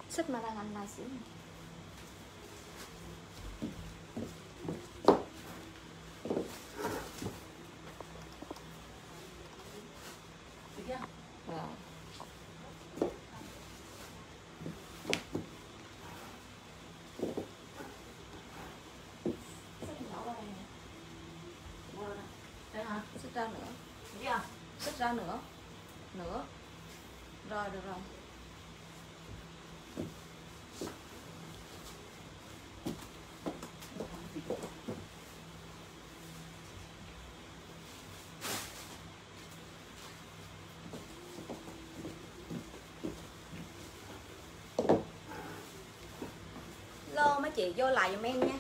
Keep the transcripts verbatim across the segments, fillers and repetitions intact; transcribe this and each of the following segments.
Xích mà đang anh là xíu. Xích ra nữa. Xích ra nữa. Nữa. Rồi được rồi. Lô mấy chị vô lại giùm em nha.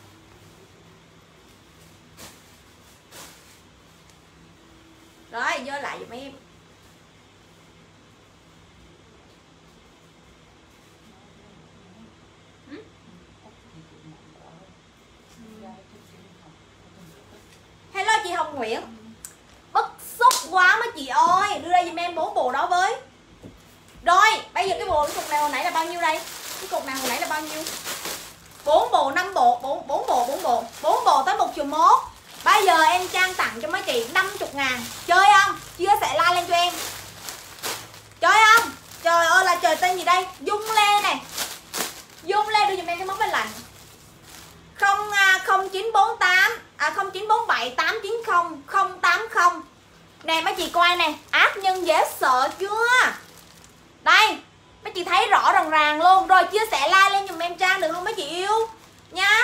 Rồi vô lại giùm em. Hello chị Hồng Nguyễn. Bức xúc quá mấy chị ơi, đưa đây giùm em bốn bộ đó với. Rồi bây giờ cái bộ cái cục này hồi nãy là bao nhiêu đây? Cái cục này hồi nãy là bao nhiêu? bốn bộ, năm bộ, bốn bộ, bốn bộ, bốn bộ tới một triệu mốt. Bây giờ em Trang tặng cho mấy chị năm mươi ngàn. Chơi không? Chia sẻ like lên cho em. Chơi không? Trời ơi là trời, tên gì đây? Dung Lê này. Dung Lê đưa giùm em cái món máy lạnh. Không không chín bốn tám à không chín bốn bảy tám chín không không tám không. Nè mấy chị coi nè, ác nhân dễ sợ chưa? Đây, mấy chị thấy rõ ràng ràng luôn. Rồi chia sẻ like lên giùm em Trang được không mấy chị yêu nha.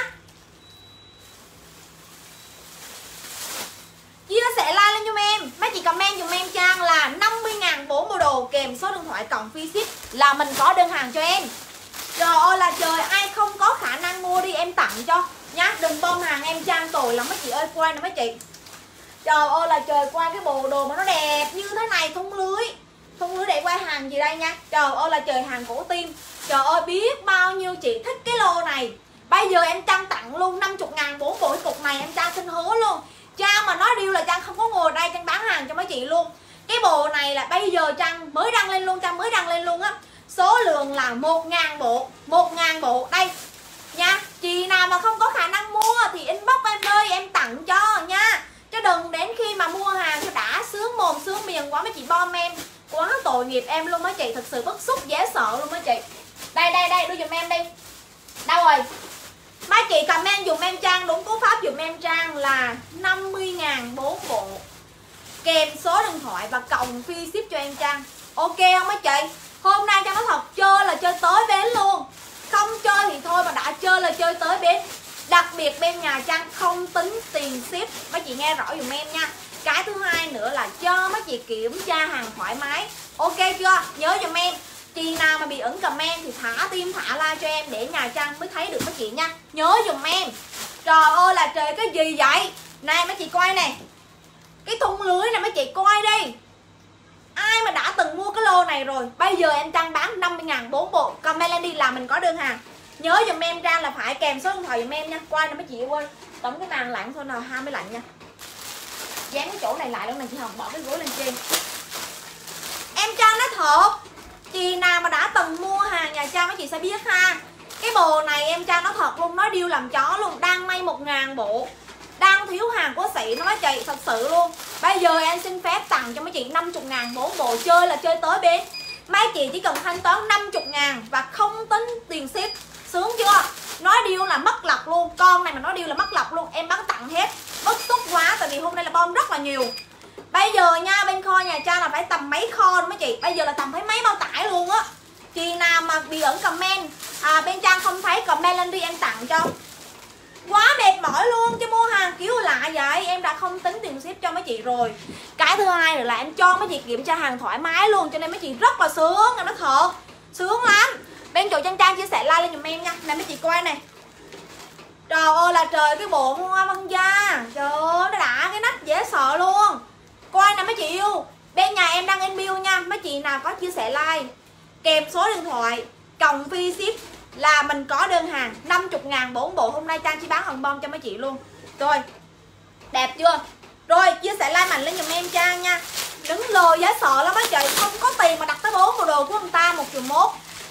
Chia sẻ like lên giùm em. Mấy chị comment giùm em Trang là năm mươi ngàn bốn bộ đồ kèm số điện thoại cộng free ship là mình có đơn hàng cho em. Trời ơi là trời, ai không có khả năng mua đi em tặng cho nhá. Đừng bom hàng em Trang tồi lắm mấy chị ơi. Quay nè mấy chị. Trời ơi là trời, qua cái bộ đồ mà nó đẹp như thế này, thun lưới. Thun lưới để quay hàng gì đây nha. Trời ơi là trời, hàng cổ tim. Trời ơi biết bao nhiêu chị thích cái lô này. Bây giờ em Trang tặng luôn năm mươi ngàn bốn bộ cục này. Em Trang xin hứa luôn, Trang mà nói điều là Trang không có ngồi đây Trang bán hàng cho mấy chị luôn. Cái bộ này là bây giờ Trang mới đăng lên luôn. Trang mới đăng lên luôn á. Số lượng là một ngàn bộ. Một ngàn bộ đây nha. Chị nào mà không có khả năng mua thì inbox em ơi, em tặng cho nha. Chứ đừng đến khi mà mua hàng cho đã sướng mồm sướng miệng quá mấy chị bom em. Quá tội nghiệp em luôn mấy chị. Thật sự bức xúc dễ sợ luôn mấy chị. Đây đây đây, đưa giùm em đi. Đâu rồi? Mấy chị comment dùm em Trang đúng cú pháp dùm em Trang là năm mươi ngàn bốn bộ kèm số điện thoại và cộng free ship cho em Trang. Ok không mấy chị? Hôm nay Trang nói thật, chơi là chơi tới bến luôn. Không chơi thì thôi, mà đã chơi là chơi tới bến. Đặc biệt bên nhà Trang không tính tiền ship. Mấy chị nghe rõ dùm em nha. Cái thứ hai nữa là cho mấy chị kiểm tra hàng thoải mái. Ok chưa? Nhớ dùm em. Chị nào mà bị ẩn comment thì thả tim thả like cho em để nhà Trang mới thấy được mấy chị nha. Nhớ dùm em. Trời ơi là trời, cái gì vậy? Này mấy chị coi nè. Cái thun lưới này mấy chị coi đi. Ai mà đã từng mua cái lô này rồi. Bây giờ em Trang bán năm mươi ngàn bốn bộ. Comment lên đi là mình có đơn hàng. Nhớ dùm em Trang là phải kèm số điện thoại dùm em nha. Quay nè mấy chị ơi. Tấm cái màn lạnh thôi nào, hai mươi lạnh nha. Dán cái chỗ này lại luôn nè chị Hồng, bỏ cái gối lên trên. Em Trang nói thật, chị nào mà đã từng mua hàng nhà Trang mấy chị sẽ biết ha. Cái bộ này em Trang nói thật luôn, nói điêu làm chó luôn. Đang may một ngàn bộ, đang thiếu hàng của sĩ nó mấy chị, thật sự luôn. Bây giờ em xin phép tặng cho mấy chị năm mươi ngàn bốn bộ. Chơi là chơi tới bến. Mấy chị chỉ cần thanh toán năm mươi ngàn và không tính tiền ship. Sướng chưa? Nói điêu là mất lọc luôn. Con này mà nói điêu là mất lọc luôn. Em bán tặng hết. Bức xúc quá, tại vì hôm nay là bom rất là nhiều. Bây giờ nha, bên kho nhà Trang là phải tầm mấy kho đó mấy chị. Bây giờ là tầm thấy mấy bao tải luôn á. Chị nào mà bị ẩn comment à, bên Trang không thấy comment lên đi em tặng cho. Quá mệt mỏi luôn, chứ mua hàng kiểu lạ vậy. Em đã không tính tiền ship cho mấy chị rồi. Cái thứ hai nữa là em cho mấy chị kiểm tra hàng thoải mái luôn. Cho nên mấy chị rất là sướng. Em nói thật, sướng lắm. Bên chỗ Trang Trang chia sẻ like lên giùm em nha. Nè mấy chị coi này. Trời ơi là trời, cái bộ hoa văn da. Trời ơi nó đã cái nách dễ sợ luôn. Coi nè mấy chị yêu. Bên nhà em đăng in bill nha. Mấy chị nào có chia sẻ like kèm số điện thoại cộng free ship là mình có đơn hàng năm mươi ngàn bốn bộ. Hôm nay Trang chỉ bán hồng bom cho mấy chị luôn. Rồi, đẹp chưa? Rồi, chia sẻ like mạnh lên giùm em Trang nha. Đứng lồ giá sợ lắm mấy chị. Không có tiền mà đặt tới bốn bộ đồ của người ta một triệu mốt.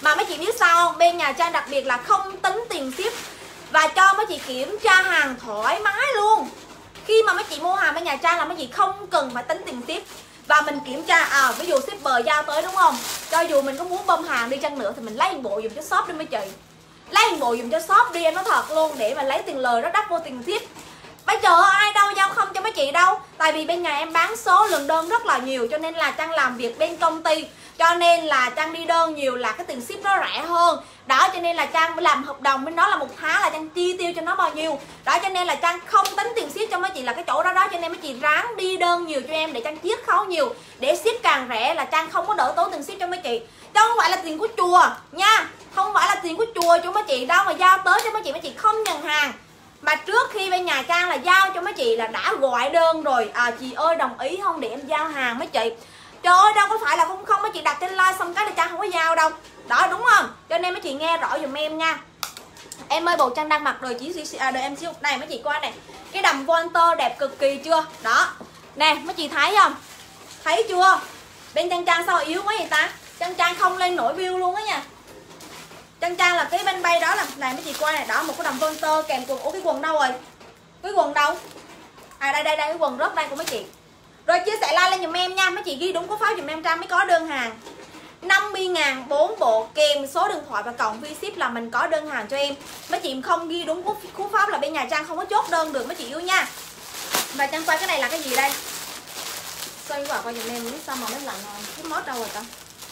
Mà mấy chị biết sao không? Bên nhà Trang đặc biệt là không tính tiền ship và cho mấy chị kiểm tra hàng thoải mái luôn. Khi mà mấy chị mua hàng bên nhà Trang là mấy chị không cần phải tính tiền ship. Và mình kiểm tra, à ví dụ shipper giao tới đúng không? Cho dù mình có muốn bơm hàng đi chăng nữa thì mình lấy một bộ dùng cho shop đi mấy chị. Lấy một bộ dùng cho shop đi, em nói thật luôn, để mà lấy tiền lời nó đắp vô tiền ship. Bây giờ ai đâu giao không cho mấy chị đâu. Tại vì bên nhà em bán số lượng đơn rất là nhiều, cho nên là Trang làm việc bên công ty, cho nên là Trang đi đơn nhiều là cái tiền ship nó rẻ hơn. Đó cho nên là Trang mới làm hợp đồng với nó là một tháng là Trang chi tiêu cho nó bao nhiêu. Đó cho nên là Trang không tính tiền ship cho mấy chị là cái chỗ đó đó. Cho nên mấy chị ráng đi đơn nhiều cho em để Trang chiết khấu nhiều, để ship càng rẻ là Trang không có đỡ tốn tiền ship cho mấy chị. Chứ không phải là tiền của chùa nha, không phải là tiền của chùa cho mấy chị đâu mà giao tới cho mấy chị, mấy chị không nhận hàng. Mà trước khi bên nhà Trang là giao cho mấy chị là đã gọi đơn rồi, à chị ơi đồng ý không để em giao hàng mấy chị. Trời ơi đâu có phải là không không mấy chị đặt trên like xong cái là Trang không có giao đâu. Đó đúng không? Cho nên mấy chị nghe rõ dùm em nha. Em ơi bộ Trang đang mặc rồi chỉ à, đợi em xíu. Này mấy chị coi này, cái đầm Volter đẹp cực kỳ chưa? Đó nè mấy chị thấy không? Thấy chưa? Bên Trang Trang sao yếu quá vậy ta? Trang Trang không lên nổi view luôn á nha. Trang Trang là cái bên bay đó là này mấy chị coi này, đó một cái đầm Volter kèm quần. Ủa cái quần đâu rồi? Cái quần đâu? À đây đây đây cái quần rớt đây của mấy chị. Rồi chia sẻ like lên dùm em nha. Mấy chị ghi đúng cú pháp dùm em Trang mới có đơn hàng. Năm mươi ngàn bốn bộ kèm số điện thoại và cộng phí ship là mình có đơn hàng cho em. Mấy chị không ghi đúng cú, cú pháp là bên nhà Trang không có chốt đơn được mấy chị yêu nha. Và Trang quay cái này là cái gì đây? Xoay qua coi dùm em biết sao mà mấy lần cái mốt đâu rồi ta.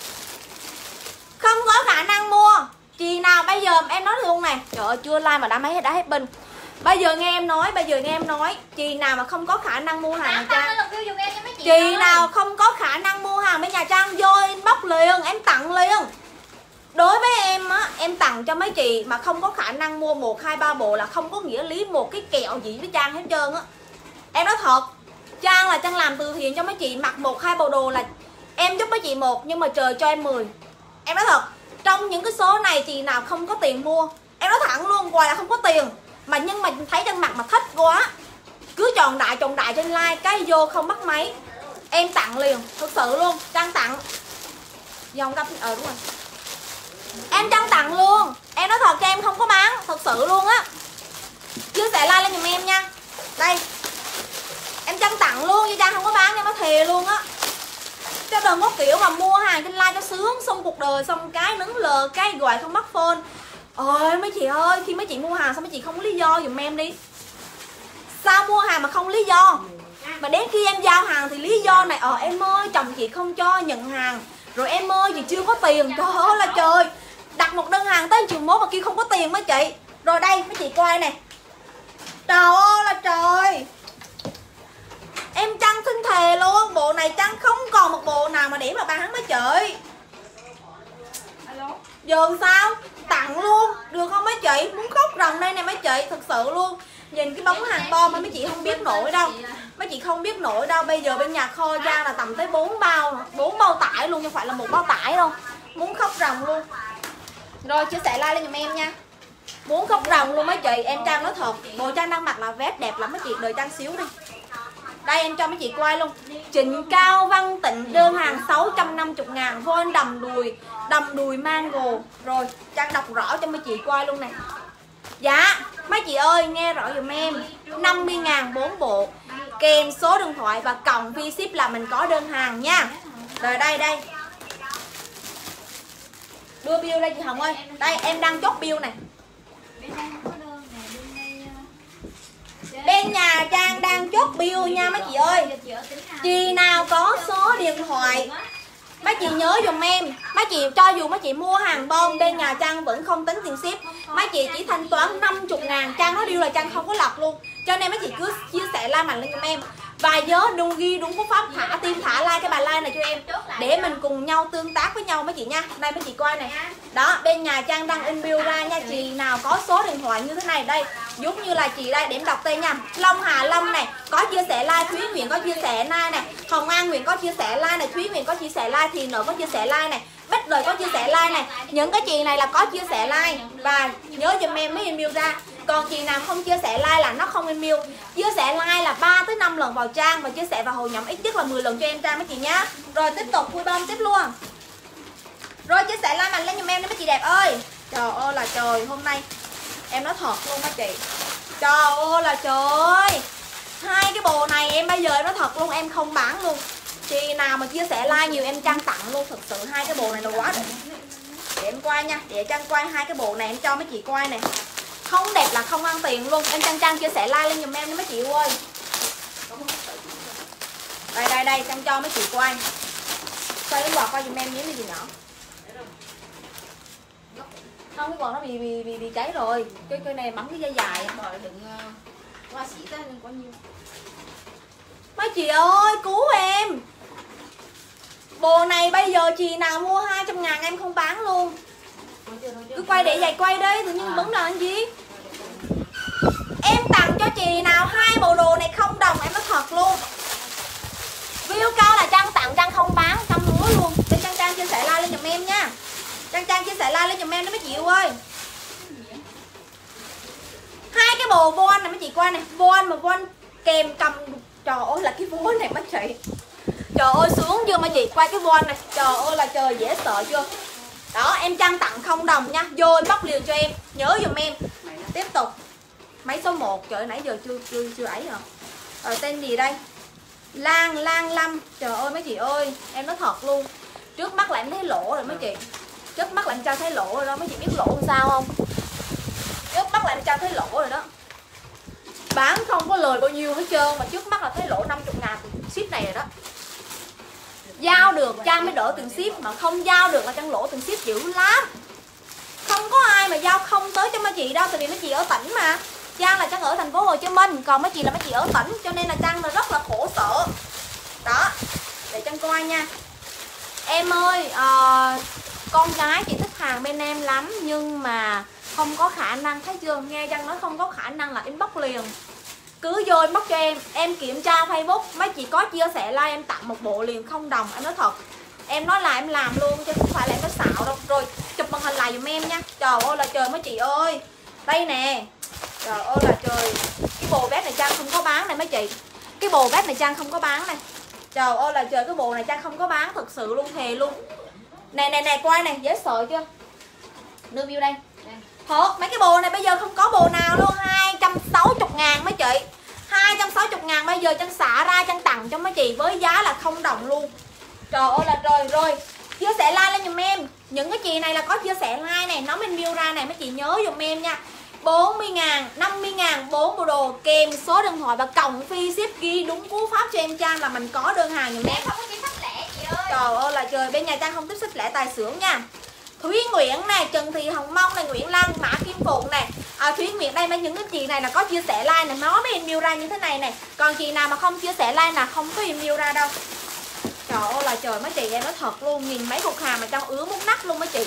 Không có khả năng mua. Chị nào bây giờ em nói luôn này. Trời ơi chưa like mà đã mấy đã hết bình. Bây giờ nghe em nói, bây giờ nghe em nói, chị nào mà không có khả năng mua hàng Trang, chị nào không có khả năng mua hàng bên nhà Trang vô inbox liền, em tặng liền. Đối với em á, em tặng cho mấy chị mà không có khả năng mua một hai ba bộ là không có nghĩa lý một cái kẹo gì với Trang hết trơn á. Em nói thật, Trang là Trang làm từ thiện cho mấy chị mặc một hai bộ đồ là em giúp mấy chị một nhưng mà trời cho em mười. Em nói thật, trong những cái số này chị nào không có tiền mua, em nói thẳng luôn, hoài là không có tiền. Mà nhưng mà thấy Trang mặc mà thích quá, cứ tròn đại tròn đại trên like cái vô không bắt máy, em tặng liền, thực sự luôn. Trang tặng dòng cặp ờ đúng rồi, em Trang tặng luôn. Em nói thật cho em không có bán, thực sự luôn á. Chia sẻ like lên giùm em nha. Đây em Trang tặng luôn chứ Trang không có bán, em nói thề luôn á. Cho đừng có kiểu mà mua hàng trên like cho sướng, xong cuộc đời xong cái nứng lờ cái gọi không bắt phone. Ôi mấy chị ơi, khi mấy chị mua hàng sao mấy chị không có lý do dùm em đi. Sao mua hàng mà không lý do, mà đến khi em giao hàng thì lý do này, ờ em ơi chồng chị không cho nhận hàng, rồi em ơi chị chưa có tiền. Trời ơi là trời, đặt một đơn hàng tới chiều mốt mà kia không có tiền mấy chị. Rồi đây mấy chị coi này, trời ơi là trời, em Trang xin thề luôn, bộ này Trang không còn một bộ nào mà để mà bán mấy chị. Giờ sao? Tặng luôn, được không mấy chị? Muốn khóc ròng đây nè mấy chị, thật sự luôn. Nhìn cái bóng hàng bom mấy chị không biết nổi đâu. Mấy chị không biết nổi đâu. Bây giờ bên nhà kho Trang là tầm tới bốn bao, bốn bao tải luôn, không phải là một bao tải đâu. Muốn khóc ròng luôn. Rồi chia sẻ like lên giùm em nha. Muốn khóc ròng luôn mấy chị. Em Trang nói thật, bộ Trang đang mặc là vest đẹp lắm mấy chị, đợi Trang xíu đi. Đây em cho mấy chị coi luôn. Trịnh Cao Văn Tịnh đơn hàng sáu trăm năm mươi ngàn, von đầm đùi, đầm đùi mango. Rồi Trang đọc rõ cho mấy chị coi luôn này. Dạ mấy chị ơi nghe rõ dùm em, năm mươi ngàn bốn bộ kèm số điện thoại và cộng phí ship là mình có đơn hàng nha. Rồi đây đây, đưa bill đây chị Hồng ơi. Đây em đang chốt bill này. Bên nhà Trang đang chốt bill nha mấy chị ơi. Chị nào có số điện thoại mấy chị nhớ dùm em. Mấy chị cho dù mấy chị mua hàng bom, bên nhà Trang vẫn không tính tiền ship. Mấy chị chỉ thanh toán năm mươi ngàn. Trang nói điều là Trang không có lọc luôn. Cho nên mấy chị cứ chia sẻ like mạnh lên giùm em. Và nhớ đừng ghi đúng cú pháp thả tim thả like cái bài like này cho em, để mình cùng nhau tương tác với nhau mấy chị nha. Đây mấy chị coi này. Đó bên nhà Trang đang in bill ra nha. Chị nào có số điện thoại như thế này đây, giống như là chị đây, để em đọc tên nha. Long Hà Long này có chia sẻ like, Thúy Nguyễn có chia sẻ like này, Hồng An Nguyễn có chia sẻ like này, Thúy Nguyễn có chia sẻ like, thì nợ có chia sẻ like này, Bích Lời có chia sẻ like này. Những cái chị này là có chia sẻ like và nhớ giùm em mới email ra. Còn chị nào không chia sẻ like là nó không email. Chia sẻ like là ba tới năm lần vào Trang, và chia sẻ vào hồi nhóm ít nhất là mười lần cho em Trang mấy chị nhá. Rồi tiếp tục khui bom tiếp luôn. Rồi chia sẻ like mạnh lên giùm em để mấy chị trời, hôm nay em nói thật luôn á chị. Trời ơi là trời. Hai cái bộ này em bây giờ em nói thật luôn, em không bán luôn. Chị nào mà chia sẻ like nhiều em Trang tặng luôn. Thực sự hai cái bộ này là quá đỉnh. Để em quay nha, để Trang quay hai cái bộ này em cho mấy chị quay này. Không đẹp là không ăn tiền luôn. Em Trang Trang chia sẻ like lên giùm em mấy chị ơi. Đây đây đây, Trang cho mấy chị quay. Xoay cái quạt coi giùm em miếng gì nhỏ. Không, cái quạt nó bị bị bị, bị cháy rồi. Cái cái này bấm cái dây dài. Rồi đừng qua xỉ ra nên có nhiêu. Mấy chị ơi cứu em. Bộ này bây giờ chị nào mua hai trăm ngàn em không bán luôn. Cứ quay để giày quay đấy, tự nhiên bấm là anh gì. Em tặng cho chị nào hai bộ đồ này không đồng, em nói thật luôn. View cao là Trang tặng, Trang không bán, Trang hứa luôn. Để Trang Trang chia sẻ like lên giùm em nha. Trang Trang chia sẻ like lên giùm em đó mấy chị ơi. Hai cái bộ voan này mấy chị coi này, voan mà voan kèm cầm. Trời ơi là cái voan này mấy chị. Trời ơi sướng chưa mấy chị, quay cái voan này. Trời ơi là trời, dễ sợ chưa. Đó, em Trang tặng không đồng nha. Vô em bóc liền cho em, nhớ giùm em. Tiếp tục. Máy số một, trời ơi, nãy giờ chưa chưa chưa ấy hả. Rồi tên gì đây? Lan Lan Lâm. Trời ơi mấy chị ơi, em nói thật luôn. Trước mắt là em thấy lỗ rồi mấy chị. Trước mắt là em Trang thấy lỗ rồi đó, mấy chị biết lỗ làm sao không? Trước mắt là em Trang thấy lỗ rồi đó. Bán không có lời bao nhiêu hết trơn, mà trước mắt là thấy lỗ năm mươi ngàn ship này rồi đó. Giao được Trang mới đỡ tiền ship, mà không giao được là Trang lỗ tiền ship dữ lắm. Không có ai mà giao không tới cho mấy chị đâu, tại vì mấy chị ở tỉnh mà. Trang là Trang ở thành phố Hồ Chí Minh, còn mấy chị là mấy chị ở tỉnh, cho nên là Trang là rất là khổ sở. Đó, để Trang coi nha. Em ơi, uh, con gái chị thích hàng bên em lắm, nhưng mà không có khả năng, thấy chưa? Nghe Trang nói không có khả năng là inbox liền. Cứ vô inbox cho em, em kiểm tra Facebook, mấy chị có chia sẻ like em tặng một bộ liền không đồng, em nói thật. Em nói là em làm luôn chứ không phải là em nói xạo đâu. Rồi chụp màn hình lại giùm em nha. Trời ơi là trời mấy chị ơi. Đây nè. Trời ơi là trời. Cái bộ vest này Trang không có bán này mấy chị. Cái bộ vest này Trang không có bán này. Trời ơi là trời, cái bộ này Trang không có bán, thật sự luôn, thề luôn. Nè nè nè, quay này, dễ sợ chưa. Đưa view đây. Thật, mấy cái bộ này bây giờ không có bộ nào luôn. Hai trăm sáu mươi ngàn mấy chị. Hai trăm sáu mươi ngàn bây giờ Trang xả ra, Trang tặng cho mấy chị với giá là không đồng luôn. Trời ơi là trời. Rồi chia sẻ like lên giùm em. Những cái chị này là có chia sẻ like này, nó mình view ra này, mấy chị nhớ giùm em nha. Bốn mươi ngàn, năm mươi ngàn, bốn bộ đồ kèm số điện thoại và còng phi ship, ghi đúng cú pháp cho em Trang là mình có đơn hàng giùm em. Không có ship lẻ chị ơi. Trời ơi là trời, bên nhà Trang không tiếp ship lẻ tài xưởng nha. Thúy Nguyễn này, Trần Thị Hồng Mông này, Nguyễn Lan, Mã Kim Phụng này, à, Thúy Nguyễn đây, mấy những cái chị này là có chia sẻ like này, nó mới email ra như thế này này. Còn chị nào mà không chia sẻ like là không có email ra đâu. Trời ơi là trời mấy chị, em nói thật luôn, nhìn mấy cục hàng mà Trang ứa muốn nắt luôn mấy chị.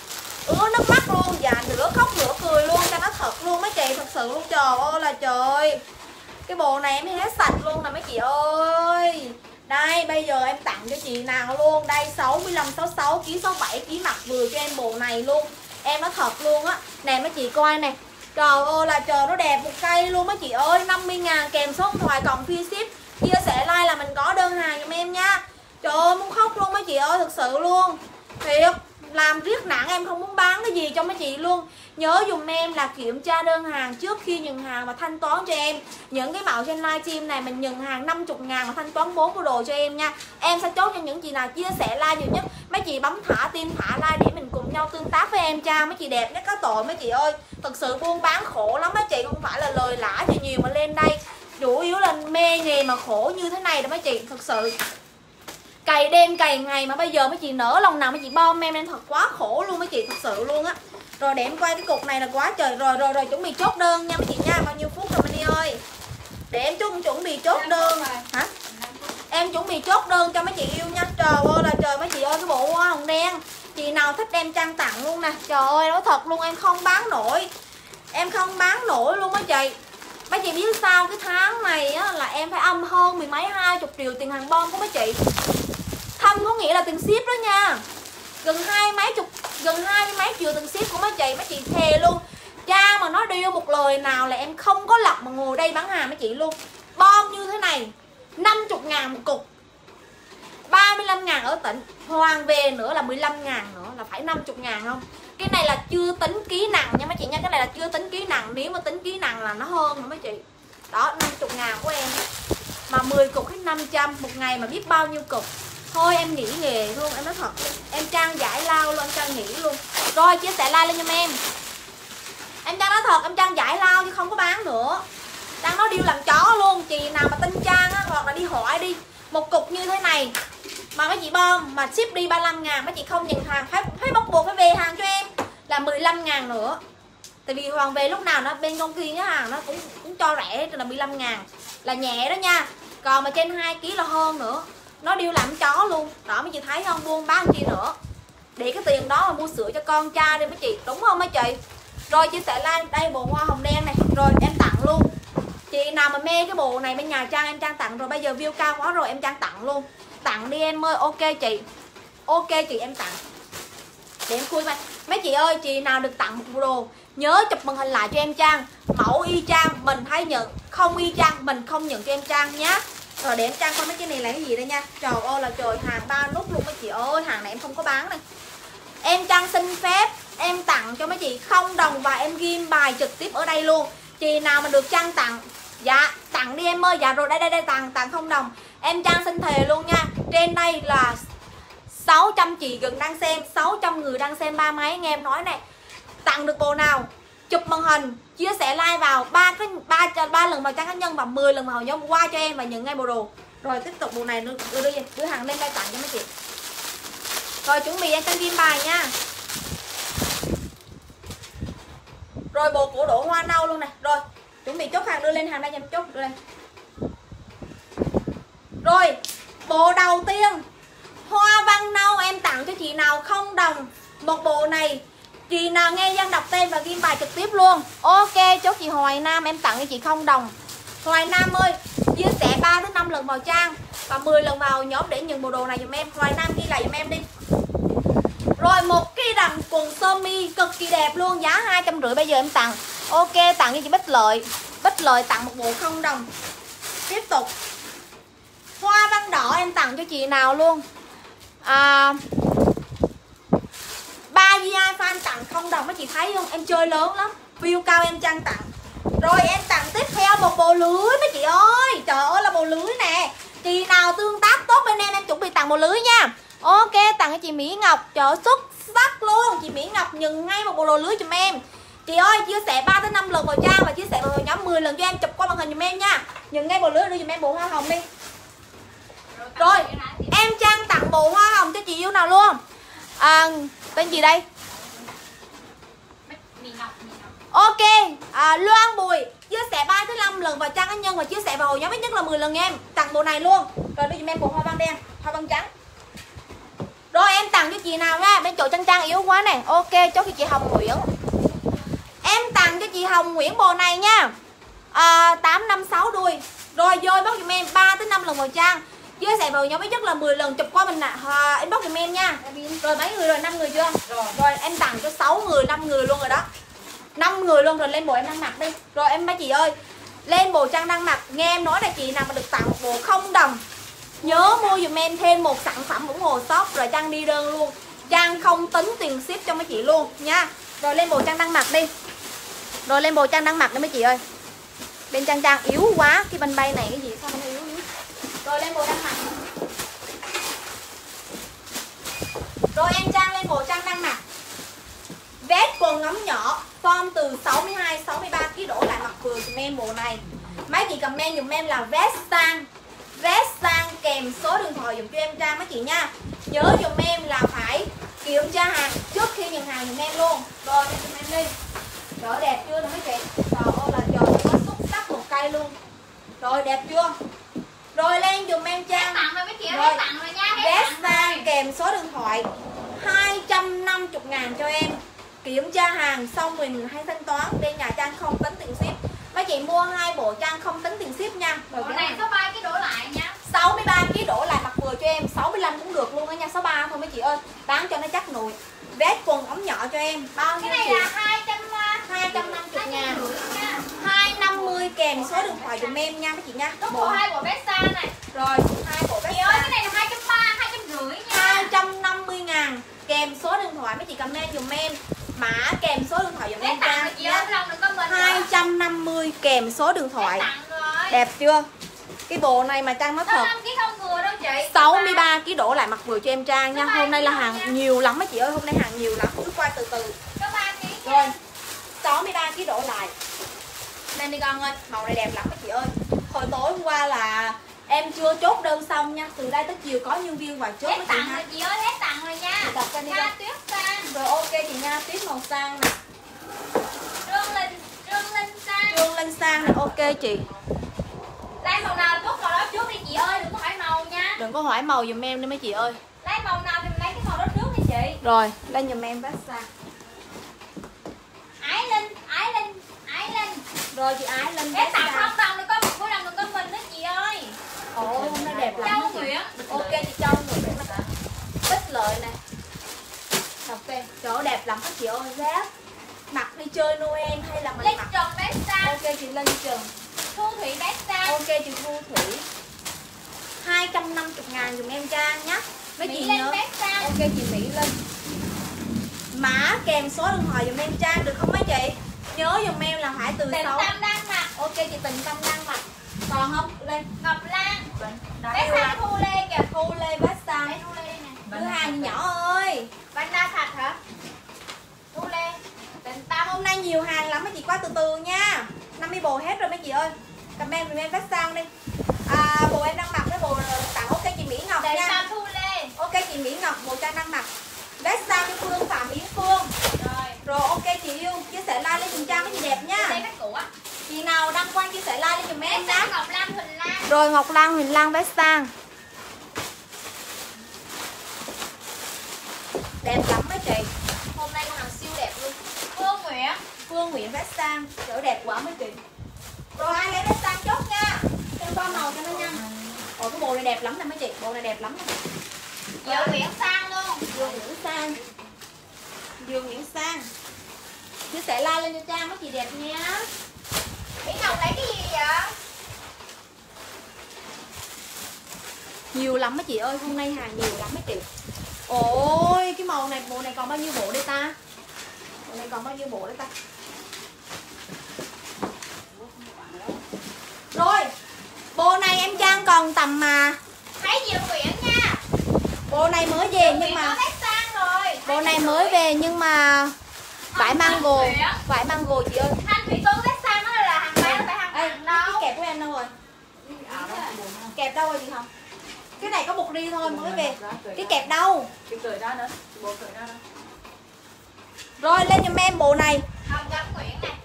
Ứa nước mắt luôn, và nửa khóc nửa cười luôn, Trang nói thật luôn mấy chị, thật sự luôn. Trời ơi là trời. Cái bộ này em hết sạch luôn nè mấy chị ơi. Đây bây giờ em tặng cho chị nào luôn. Đây sáu mươi lăm, sáu mươi sáu ký, sáu mươi bảy ký, mặc vừa cho em bộ này luôn. Em nói thật luôn á. Nè mấy chị coi nè. Trời ơi là trời, nó đẹp một cây luôn mấy chị ơi. Năm mươi ngàn kèm số điện thoại cộng free ship. Chia sẻ like là mình có đơn hàng giùm em nha. Trời ơi muốn khóc luôn mấy chị ơi, thật sự luôn. Thiệt, làm riết nặng em không muốn bán cái gì cho mấy chị luôn. Nhớ dùm em là kiểm tra đơn hàng trước khi nhận hàng và thanh toán cho em. Những cái mẫu trên livestream này mình nhận hàng năm mươi ngàn và thanh toán bốn bộ đồ cho em nha. Em sẽ chốt cho những chị nào chia sẻ like nhiều nhất. Mấy chị bấm thả tim thả like để mình cùng nhau tương tác với em Trang. Mấy chị đẹp nhất có tội mấy chị ơi. Thật sự buôn bán khổ lắm mấy chị, không phải là lời lãi thì nhiều mà lên đây. Chủ yếu là mê nghề mà khổ như thế này đó mấy chị, thật sự. Cày đêm cày ngày mà bây giờ mấy chị nở lòng nào mấy chị bom em em thật quá khổ luôn mấy chị, thật sự luôn á. Rồi để em quay cái cục này là quá trời. Rồi rồi rồi chuẩn bị chốt đơn nha mấy chị nha. Bao nhiêu phút rồi Mini ơi. Để em chuẩn chuẩn bị chốt đơn. Hả? Em chuẩn bị chốt đơn cho mấy chị yêu nha. Trời ơi là trời mấy chị ơi, cái bộ hoa hồng đen. Chị nào thích đem Trang tặng luôn nè. Trời ơi nói thật luôn, em không bán nổi. Em không bán nổi luôn mấy chị. Mấy chị biết sao, cái tháng này á, là em phải âm hơn mười mấy hai chục triệu tiền hàng bom của mấy chị. Thâm có nghĩa là tiền ship đó nha. Gần hai mấy chục, gần hai mấy triệu tiền ship của mấy chị. Mấy chị thề luôn. Trang mà nói điêu một lời nào là em không có lọc mà ngồi đây bán hàng mấy chị luôn. Bom như thế này năm mươi ngàn một cục, ba mươi lăm ngàn ở tỉnh. Hoàng về nữa là mười lăm ngàn nữa, là phải năm mươi ngàn không. Cái này là chưa tính ký nặng nha mấy chị nha. Cái này là chưa tính ký nặng. Nếu mà tính ký nặng là nó hơn nữa mấy chị. Đó, năm mươi ngàn của em. Mà mười cục hết năm trăm. Một ngày mà biết bao nhiêu cục. Thôi em nghỉ nghề luôn, em nói thật luôn. Em Trang giải lao luôn, em Trang nghỉ luôn. Rồi chia sẻ like lên giùm em. Em Trang nói thật, em Trang giải lao chứ không có bán nữa. Trang nói điêu làm chó luôn. Chị nào mà tin Trang á, hoặc là đi hỏi đi. Một cục như thế này mà mấy chị bom mà ship đi ba mươi lăm ngàn, mấy chị không nhận hàng, phải, phải bắt buộc phải về hàng cho em là mười lăm ngàn nữa. Tại vì Hoàng về lúc nào nó bên công ty cái hàng nó cũng, cũng cho rẻ hết là mười lăm ngàn. Là nhẹ đó nha. Còn mà trên hai ký là hơn nữa. Nó điêu làm chó luôn. Đó mấy chị thấy không, buôn bán chi nữa. Để cái tiền đó mà mua sữa cho con trai đi mấy chị. Đúng không mấy chị? Rồi chia sẻ like. Đây bộ hoa hồng đen này. Rồi em tặng luôn. Chị nào mà mê cái bộ này bên nhà Trang em Trang tặng rồi. Bây giờ view cao quá rồi em Trang tặng luôn. Tặng đi em ơi. Ok chị. Ok chị em tặng. Để em khui mà. Mấy chị ơi, chị nào được tặng một bộ đồ nhớ chụp màn hình lại cho em Trang. Mẫu y chang mình thấy nhận. Không y chang mình không nhận cho em Trang nhá. Rồi để em Trang coi mấy cái này là cái gì đây nha. Trời ơi là trời, hàng ba nút luôn mấy chị ơi. Hàng này em không có bán đây. Em Trang xin phép em tặng cho mấy chị không đồng và em ghim bài trực tiếp ở đây luôn. Chị nào mà được Trang tặng, dạ tặng đi em ơi. Dạ rồi đây đây đây tặng tặng không đồng. Em Trang xin thề luôn nha. Trên đây là sáu trăm chị gần đang xem, sáu trăm người đang xem ba máy. Nghe em nói này, tặng được bộ nào chụp màn hình, chia sẻ like vào ba cái ba ba lần vào trang cá nhân và mười lần vào nhóm qua cho em và nhận ngay bộ đồ. Rồi tiếp tục bộ này đưa đưa, đưa hàng lên đây tặng cho mấy chị. Rồi chuẩn bị em Trang ghim bài nha. Rồi bộ cổ đổ hoa nâu luôn này. Rồi chuẩn bị chốt hàng đưa lên hàng đây, em chốt đưa lên. Rồi bộ đầu tiên hoa văn nâu em tặng cho chị nào không đồng một bộ này. Chị nào nghe Giang đọc tên và ghim bài trực tiếp luôn. Ok chốt chị Hoài Nam em tặng cho chị không đồng. Hoài Nam ơi chia sẻ ba đến năm lần vào trang và mười lần vào nhóm để nhận bộ đồ này giùm em. Hoài Nam ghi lại giùm em đi. Rồi một cái đầm quần sơ mi cực kỳ đẹp luôn, giá hai trăm rưỡi bây giờ em tặng. Ok tặng cho chị Bích Lợi. Bích Lợi tặng một bộ không đồng. Tiếp tục hoa văn đỏ em tặng cho chị nào luôn. À, ba gi ai fan tặng không đồng mấy chị thấy không? Em chơi lớn lắm. View cao em Trang tặng. Rồi em tặng tiếp theo một bộ lưới mấy chị ơi. Trời ơi là bộ lưới nè. Chị nào tương tác tốt bên em em chuẩn bị tặng bộ lưới nha. Ok tặng cho chị Mỹ Ngọc. Trời ơi, xuất sắc luôn. Chị Mỹ Ngọc nhận ngay một bộ đồ lưới giùm em. Chị ơi chia sẻ ba tới năm lần vào trang và chia sẻ vào nhóm mười lần cho em, chụp qua màn hình giùm em nha. Nhận ngay bộ lưới đưa giùm em bộ hoa hồng đi. Rồi em Trang tặng bộ hoa hồng cho chị yêu nào luôn. À, tên gì đây? Ok à, Loan Bùi chia sẻ ba tới năm lần vào trang cá nhân và chia sẻ vào hội nhóm ít nhất là mười lần em. Tặng bộ này luôn. Rồi đưa giùm em bộ hoa văn đen, hoa văn trắng. Rồi em tặng cho chị nào nha. Bên chỗ Trang Trang yếu quá này. Ok chốt cho chị Hồng Nguyễn. Em tặng cho chị Hồng Nguyễn bộ này nha. à, tám năm sáu đuôi. Rồi vô inbox giùm em ba tới năm lần vào trang, chia sẻ vào nhóm ít nhất là mười lần, chụp qua mình nè. à, Inbox giùm em nha. Rồi mấy người rồi? năm người chưa? Rồi, rồi em tặng cho sáu người, năm người luôn rồi đó. năm người luôn rồi. Lên bộ em đang mặc đi. Rồi em mấy chị ơi, lên bộ Trang đang mặc. Nghe em nói là chị nào mà được tặng một bộ không đồng nhớ mua dùm em thêm một sản phẩm ủng hộ shop rồi Trang đi đơn luôn. Trang không tính tiền ship cho mấy chị luôn nha. Rồi lên bộ Trang đang mặc đi. Rồi lên bộ Trang đang mặc đi mấy chị ơi. Bên Trang Trang yếu quá. Cái banh bay này cái gì sao nó yếu yếu. Rồi lên bộ đang mặc. Rồi em Trang lên bộ Trang đang mặc. Vest quần ống nhỏ form từ sáu mươi hai sáu mươi ba ký đổ lại mặc vừa dùm em bộ này. Mấy chị comment dùm em là vest sang. Vest sang kèm số điện thoại dùm cho em Trang mấy chị nha. Nhớ dùm em là phải kiểm tra hàng trước khi nhận hàng dùm em luôn. Rồi em dùm em đi. Trời đẹp chưa nè mấy chị. Trời ơi là trời nó xuất sắc một cây luôn. Rồi đẹp chưa. Rồi lên dùm em Trang. Tặng rồi mấy chị ơi, rồi, tặng rồi nha. vest sang kèm số điện thoại hai trăm năm mươi ngàn cho em. Kiểm tra hàng xong mình hay thanh toán. Bên nhà Trang không tính tiền ship. Mấy chị mua hai bộ Trang không tính tiền ship nha. Rồi bộ này có ba cái đổ lại nha. sáu mươi ba ký đổ lại mặc vừa cho em. Sáu mươi lăm cũng được luôn đó nha. sáu mươi ba thôi mấy chị ơi. Bán cho nó chắc nồi. Vest quần ống nhỏ cho em. Bao nhiêu cái này chị? là hai trăm năm mươi ngàn. hai trăm năm mươi kèm số điện thoại dùm em nha mấy chị nha. Có bộ hai bộ vest xa này. Rồi hai bộ vest chị ơi cái này là hai trăm ba mươi, hai trăm rưỡi nha. hai trăm năm mươi ngàn kèm số điện thoại mấy chị comment dùm em. Mã kèm số điện thoại dùm Bé em tặng Trang rồi chị ơi, nha. không đừng có mình hai trăm năm mươi kèm số điện thoại. Bé tặng rồi. Đẹp chưa? Cái bộ này mà Trang nói Nó thật năm ký không vừa đâu chị. sáu mươi ba ký đổ lại mặc vừa cho em Trang nha. Hôm nay là hàng nhiều lắm á chị ơi, hôm nay hàng nhiều lắm, cứ qua từ từ. Có ba ký. Rồi, sáu mươi ba ký đổ lại. Lên đi con ơi, màu này đẹp lắm á chị ơi. Hồi tối hôm qua là em chưa chốt đơn xong nha. Từ đây tới chiều có nhân viên vào chốt Hết với chị tặng ha. rồi chị ơi, hết tặng rồi nha. Chị đọc lên đi Nha con. tuyết sang. Rồi ok chị nha, tuyết màu sang nè. Trương Linh, Trương Linh sang. Trương lên sang nè, ok chị. Lấy màu nào chốt màu đó trước đi chị ơi, đừng có hỏi màu nha. Đừng có hỏi màu giùm em đi mấy chị ơi. Lấy màu nào thì mình lấy cái màu đó trước đi chị. Rồi, lên giùm em vest sang. Ái Linh, Ái Linh, Ái Linh. Rồi chị Ái lên Hết vest tặng sang. không đồng được có một của đồng được có mình đó chị ơi. Ồ, hôm nay đẹp lắm. Châu chị. Nguyễn. Ok chị Châu Nguyễn. Bích lợi nè. Đọc tên. Trời ơi, đẹp lắm các chị ơi, giáp. Mặc đi chơi Noel hay là mình Linh mặc. trồng bé sang. Ok chị Linh Trần. Thu Thủy bé sang. Ok chị Thu Thủy. hai trăm năm mươi ngàn dùm em Trang nhé. Mấy Mỹ chị Linh nhớ. bé sang. Ok chị Mỹ Linh. Mã kèm số điện thoại dùm em Trang được không mấy chị? Nhớ dùm em là phải từ Tình sáu. Tâm đang mặc. Ok chị Tình Tâm đang mặc. Còn không? Lên. Ngọc Lan. Đó, Bé yêu sang là Thu Lê kìa. Thu Lê Vesta. Bé Thu Lê đây nè. Thứ hai nhỏ ơi. Vanda Thạch hả? Thu Lê. Tình Tâm. Hôm nay nhiều hàng lắm mấy chị qua từ từ nha. năm mươi bộ hết rồi mấy chị ơi. Comment dùm em Vesta đi. À, bộ em đang mặc cái bộ tặng ok chị Mỹ Ngọc Tình nha. Tâm Thu Lê. Ok chị Mỹ Ngọc, bộ Trang đang mặc. Vesta với Phương, Phạm Yến Phương. Rồi. Rồi ok chị yêu, chia sẻ like lên dùm Trang mấy chị đẹp Đây nha. khách cũ á. Chị nào đăng quang chia sẻ like lên dùm Bé em sang nhé. Ngọc Lan Huỳnh Lan. Rồi Ngọc Lan, Huỳnh Lan, Vesta. Đẹp lắm mấy chị. Hôm nay có hàng siêu đẹp luôn. Phương Nguyễn. Phương Nguyễn Vesta, trời đẹp quá mấy chị. Rồi ai lấy Vesta chốt nha. Cho qua màu cho nó nhanh. Ồ cái bộ này đẹp lắm nè mấy chị, bộ này đẹp lắm nè. Diệu Nguyễn sang luôn. Dương Nguyễn Sang. Dương Nguyễn Sang. Chia sẻ like lên cho Trang mấy chị đẹp nha. Mỹ Ngọc lấy cái gì vậy? Nhiều lắm mấy chị ơi, hôm nay hàng nhiều lắm mấy chị. Ôi cái màu này, bộ này còn bao nhiêu bộ đây ta? Bộ này còn bao nhiêu bộ đây ta? Rồi bộ này em Trang còn tầm mà. Thấy Diệu Nguyễn nha. Bộ này mới về nhưng mà Bé sang rồi. bộ này mới về nhưng mà vải mango, vải mango chị ơi. Thanh Thủy Tuấn bé sang nó là hàng bán, không phải hàng Ê, hàng cái đâu. kẹp của em đâu rồi? Kẹp đâu rồi chị Hồng? Cái này có một ri thôi mới về. Cái kẹp đâu? Cái cởi ra nữa, bộ cởi ra đó. Rồi lên giùm em bộ này. Hồng Gấm Nguyễn này.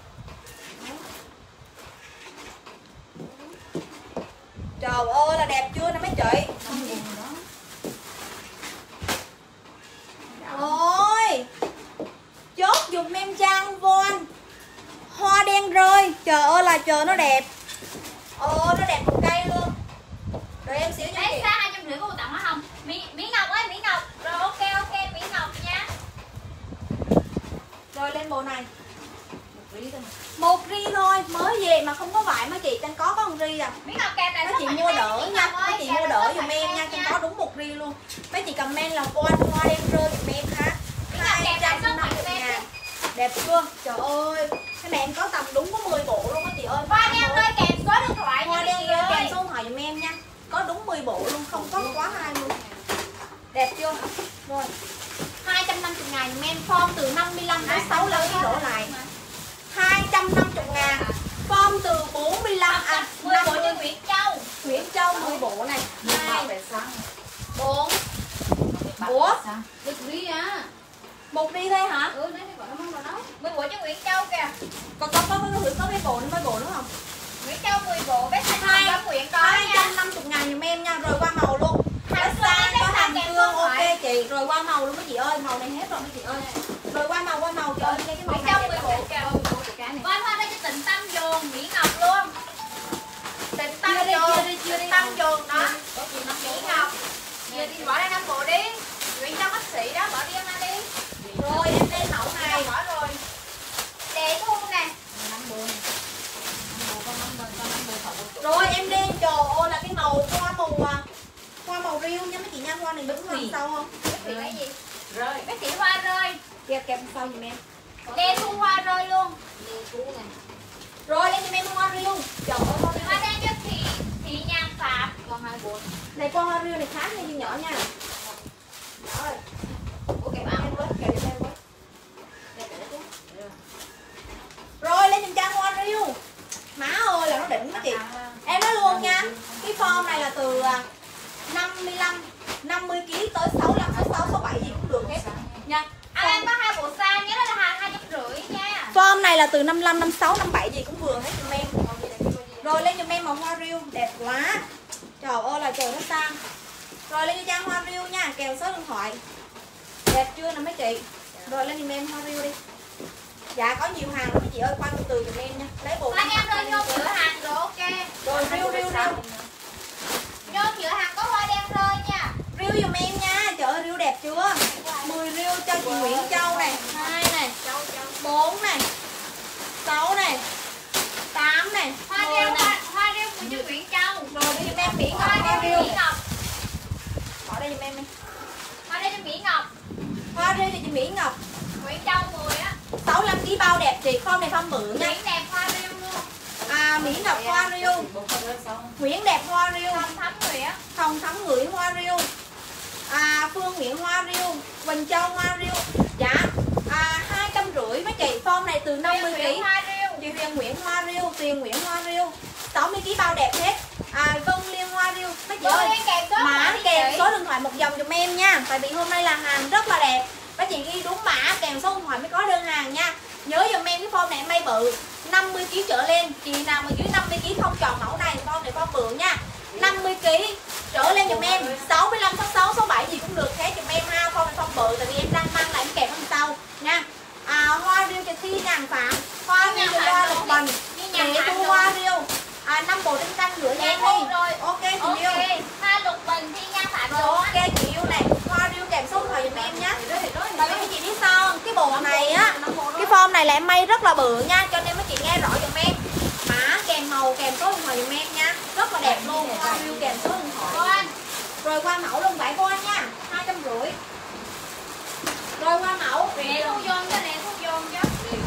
Trời ơi là đẹp chưa nè mấy chị. Ôi chốt giùm em Trang Von hoa đen rơi. Trời ơi là trời nó đẹp. Ồ nó đẹp một cây luôn. Rồi em xíu nha Bé chị. sang hai trăm rưỡi của tặng hả Hồng? Mỹ Mỹ Ngọc ơi, Mỹ Ngọc. Rồi ok ok Mỹ Ngọc nha. Rồi lên bộ này. Một ri thôi, mới về mà không có vải mà chị, Trang có có một ri à. Mỹ Ngọc kèm này Mấy số chị bảy mua mươi đỡ Mỹ nha, Ngọc ơi, mấy chị kèm mua này đỡ số giùm bảy mươi em nha, Trang có đúng một ri luôn. Mấy chị comment là con hoa đen rơi giùm em ha. hai trăm năm mươi ngàn. Đẹp chưa? Trời ơi, cái này em có tầm đúng có mười bộ luôn á chị ơi. Hoa đen rơi kèm số điện thoại Hoa nha đen chị rơi ơi. kèm số điện thoại giùm em nha. Có đúng mười bộ luôn, không có quá hai luôn. Đẹp chưa? Rồi. hai trăm năm mươi ngàn giùm em, form từ năm mươi lăm đến sáu mươi lăm ký đổ lại. hai trăm năm mươi ngàn. Form từ bốn mươi lăm à mười bộ cho Nguyễn Châu. Nguyễn Châu mười bộ này. hai sáng. bốn Ủa? Sáng. Được rí á. Một đi thôi hả? Ừ, đấy gọi nó mong vào đó. mười bộ cho Nguyễn Châu kìa. Còn có có có có, có mấy bộ nữa, mấy bộ nữa không? Nguyễn Châu mười bộ, bé sang Hai- Hồng Gấm Nguyễn có hai nha. trăm năm mươi ngàn giùm em nha, rồi qua màu luôn. Hàng Nó sang xương, có bé hàng sang kèm xương số ok thoại. chị, rồi qua màu luôn mấy chị ơi, màu này hết rồi mấy chị ơi. Rồi qua màu qua màu trời ơi, cái màu Nguyễn này Châu đẹp mười lắm. bộ kìa. Con hoa đây cho Tịnh Tâm Dồn, Mỹ Ngọc luôn. Tịnh Tâm Chưa đi, Dồn, chưa đi, chưa đi. Tịnh Tâm Dồn đó. Mỹ Ngọc. Giờ đi bỏ ra năm bộ đi. Nguyễn Châu bác sĩ đó, bỏ riêng ra đi. Rồi em lên mẫu này. Bỏ rồi. Để thu nè. Rồi em lên trời ơi là cái màu hoa màu à. Hoa màu riêu nha mấy chị nha, hoa này đứng đằng sau không? Bác sĩ lấy gì? Rơi. Bác sĩ hoa rơi. Kẹp kẹp sau giùm em. Lê thu hoa rơi luôn. Lê Thu này. Rồi lên cho em hoa riêu. Trời ơi hoa riêu. Hoa đen cho thị thị nhàn phạm. Con hai bốn. Này con hoa riêu này khác nha, nhỏ nha. Rồi. Ủa kẹp ăn với, kẹp cho em với. Rồi lên giùm trang hoa riêu. Má ơi là nó đỉnh đó chị. Em nói luôn nha, cái form này là từ năm mươi lăm, năm mươi ki lô gam tới sáu mươi lăm, sáu mươi sáu, sáu mươi bảy gì cũng được hết nha. À, em có hai bộ size nhớ là hàng hai trăm rưỡi nha. Form này là từ năm mươi lăm, năm mươi sáu, năm mươi bảy gì cũng vừa hết giùm em. Rồi lên giùm em màu hoa riêu đẹp quá. Trời ơi là trời nó sang. Rồi lên cho trang hoa riêu nha, kèm số điện thoại. Đẹp chưa nè mấy chị. Rồi lên giùm em hoa riêu đi. Dạ có nhiều hàng lắm mấy chị ơi, qua từ từ giùm em nha. Lấy bộ Anh em ơi, vô cửa hàng rồi ok. Rồi riêu riêu riêu. Vô cửa hàng có hoa đen rơi nha. Riêu giùm em nha. Trời ơi riêu đẹp chưa. mười riêu cho chị Nguyễn Châu này, hai này, bốn này, sáu này, tám này, Hoa mười rêu này. hoa, hoa rêu của chị Nguyễn Châu. Rồi đi giùm em Mỹ Ngọc Hoa hoa rêu riêu. Mỹ Ngọc. Bỏ đây giùm em đi. Hoa rêu cho Mỹ Ngọc. Hoa riêu cho chị Mỹ Ngọc. Nguyễn Châu mười á. sáu mươi lăm ki lô gam bao đẹp chị, form này form bự nha. Nguyễn đẹp hoa rêu luôn. À Mỹ Ngọc hoa riêu. Nguyễn đẹp hoa riêu. Không thấm người á. Hồng Thắm Ngửi hoa riêu. À Phương Nguyễn hoa riêu. Quỳnh Châu hoa riêu. Dạ à, hai trăm rưỡi mấy chị, form này từ năm mươi ki lô gam. Hoa rêu. Chị Huyền Nguyễn hoa riêu, Tuyền Nguyễn hoa riêu. sáu mươi ki lô gam bao đẹp hết. À Vân Liên hoa riêu. Mấy chị Vân ơi, Liên kèm số mã điện kèm thoại số điện thoại một dòng giùm em nha. Tại vì hôm nay là hàng rất là đẹp. Mấy chị ghi đúng mã kèm số điện thoại mới có đơn hàng nha. Nhớ giùm em cái form này may bự, năm mươi ki lô gam trở lên. Chị nào mà dưới năm mươi ki lô gam không chọn mẫu này, form này form bự nha. năm mươi ki lô gam trở lên giùm em, sáu mươi lăm, sáu mươi sáu, sáu mươi bảy gì cũng được hết giùm em ha. Form này form bự tại vì em đang mang lại em kèm hơn sau nha. À, hoa riêu cho Thi Nhàn Phạm, hoa riêu cho Hoa Lục Bình, để thu hoa riêu. À, năm bộ trên canh rửa Dạ em thu đi. rồi. Ok chị Ok. yêu. Hoa Lục Bình Thi Nhan Phạm Rồi rồi. ok chị yêu này, hoa riêu kèm số điện thoại giùm em nhé. Tại vì mấy chị biết sao không? Cái bộ này á, cái form này là em may rất là bự nha, cho nên mấy chị nghe rõ giùm em. Mã kèm màu kèm số điện thoại giùm em nha, rất là đẹp luôn. Hoa riêu kèm số điện Cô thoại. anh. Rồi qua mẫu luôn vậy cô anh nha, hai trăm rưỡi. Rồi qua mẫu. Để thu dồn cho nè, thu dồn cho.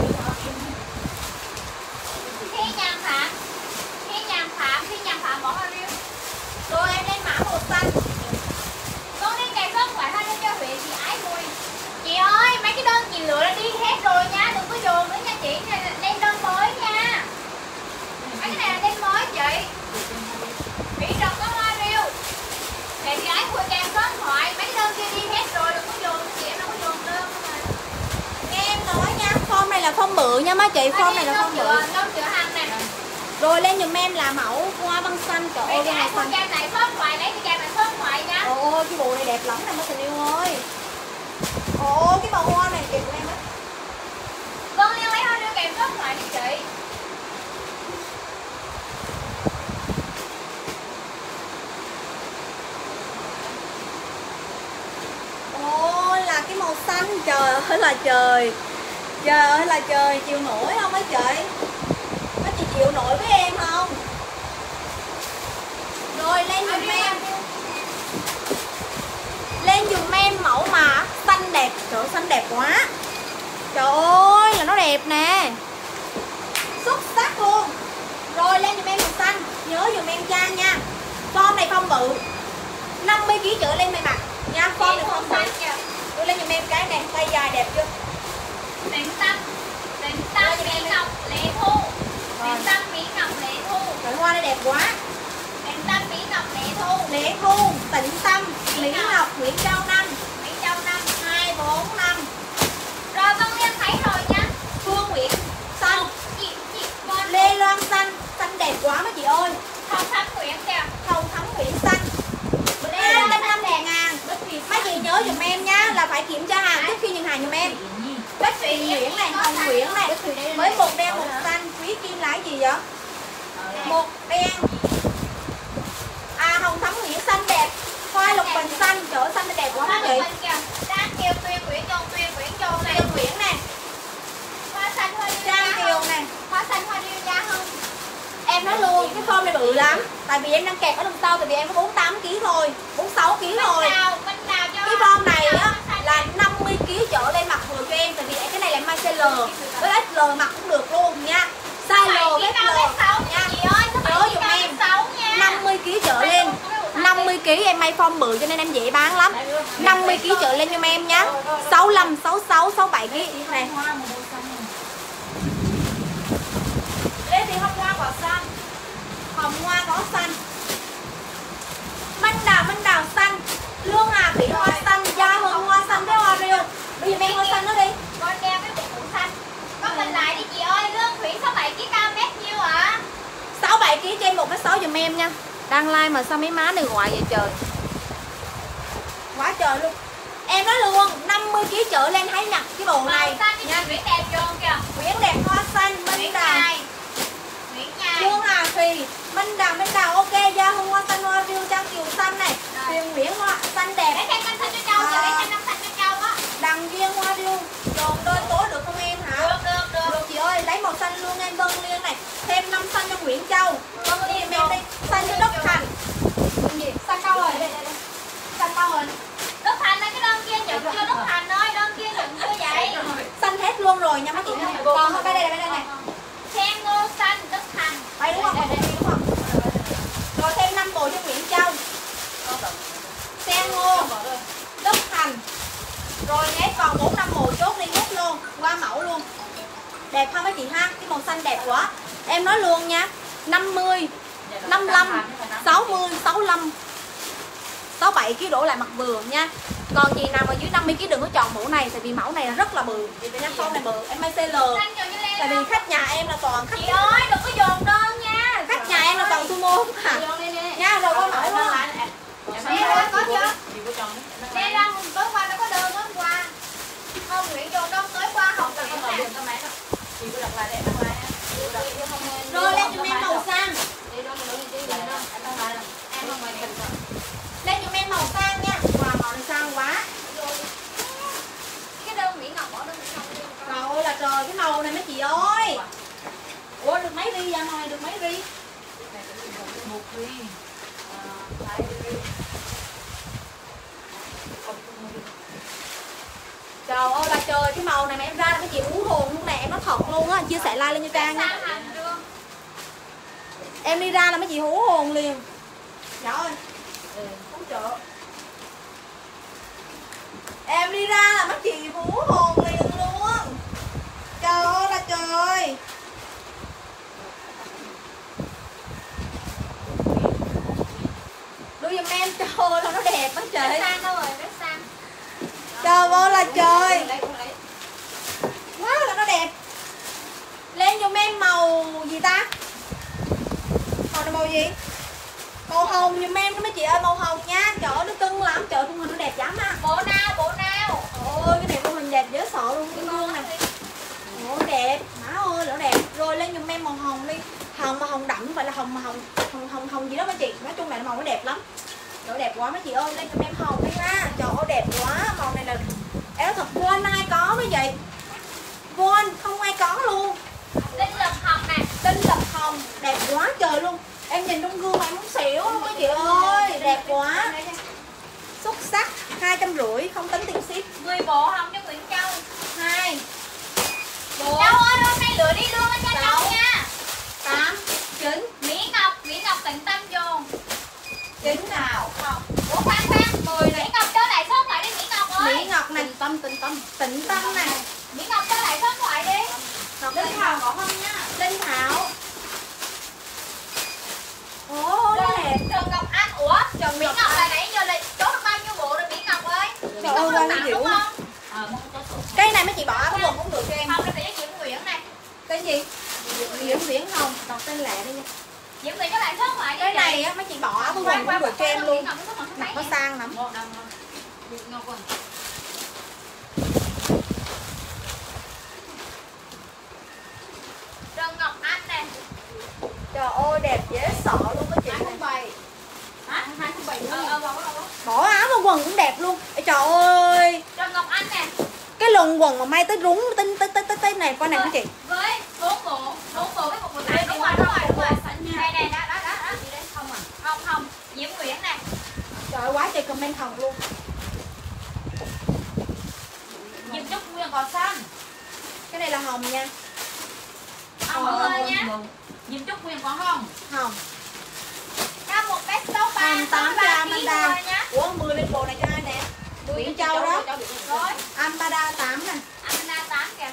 Thi Nhan Phạm. Thi Nhan Phạm, Thi Nhan Phạm bỏ hoa riêu. Rồi em lên mã màu xanh. Con đi kèm số phải hoa cho Huệ chị ái vui. Chị ơi, mấy cái đơn chị lựa đã đi hết rồi nha, đừng có dồn nữa nha chị, này là lên đơn mới nha. Mấy cái này là đơn mới chị. Mỹ Trần có hoa riêu. Thì chị ái vui kèm số điện thoại, mấy cái đơn kia đi hết rồi, đừng có dồn nữa chị, em đâu có dồn đơn mà. Nghe em nói nha, form này là form bự nha mấy chị, form này là form bự. Đơn chữa hàng này. Rồi lên giùm em là mẫu hoa băng xanh, trời ơi Chị cái ái này vui xanh. kèm này số điện thoại, lấy chị kèm này số điện thoại nha. Ôi cái bộ này đẹp lắm nè mấy tình yêu ơi. Ồ cái màu hoa này kìa của em á. Vâng, Liên lấy hoa riêu kèm số điện thoại đi chị. Ôi là cái màu xanh, trời ơi là trời. Trời ơi là trời, chịu nổi không mấy chị? Mấy chị chịu nổi với em không? Rồi lên giùm em. Lên giùm em mẫu mà xanh đẹp, trời ơi, xanh đẹp quá. Trời ơi là nó đẹp nè, xuất sắc luôn. Rồi lên giùm em màu xanh, nhớ giùm em Trang nha. Form này form bự, năm mươi ki lô gam trở lên mày mặc nha. Form này form bự. Tôi lên giùm em cái này, tay dài đẹp chưa? Tịnh Tâm, Tịnh Tâm Mỹ Ngọc Lệ Thu. Tịnh Tâm Mỹ Ngọc Lệ Thu. Trời hoa này đẹp quá. Tịnh Tâm Mỹ Ngọc Lệ Thu. Lễ Thu, Tịnh Tâm, Mỹ Ngọc, Nguyễn Châu năm, Mỹ Châu năm. hai, bốn, năm. Rồi con Liên thấy rồi nha. Phương Nguyễn xanh, Chị, chị, con Lê Loan xanh, xanh đẹp quá mấy chị ơi. Không thấm Nguyễn kìa. Hồng Thắm Nguyễn xanh. Đây là năm ngàn ngàn. Mấy chị nhớ giùm em nha, là phải kiểm tra hàng trước khi nhận hàng giùm em. Bách Thùy Nguyễn này, Hồng Nguyễn này, với một đen một xanh. Quý Kim là cái gì vậy? Một đen. À Hồng Thắm Nguyễn xanh đẹp. Hoa Lục Bình xanh, trời ơi, xanh này đẹp quá mấy chị. Trang Kiều Tuyên Nguyễn Châu, Tuyên Nguyễn Châu này. Kiều Nguyễn này, Hoa xanh hoa riêu Trang giá Kiều không? này. Hoa xanh hoa riêu giá không? Em nói luôn, cái form này bự lắm. Tại vì em đang kẹp ở đằng sau, tại vì em có bốn mươi tám ki lô gam thôi, bốn mươi sáu ki lô gam thôi. Nào, bên nào cho Cái form này á xanh là năm mươi ki lô gam trở lên mặc vừa cho em. Tại vì cái này là size L với ích lờ mặc cũng được luôn nha. Size L với ích lờ nha. Nhớ giùm em năm mươi ki lô gam trở lên. năm mươi ki lô gam em may form bự cho nên em dễ bán lắm. năm mươi ki lô gam trở lên giùm em nhá. sáu mươi lăm, sáu mươi sáu, sáu mươi bảy ki lô gam này. Đây thì hồng hoa quả xanh. Hồng hoa có xanh. Manh đào, manh đào xanh. Lương Hà Thủy hoa xanh, da hương hoa xanh với hoa riêu. Bây giờ em hoa xanh nó đi. Con đeo cái cục mũ xanh. Con mình lại đi chị ơi, Lương Thủy sáu mươi bảy ki lô gam cao mét nhiêu ạ? sáu mươi bảy ki lô gam trên một mét sáu giùm em nha. Đang like mà sao mấy má này ngoài vậy trời. Quá trời luôn. Em nói luôn, năm mươi ki lô gam trở lên hãy nhặt cái bộ này nha. Nguyễn đẹp vô kìa. Nguyễn đẹp hoa xanh, Minh Đào. Nguyễn Nhai. Lương Hà Thùy, Minh Đào, Minh Đào ok, da hương hoa xanh, hoa riêu, trang kiều xanh này. Huyền Nguyễn hoa xanh đẹp. Lấy thêm năm xanh cho Châu, à. Lấy thêm năm xanh cho Châu á. Đằng duyên hoa riêu, tròn đôi tối được không em hả? Được, được, được. Được chị ơi, lấy màu xanh luôn em Vân Liên này. Thêm năm xanh cho Nguyễn Châu. Vân Liên em đi, xanh cho Đất Thành. Gì? Xanh đâu rồi? Đây, đây, đây. Xanh đâu rồi? Đất Thành là cái đơn kia nhận chưa Đất Thành ơi, đơn kia nhận chưa vậy? Xanh hết luôn rồi nha mấy chị. Còn bên đây này, bên đây này. Sen ngô xanh Đất Thành. Đây đúng không? Đây, đây, đúng không? Rồi thêm năm bộ cho Nguyễn Châu. Sen ngô, Đất Thành. Rồi nhé, còn bốn năm bộ chốt đi hết luôn, qua mẫu luôn. Đẹp không mấy chị ha? Cái màu xanh đẹp quá. Em nói luôn nha. năm mươi, năm mươi lăm, sáu mươi, sáu mươi lăm, sáu mươi bảy ki lô gam đổ lại mặt vừa nha. Còn gì nào mà dưới năm mươi ki lô gam đừng có chọn mẫu này, tại vì mẫu này là rất là bự. Vì nha, con này bự, em may size L. Tại vì khách nhà em là toàn khách. Chị ơi, đừng có dồn đơn nha. Khách nhà em là toàn sumo không hả? Nha, rồi qua mẫu luôn. Nè ơi, có chưa? Nè ra tối qua nó có đơn hôm qua. Không, Nguyễn dồn đơn tối qua không cần không nè. Rồi lên cho em màu xanh. Lên cho em màu xanh nha. Wow, màu này sang quá. Cái đơn Mỹ Ngọc bỏ đơn Mỹ Ngọc đi. Trời ơi là trời, cái màu này mấy chị ơi. Ủa được mấy ri vậy? Màu này được mấy ri? Một ri. Hai ri. Trời ơi là trời, cái màu này mà em ra là mấy chị hú hồn luôn nè, em nói thật luôn á, chia sẻ like lên cho Trang nha. Em đi ra là mấy chị hú hồn liền. Trời ơi. Ừ, hú trợ. Em đi ra là mấy chị hú hồn liền luôn. Trời ơi là trời. Đưa giùm em, trời ơi là nó đẹp quá trời. Rất sang đâu rồi, rất sang. Trời ơi là trời. Quá là nó đẹp. Lên giùm em màu gì ta? Màu này màu gì? Màu hồng giùm em đó mấy chị ơi, màu hồng nha. Trời ơi nó cưng lắm, trời khung hình nó đẹp lắm á. Bộ nào, bộ nào? Ôi cái này khung hình đẹp dễ sợ luôn, cái con này. Ôi đẹp, má ơi nó đẹp. Rồi lên giùm em màu hồng đi. Hồng mà hồng đậm, không phải là hồng mà hồng hồng hồng hồng gì đó mấy chị. Nói chung là màu nó đẹp lắm. Trời đẹp quá mấy chị ơi, lên giùm em hồng đi ha. Trời ơi đẹp quá, màu này là em nói thật quên ai có mấy chị. Quên không ai có luôn. Tinh Lập Hồng nè. Tinh Lập Hồng đẹp quá trời luôn. Em nhìn trong gương mà em muốn xỉu luôn mấy chị ơi, đẹp quá. Xuất sắc, hai trăm rưỡi không tính tiền ship. mười bộ hồng cho Nguyễn Châu. Hai. Châu ơi, hôm nay lựa đi luôn cho Châu nha. Tám, chín. Mỹ Ngọc, Mỹ Ngọc tận tâm vô. Chín nào? Không. Ủa khoan khoan. mười Mỹ Ngọc cho lại số thoại đi Mỹ Ngọc ơi. Mỹ Ngọc này, tâm tịnh tâm, tịnh tâm này. Mỹ Ngọc cho lại số thoại đi. Linh Thảo có không nha? Linh Thảo. Ồ, nó đẹp. Trần Ngọc Anh, ủa? Trần Mỹ Ngọc là nãy giờ là chốt được bao nhiêu bộ rồi Mỹ Ngọc ơi? Mỹ Trời Ngọc ơi, không bao tặng nhiêu đúng dữ. không? Cây này mấy chị bỏ áo quần cũng được cho em. Không, nó phải Diễm Nguyễn này. Cái gì? Diễm Viễn Hồng, đọc tên lẹ đi nha. Diễm Nguyễn cho lại số thoại đi. Cái này á mấy chị bỏ áo quần cũng được cho em luôn. Mặc nó sang lắm. Trần Ngọc Anh nè. Trời ơi đẹp dễ sợ luôn mấy chị này. hai không bảy. Hả? hai không bảy nữa. Ờ, ờ, Bỏ áo và quần cũng đẹp luôn. Ê, trời ơi. Trần Ngọc Anh nè. Cái lùn quần mà may tới rúng tới tới tới tới, tới này coi này mấy chị. Với bốn bộ, bốn bộ với một bộ tải. Đúng rồi, đúng rồi, đúng rồi. Đây này, đó đó đó đó. Gì đây? Không à. Không không. Diễm Nguyễn nè. Trời ơi quá trời comment hồng luôn. Diễm Trúc Nguyên còn xanh. Cái này là hồng nha. Hồng Hồng, ơi nhá. Nhìn chút Nguyên có không? Hồng. Cao một mét sáu ba. Hồng tám cho Amanda. Ủa mười lên bộ này cho ai nè? Nguyễn Châu đó. Rồi. Amanda tám nè. Amanda tám kìa.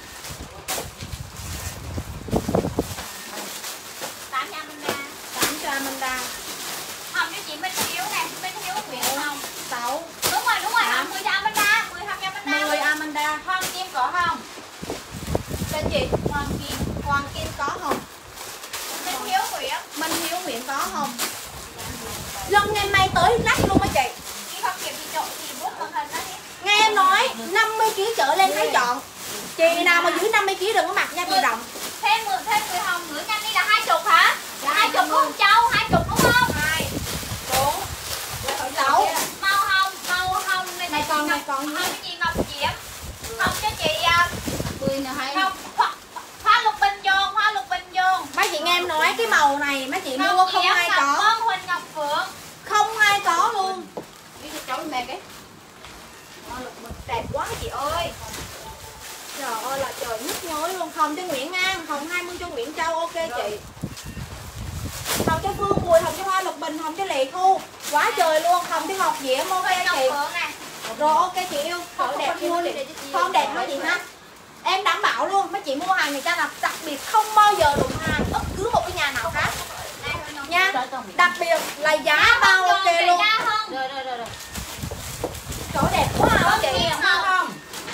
tám cho Amanda. tám cho Amanda. Hồng cho chị Minh Hiếu nè, Minh Hiếu Nguyễn Hồng. sáu. Đúng rồi, đúng rồi, Hồng mười cho Amanda, mười Hồng cho Amanda. mười Amanda. Hoàng Kim có Hồng. Tên chị? Hoàng Kim. Hoàng Kim có hồng. Minh Hiếu Nguyễn. Minh Hiếu Nguyễn có hồng. Lân em may tới lắc luôn á chị. Chị không kịp thì trộn thì bút màn hình đó đi. Nghe em nói năm mươi ki lô gam trở lên thấy chọn. Chị nào mà dưới năm mươi ki lô gam đừng có mặc nha bị rộng. Thêm mười thêm mười Hồng nữa nhanh đi là hai chục hả? Là hai chục đúng không Châu? Hai chục đúng không? hai, bốn, sáu. Màu hồng, màu hồng này Này chị còn, Ngọc- này còn hồng nha. cho chị Ngọc Diễm. Hồng cho chị à, mười nè hay. Ngọc Hoa, Hoa Lục Bình Dồn, Hoa Lục Bình Dồn. Mấy chị nghe em nói cái màu này mấy chị Ngọc mua không Diễm, ai Ngọc có. Vân, Huỳnh Ngọc Phượng. Không ai có luôn. Đi cho cháu mẹ cái. Đẹp quá chị ơi. Trời ơi là trời nhức nhối luôn. Hồng cho Nguyễn An, hồng hai mươi cho Nguyễn Châu, ok chị. Hồng cho Phương Bùi, hồng cho Hoa Lục Bình, hồng cho Lệ Thu. Quá trời luôn, hồng cho Ngọc Diễm, ok Huỳnh Ngọc chị. Phượng nè. Rồi ok chị yêu. Trời đẹp mua đi. Không đẹp hả chị ha? Em đảm bảo luôn, mấy chị mua hàng người ta là đặc biệt không bao giờ đụng hàng bất cứ một cái nhà nào khác nha. Đặc biệt là giá bao ok luôn. Rồi rồi rồi rồi. Chỗ đẹp quá hả chị? Kim Không Ngọc. không?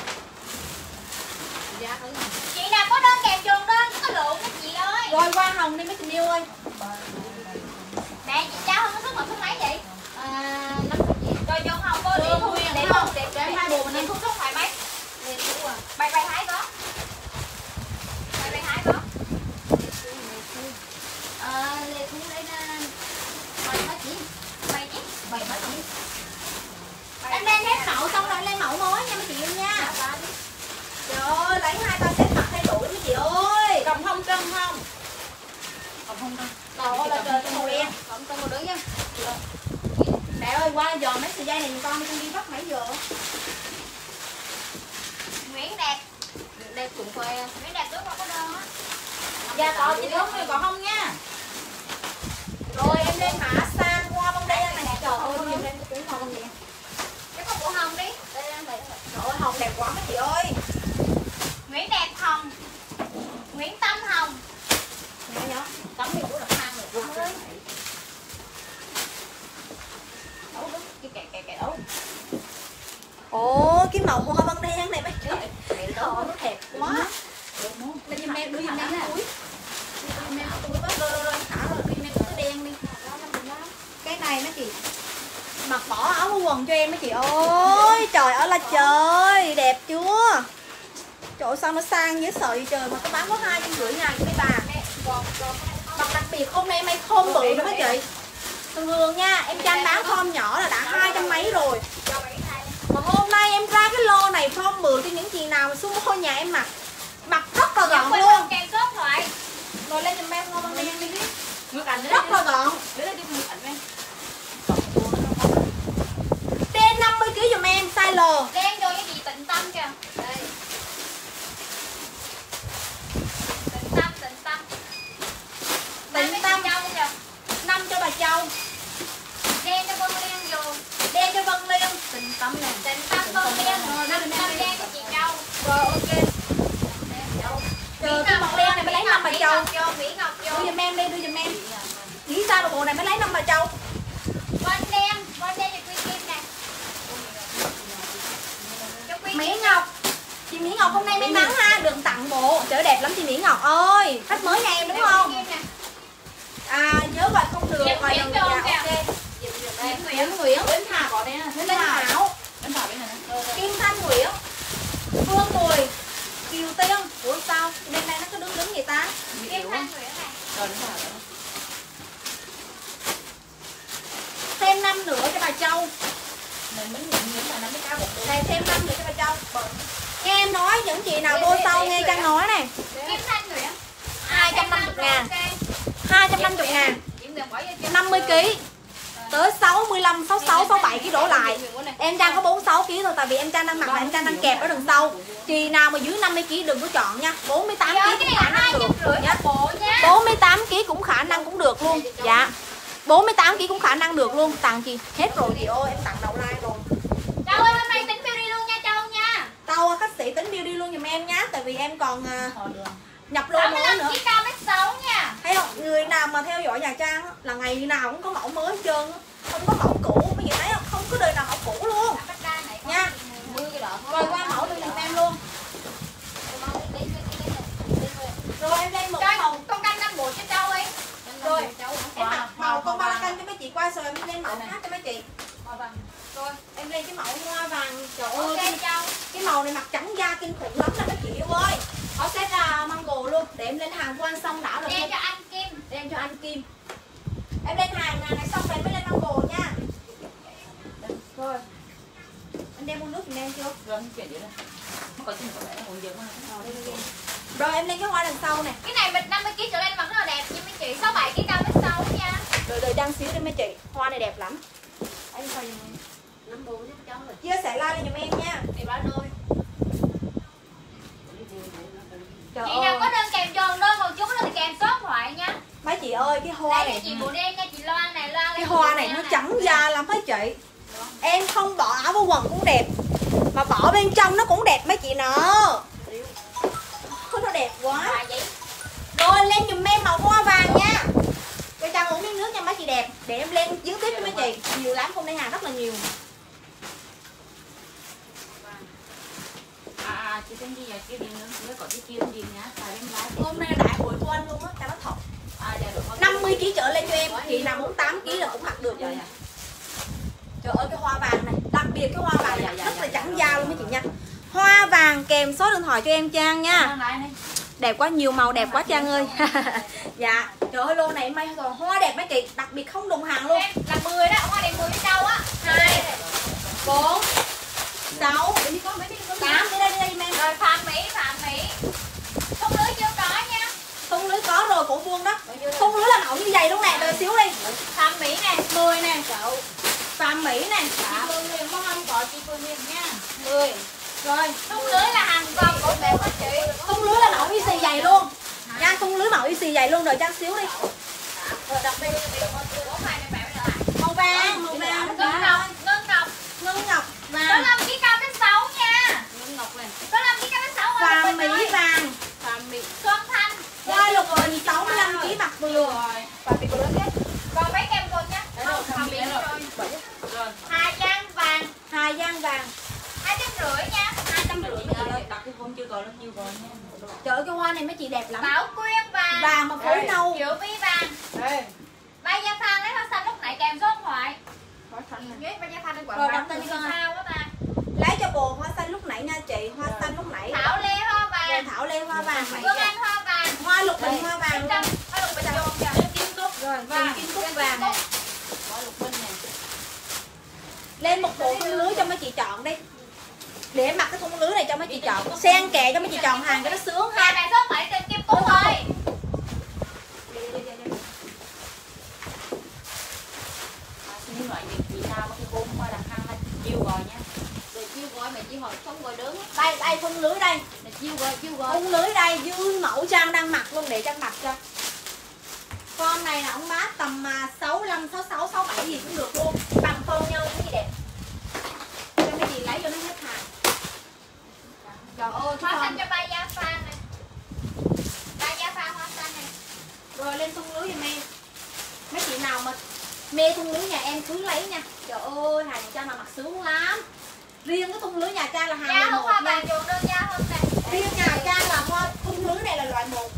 Giá có gì? Chị nào có đơn kèm trường đơn có lượng đó chị ơi. Rồi qua hồng đi mấy chị yêu ơi. Nè chị Châu không có số một số mấy vậy? À, năm mươi chị. Rồi dùng hồng vô Đưa đi. Nguyên Để đúng không? không? Để Để hai bộ mình để đi. thu số thoại mấy? Lên chú à. Bay bay thái có. Bay bay thái có. À, Lê Thu lấy ra. Mày hết chị. Bay chứ. Mày hết chị. Em lên hết mẫu xong rồi lên mẫu mới nha mấy chị yêu nha. Trời ơi lấy hai ba set mặt thay đổi mấy chị ơi. Cầm không cân không? Cầm không cân. Trời ơi là trời cho màu đen. Cầm cân một đứa nha. Mẹ ơi qua giờ mấy sợi dây này con đi con đi bắt mấy giờ. Nguyễn Đạt. Đây cũng khoe. Nguyễn Đạt trước không có đơn á. Dạ có chị Đúng rồi, còn không nha. Rồi em lên mã sang qua bông đen này. Trời ơi em lên cái túi hồng vậy. Cái con bộ hồng đi. Đây đây đây. Trời ơi hồng đẹp quá mấy chị ơi. Nguyễn Đạt hồng. Nguyễn Tâm hồng. Nhỏ nhỏ. Tấm thì cũng được hàng rồi. Đúng rồi. Đấu đúng. Cái kẹt kẹt kẹt đấu. Ồ cái màu hoa bông đen này mấy chị. Trời ơi nó đẹp quá. Đưa giùm em, đưa giùm em túi. Đưa giùm em túi bớt. Rồi rồi rồi thả rồi đưa giùm em túi đen đi. Cái này mấy chị. Mặc bỏ áo với quần cho em mấy chị ơi. Trời ơi là trời. Đẹp chưa? Trời ơi, sao nó sang dễ sợ vậy trời. Mà có bán có hai trăm rưỡi ngàn cho mấy bà. Mặc đặc biệt hôm nay em may khom bự nữa mấy chị. Thường thường nha em tranh bán khom nhỏ là đã hai trăm mấy rồi. Mà hôm nay em ra cái lô này form mượn cho những chị nào mà xuống ngôi nhà em mặc. Mặc rất là gọn luôn. Kèm số thoại. Rồi lên giùm em hoa bông đen đi. Ngược ảnh Rất là gọn. Để đây đi ngược ảnh em. Trên năm mươi ki lô gam giùm em size L. Đen vô cái gì Tịnh Tâm kìa. Đây. Tịnh Tâm, Tịnh Tâm. Tịnh Tâm. Châu kìa. năm cho bà Châu. Đen cho Vân Liên vô. Đen cho Vân Liên. Tình tâm này. Tịnh Tâm Vân Liên. Năm năm đen cho chị Châu. Rồi ok. Chờ cái màu đen này mới lấy năm bà Mỹ Châu. Ngọc vô, Mỹ Ngọc vô. Đưa giùm em đi, đưa giùm em. Nghĩ sao mà bộ này mới lấy năm bà Châu. Vân đen, Vân đen cho Quy Kim nè. Cho Quy Mỹ Kim. Ngọc. Chị Mỹ Ngọc hôm nay may mắn ha, đừng tặng bộ. Trời đẹp lắm chị Mỹ Ngọc ơi. Khách mới nhà em đúng không? Quy Kim nè. À nhớ gọi không được. Diệp Gọi Nguyễn được vô dạ, kìa. ok. Nguyễn Nguyễn. Nguyễn Nguyễn. Đến Hà có đây nè. Lên Thảo. Đến Thảo bên này nè. Kim Thanh Nguyễn. Phương Bùi. Kiều Tiên. Ủa sao? Bên này nó cứ đứng đứng vậy ta? Kim Thanh Nguyễn nè. Rồi đến Thảo. Thêm năm nữa cho bà Châu. Mình mới nhận những là nó mới cá bột. Này thêm năm nữa cho bà Châu. Nghe em nói những chị nào vô sau nghe Trang nói nè. Kim Thanh Nguyễn. hai trăm năm mươi ngàn. Ok. hai trăm năm mươi ngàn. Chị Nguyễn bỏ vô chưa? năm mươi ki lô gam. tới sáu mươi lăm, sáu mươi sáu, sáu mươi bảy ký đổ lại. Em Trang có bốn mươi sáu ký thôi, tại vì em Trang đang mặc là em Trang đang kẹp ở đằng sau. Chị nào mà dưới năm mươi ký đừng có chọn nha. bốn mươi tám ký cũng khả năng được nhá. bốn mươi tám ký cũng khả năng cũng được luôn. Dạ. bốn mươi tám ký cũng khả năng được luôn. Tặng chị hết rồi chị ơi, em tặng đầu like rồi. Châu ơi, hôm nay tính beauty luôn nha Châu nha. Tao khách sĩ tính beauty luôn giùm em nhá, tại vì em còn uh, nhập lô mới nữa. Ký cao mét sáu nha. Thấy không? Người nào mà theo dõi nhà Trang là ngày nào cũng có mẫu mới hết trơn, không có mẫu cũ, mấy người thấy không? Không có đời nào mẫu cũ luôn. Nha. Rồi qua mẫu tôi giùm em luôn. Rồi em lên một Trời, màu con canh năm bộ cho Châu ơi. rồi em mặc màu con ba la canh cho mấy chị qua rồi em lên mẫu khác cho mấy chị. Rồi em lên cái mẫu hoa vàng. Trời ơi, Ok cái, Châu. cái màu này mặc trắng da kinh khủng lắm nè mấy chị yêu ơi. Có set là mango luôn. Để em lên hàng của anh xong đã rồi. Đen cho anh Kim. Đem cho anh Kim. Em lên hàng này, này xong rồi em mới lên mango nha. Rồi. Anh đem mua nước giùm em chưa? Rồi, chuyện vậy đó. Nó còn xin có vẻ là còn dừng mà. Rồi, đây, đây. Rồi em lên cái hoa đằng sau này. Cái này mình năm mươi ký trở lên mặc rất là đẹp nha mấy chị. sáu mươi bảy ký cao mét sáu nha. Rồi đợi Trang xíu đi mấy chị. Hoa này đẹp lắm. Em coi giùm em. Năm đô giúp cháu rồi. Chia sẻ like lên giùm em nha. Thì bán đôi. Trời Chị nào ơi. có đơn kèm tròn đơn một chút thì kèm số điện thoại nha. Mấy chị ơi, cái hoa Đây này. cho chị bộ đen nha chị Loan này, Loan. Cái hoa này nó trắng da lắm mấy chị. Em không bỏ áo vào quần cũng đẹp, mà bỏ bên trong nó cũng đẹp mấy chị nè. Nó đẹp quá. À, vậy. Rồi lên giùm em màu hoa vàng nha. Cho Trang uống miếng nước nha mấy chị đẹp. Để em lên dưới tiếp cho mấy chị. Nhiều lắm, không đây hàng rất là nhiều. À, à, chị tên gì vậy? Kêu điện nữa. Chị có cái kêu điện nhá. Tại em lái. Hôm nay đại hội của anh luôn á, Trang nói thật. À, dạ được. năm mươi ký trở lên cho em. Chị nào bốn mươi tám ký là cũng mặc được rồi. Trời ơi cái hoa vàng này, đặc biệt cái hoa vàng này rất là trắng da luôn mấy chị nha. Hoa vàng kèm số điện thoại cho em Trang nha. Đẹp quá, nhiều màu đẹp quá Trang ơi. Dạ, trời ơi lô này may rồi, hoa đẹp mấy chị, đặc biệt không đụng hàng luôn. Em là mười đó, hoa này mười với Châu á. Hai, bốn, sáu, tám, đi đây đi đây em. Rồi Phạm Mỹ, Phạm Mỹ. Không lưới chưa có nha. Thun lưới có rồi, cổ vuông đó. Thun lưới là mẫu như vậy luôn nè, đợi xíu đi. Phạm Mỹ nè. mười nè. Phạm Mỹ nè. Chị Phương Huyền có không? Gọi chị Phương Huyền nha. mười. Rồi, Không lưới là hàng vòng của mẹ của chị. thun lưới là mẫu y xì dày luôn. Nha, thun lưới mẫu y xì dày luôn, đợi Trang xíu đi. Rồi đặc biệt của mày mẹ mẹ lại. Màu vàng, màu vàng. Ngân Ngọc, Ngân Ngọc. Ngân ngọc Số vàng. năm ký cao đến sáu nha. Ngân Ngọc này. Số năm ký cao đến sáu. Phạm Mỹ vàng. Phạm Mỹ. Xuân Thanh. Hoa lục bình sáu mươi lăm ký mặc vừa. Phạm Mỹ của lớn nhất. Còn mấy kem cột nhá. Rồi, Phạm Mỹ rồi. rồi. Rồi. Hà Giang vàng. Hà Giang vàng. Hai trăm rưỡi nha. hai trăm rưỡi mấy chị ơi. Đặt cái hôm chưa còn lắm, nhiều rồi nha. Trời ơi cái hoa này mấy chị đẹp lắm. Bảo Quyên vàng. Vàng mà phối nâu. Diệu Vi vàng. Đây. Ba Gia Phan lấy hoa xanh lúc nãy kèm số điện thoại. Có thanh này. Dưới Ba Gia Phan đi quảng Rồi, cáo đặt tên đi con ơi. sao quá ta. Lấy cho bồ hoa xanh lúc nãy nha chị. Hoa xanh lúc nãy. Thảo Lê hoa Rồi vàng. Thảo Lê hoa vàng. Phương Anh hoa vàng. Hoa lục bình hoa vàng luôn. Trăm. Hoa lục bình vô kìa. Kim cúc. Rồi Vàng. kim cúc vàng nè. Có lục minh này. Lên một bộ thun lưới cho mấy chị chọn đi. Để em mặc cái thun lưới này cho mấy chị chọn. Xen kẹ cho mấy chị chọn hàng cho nó sướng Hai ha. này số phải tìm Kim Cúc thôi. Xin loại việc chị nào mà cái cô qua đặt hàng là chiêu gọi nha. Rồi chiêu gọi mày chỉ hỏi không gọi đứng. Đây đây thun lưới đây. Là chiêu gọi chiêu gọi. Thun lưới đây dưới mẫu Trang đang mặc luôn để Trang mặc cho. Con này là ông bá tầm sáu mươi lăm, sáu mươi sáu, sáu mươi bảy gì cũng được luôn. Bằng phông nhau mấy chị đẹp. Cho mấy chị lấy cho nó hết hàng. Trời ơi cái Hoa xanh con. cho Ba Gia Phan này. Ba Gia Phan hoa xanh này. Rồi lên thun lưới giùm em. Mấy chị nào mà mê thun lưới nhà em cứ lấy nha. Trời ơi hàng nhà Trang là mặc sướng lắm. Riêng cái thun lưới nhà Trang là hàng Giá loại hương một hoa nha. vàng chuột đơn giá hơn này. Riêng nhà Trang là hoa thun lưới này là loại một.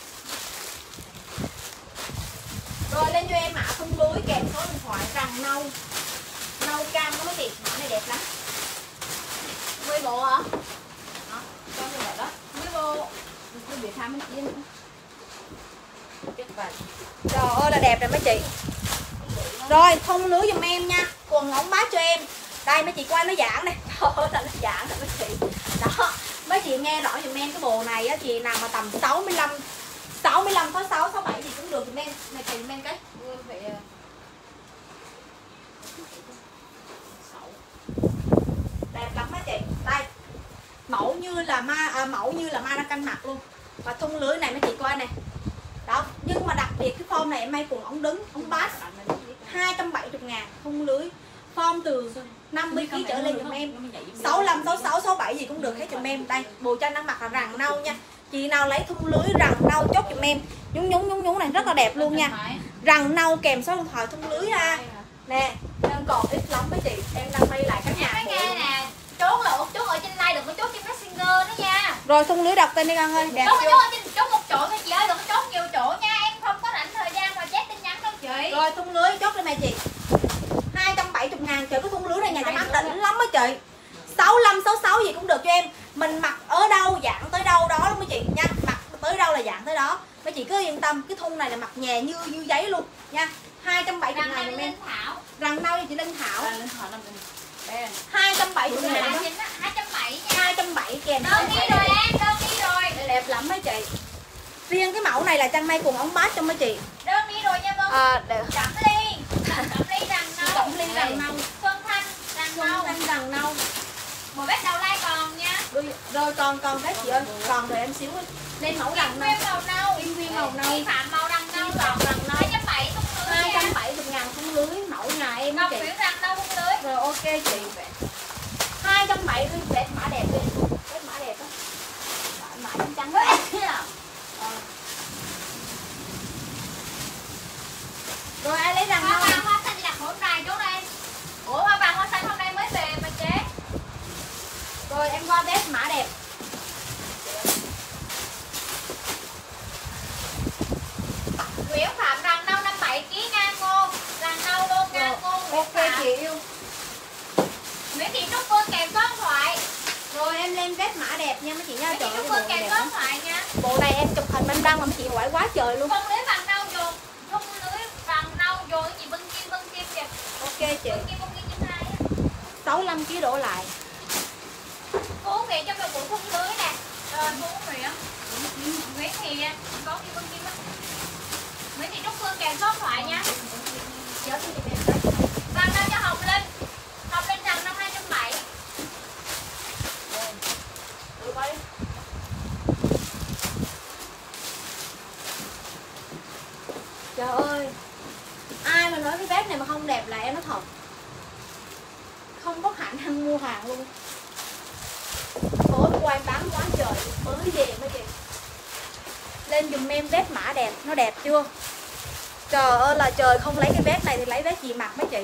Rồi lên cho em mã thun lưới kèm số điện thoại rằng nâu. Nâu cam đó mấy chị, mã này đẹp lắm. mười bộ hả? Hả? Có như vậy đó. mười bộ. Cái việc tham bên kia nữa. Biết vậy. Trời ơi là đẹp rồi mấy chị. Rồi thun lưới giùm em nha. Quần ống bát cho em. Đây mấy chị coi nó giãn này. Trời ơi là nó giãn rồi mấy chị. Đó. Mấy chị nghe rõ giùm em cái bộ này á, chị nào mà tầm sáu mươi lăm, sáu mươi lăm, sáu mươi sáu, sáu mươi bảy gì cũng được giùm em. Này chị giùm em cái. Đẹp lắm á chị. Đây. Mẫu như là ma à, mẫu như là ma đang canh mặt luôn. Và thun lưới này mấy chị coi này. Đó, nhưng mà đặc biệt cái form này em may quần ống đứng, ống bass hai trăm bảy mươi ngàn, thun lưới. Form từ năm mươi ki lô gam trở lên giùm em. sáu lăm, sáu sáu, sáu bảy gì cũng được hết giùm em. Đây, Bùi Tranh đang mặc là rằn nâu nha. Chị nào lấy thun lưới rằn nâu chốt giùm em. Nhúng nhúng nhúng nhúng này rất là đẹp luôn nha. Rằn nâu kèm số điện thoại thun lưới ha. Nè, đang còn ít lắm mấy chị. Em đang may lại các nhà. Mấy nghe nè. Chốt là chốt ở trên like, đừng có chốt trên Messenger nữa nha. Rồi thun lưới đọc tên đi con ơi, đẹp Chốt chưa? chốt trên chốt một chỗ thôi chị ơi, đừng có chốt nhiều chỗ nha. Em không có rảnh thời gian mà check tin nhắn đâu chị. Rồi thun lưới chốt lên này chị. hai trăm bảy mươi ngàn, trời cái thun lưới này nhà cho bán đỉnh lắm á chị. sáu lăm, sáu sáu gì cũng được cho em. Mình mặc ở đâu dạng tới đâu đó luôn mấy chị nha. Mặc tới đâu là dạng tới đó. Mấy chị cứ yên tâm, cái thun này là mặc nhẹ như như giấy luôn nha. hai trăm bảy mươi ngàn giùm em. Rằn nâu cho chị Linh Thảo. hai trăm bảy mươi ngàn đó. hai trăm bảy mươi nha. hai trăm bảy mươi kèm. Đơn đi rồi em, đơn đi rồi. Đẹp lắm mấy chị. Riêng cái mẫu này là Trang may cùng ống bát cho mấy chị. Đơn đi rồi nha Vân. À, để... Cẩm ly. Cẩm ly rằn nâu. Cẩm ly rằn nâu. Xuân Thanh rằn Xuân nâu. Thanh rằn nâu. Một vết đầu like còn nha. Rồi, rồi còn còn cái chị ơi, còn rồi em xíu lên mẫu rằn nâu. Nguyên màu nâu. Im nguyên màu nâu. Vi phạm màu rằn nâu. Vi phạm rằn nâu. hai trăm bảy mươi thun lưới hai trăm nha. bảy mươi ngàn thun lưới mẫu nhà em Ngọc chị. Nguyễn rằn nâu thun lưới. Rồi ok chị. hai trăm bảy mươi vết mã đẹp đi. Vết mã đẹp á. Mã trắng trắng đó. Ờ. Rồi ai lấy rằn Hoa nâu? vàng hoa xanh chị đặt hỗn đài chỗ đây. Ủa hoa vàng hoa xanh hôm nay mới về mà chế. Rồi em qua vết mã đẹp. Nguyễn Phạm rằn nâu năm mươi bảy ki lô gam ngang ngô. Rằn nâu luôn ngang ngô Nguyễn Ok Phạm. chị yêu. Nguyễn Thị Trúc Phương kèm số điện thoại. Rồi em lên vết mã đẹp nha mấy chị nha. Nguyễn Thị Trời ơi, Trúc bộ Phương này kèm đẹp số lắm. điện thoại nha. Bộ này em chụp hình banh đăng mà mấy chị quải quá trời luôn. Không lưới vàng nâu dồn. Không lưới vàng nâu dồn cái gì bưng kim bưng kim kìa. Ok chị. Bưng kim bưng kim chín hai á. sáu mươi lăm ki lô gam đổ lại. Cô Nguyễn trong đầu bộ khung lưới nè. Rồi cô Nguyễn. Nguyễn Thị có kim bưng kim á. Nguyễn Thị Trúc Phương kèm số điện thoại nha. Vàng nâu cho Hồng Linh. Hồng Linh rằng năm hai trăm bảy mươi. Trời ơi, ai mà nói cái vest này mà không đẹp là em nói thật, không có khả năng mua hàng luôn. Tối qua em bán quá trời mới về mấy chị. Lên dùm em vest mã đẹp, nó đẹp chưa? Trời ơi là trời, không lấy cái vest này thì lấy vest gì mặc mấy chị.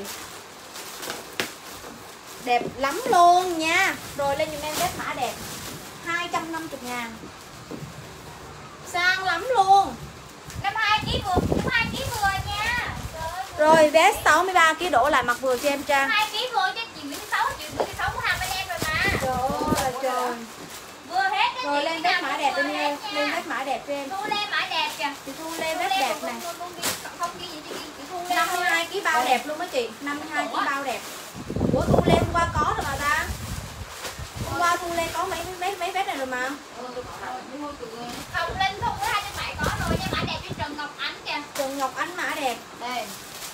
Đẹp lắm luôn nha. Rồi lên dùm em vest mã đẹp hai trăm năm mươi ngàn. Sang lắm luôn. năm hai ký vừa, năm hai ký vừa nha. Rồi vest sáu mươi ba ki lô gam đổ lại mặc vừa cho em Trang. hai ký vừa chứ chị Nguyễn Thị Sáu, chị Nguyễn Thị Sáu của hàng bên em rồi mà. Trời ơi là trời. Vừa hết cái Rồi chị lên nào vest mã cũng đẹp vừa đi hết em. nha. Lên vest mã đẹp cho em. Thu Lê mã đẹp kìa. Chị Thu Lê Thu vest Lê đẹp không- này. không- không ghi- không ghi gì chứ chị Thu Lê năm mươi hai ki lô gam bao đẹp luôn đó chị. năm mươi hai ki lô gam bao đẹp. Ủa Thu Lê hôm qua có rồi mà ta. Hôm qua Thu Lê có mấy mấy mấy vest này rồi mà. Hồng Linh Thu hai trăm bảy có rồi nha, mã đẹp cho Trần Ngọc Ánh kìa. Trần Ngọc Ánh mã đẹp. Đây.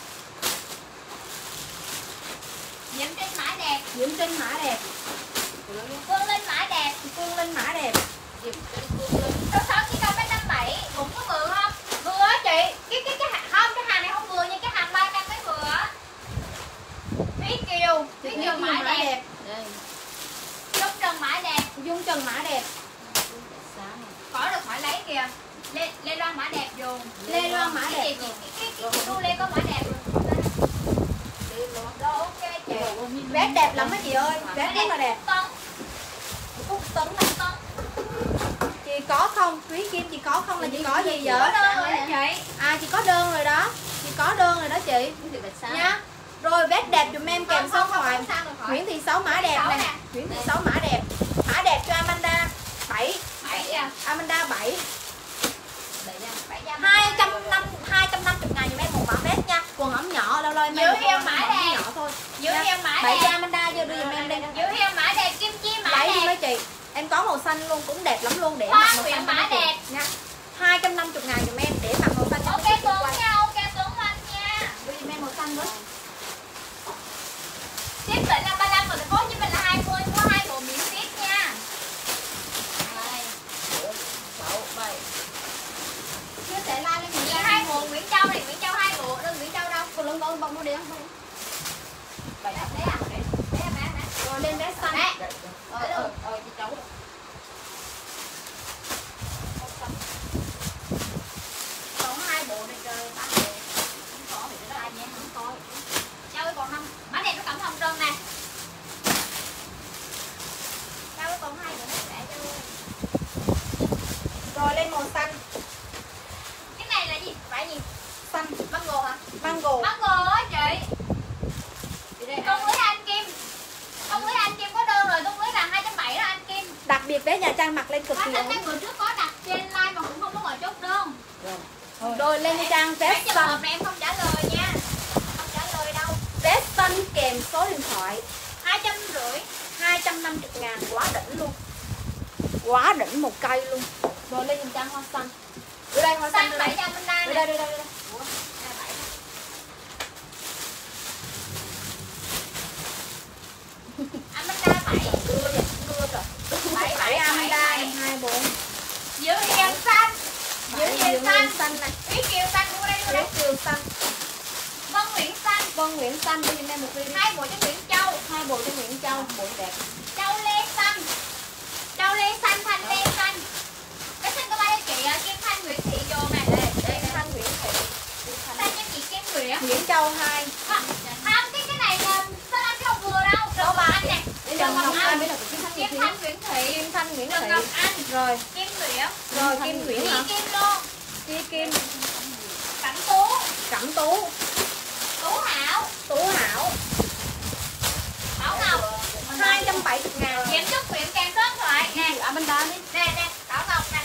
Diễm Trinh mã đẹp. Diễm Trinh mã đẹp. Phương Linh mã đẹp. Phương Linh mã đẹp. Số sáu ký đâu mấy năm bảy cũng có vừa không? Vừa á chị. Cái cái cái hàng không, cái hàng này không vừa nhưng cái hàng ba trăm mới vừa á. Thúy Kiều, Thúy Kiều mã đẹp. Dung Trần mã đẹp. Dung Trần mã đẹp. Có được khỏi lấy kìa. Lê, Lê Loan mã đẹp dùng. Lê Loan mã đẹp. Cái gì cái cái cái Thu Lê có mã đẹp rồi. Rồi ok chị. Vest đẹp lắm á chị ơi. Vest rất là đẹp. Tấn. Phúc Tấn này. Tấn. Chị có không? Thúy Kim chị có không là chị có gì vậy? Có đơn rồi đó chị. À chị có đơn rồi đó. Chị có đơn rồi đó chị. Nha. Rồi vest đẹp dùm em kèm số điện thoại. Nguyễn Thị Sáu mã đẹp nè. Nguyễn Thị Sáu mã đẹp. Mã đẹp cho Amanda bảy. bảy à. Amanda bảy. bảy trăm. hai trăm năm hai trăm năm mươi ngàn dùm em một mã vest nha. Quần ống nhỏ lâu lâu em Giữ một em con mã ống đẹp. nhỏ thôi. Giữ Nha. em mã bảy cho đẹp. Amanda vô đưa dùm em đi. Giữ em mã đẹp, kim chi mã Lấy đi đẹp. mấy chị. Em có màu xanh luôn cũng đẹp lắm luôn để Hoa mặc màu Nguyễn xanh mã cho mấy chị đẹp. nha. hai trăm năm mươi ngàn dùm em để mặc màu xanh cho Ok mấy chị Tuấn quay. nha, ok Tuấn Anh nha. Đưa dùm em màu xanh với. màu đen không? Vậy à? Đấy à? Đấy à mẹ mẹ. Rồi lên vest xanh. Mẹ. Ờ ờ ờ chị cháu. Còn hai bộ này trời ba bộ. Không có thì nó ai nhé không có. Châu ơi còn không. Má này nó cầm hồng trơn nè. Châu ơi còn hai bộ hết mẹ Châu ơi. Rồi lên màu xanh. Cái này là gì? Phải gì? Xanh Mango hả? mango. Mango á chị. Công lưới anh Kim. Công lưới anh Kim có đơn rồi, công lưới là hai trăm bảy mươi đó anh Kim. Đặc biệt bé nhà Trang mặc lên cực Phát kỳ tính ổn. mấy bữa trước có đặt trên live mà cũng không có ngồi chốt đơn. Rồi lên cho Trang Mấy vest trường xanh. hợp này em không trả lời nha. Không trả lời đâu. Vest xanh kèm số điện thoại. Hai trăm rưỡi. Hai trăm năm mươi ngàn, quá đỉnh luôn. Quá đỉnh một cây luôn. Rồi lên cho Trang hoa xanh. Đưa đây hoa xanh, Xanh đưa bảy đây. trăm bên đây Đưa nè. đây, đưa đây, đưa đây. Ủa, hai bảy. Amanda bảy. Đưa vậy, đưa rồi. Bảy, Bảy bảy, Amanda, bảy. hai bốn. Giữ hiền xanh. Giữ Bảy hiền Diệu xanh. Nguyên xanh này. Ý Kiều xanh mua đây mua Hiếu đây. Kiều xanh. Vân Nguyễn xanh. Vân Nguyễn xanh, đưa giùm em một ly đi. Hai bộ cho Nguyễn Châu. Hai bộ cho Nguyễn Châu, bộ đẹp. Châu Lê xanh. Châu Lê xanh, Thanh Lê xanh. Cái xanh có ba cho chị à, Kim Thanh Nguyễn Thị vô nè. Đây, đây Em Thanh Nguyễn Thị. xanh cho chị Kim Nguyễn. Nguyễn Châu hai. À, không, cái cái này là xanh anh không vừa đâu. Trần Ngọc Anh nè. Trần Ngọc Anh. mới là của Kim Thanh Kim Thanh Nguyễn Thị. Kim Thanh Nguyễn Trần Thị. Ngọc Anh. Rồi, Kim Nguyễn. rồi Kim Nguyễn hả? Chi Kim luôn. Chi Kim, Cẩm Tú. Cẩm Tú, Tú Hảo. Tú Hảo. Bảo Ngọc. Hai trăm bảy mươi ngàn. Diễm Trúc Nguyễn càng số điện thoại nè. Amanda đi. Nè nè, Bảo Ngọc nè.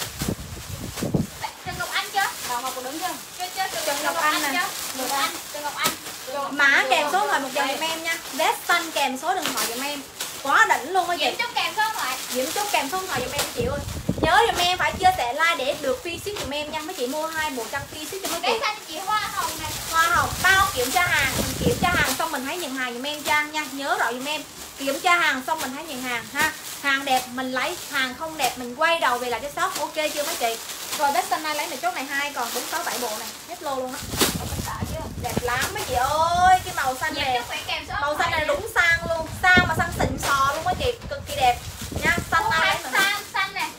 Trần Ngọc Anh chưa? Bảo Ngọc còn đứng chưa? Chưa chưa Trần, Trần Ngọc Anh nè. chưa? Trần Ngọc Anh, Trần Ngọc Anh. Mã kèm số điện thoại một dòng giùm em nha. Vest xanh kèm số điện thoại giùm em. Quá đỉnh luôn á chị. Diễm Trúc càng số điện thoại. Diễm Trúc kèm số điện thoại giùm em chị ơi. Nhớ giùm em phải chia sẻ like để được free ship giùm em nha. Mấy chị mua hai bộ trang free ship cho mấy Cái chị. xanh chị Hoa Hồng nè. Hoa hồng bao kiểm tra hàng, mình kiểm tra hàng xong mình hãy nhận hàng giùm em Trang nha. Nhớ rõ giùm em. Kiểm tra hàng xong mình hãy nhận hàng ha. Hàng đẹp mình lấy, hàng không đẹp mình quay đầu về lại cái shop. Ok chưa mấy chị? Rồi vest xanh này lấy này chốt này hai còn bốn sáu bảy bộ này. Hết lô luôn á. Đẹp lắm mấy chị ơi. Cái màu xanh Diễm này. Trúc Nguyễn kèm số Màu điện xanh thoại này đúng sang luôn. Sang mà sang xịn sò luôn á chị. Cực kỳ đẹp nha. Xanh Tú này Hải lấy Sam xanh nè.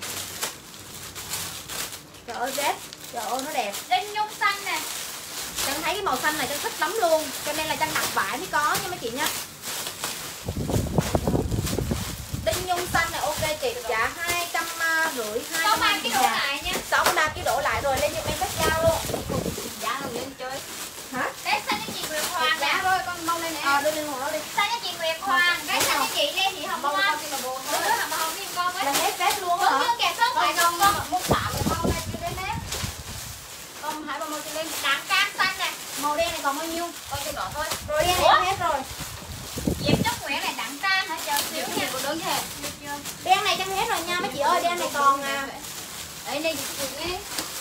trời ơi vest. Trời ơi nó đẹp. Đinh Nhung xanh nè. Trang thấy cái màu xanh này Trang thích lắm luôn. Cho nên là Trang đặt vải mới có nha mấy chị nha. Đinh Nhung xanh này ok chị, được giá hai trăm rưỡi, hai Có trăm ba năm cái mươi đồ ngàn. lại nha. sáu mươi ba ký đổ lại rồi lên cho em vết dao luôn. Giá là lên chơi. Hả? Cái xanh cho chị Nguyệt Hoàng nè. Giá rồi con mong lên nè. Ờ đưa lên hồ đó đi. Xanh cho chị Nguyệt Hoàng. Cái xanh cho chị Lê Thị Hồng Mong Hoa. con thì mà buồn Đứa thôi. Hồng Hồng thêm con với. Là hết vết luôn Hướng hả? Dương kèm số điện thoại Con con. con muốn xả thì mong lên chưa đến hết. Con hãy vào mong lên. Đặng cam xanh nè. Màu đen này còn bao nhiêu? Con cái đỏ thôi. Rồi đen Ủa? này hết rồi. Diễm Trúc Nguyễn này đặng cam hả? Chờ xíu nha. Có đứng thế. Đen này Trang hết rồi nha mấy chị ơi, đen này còn à. Đấy đây chị chụp nghe.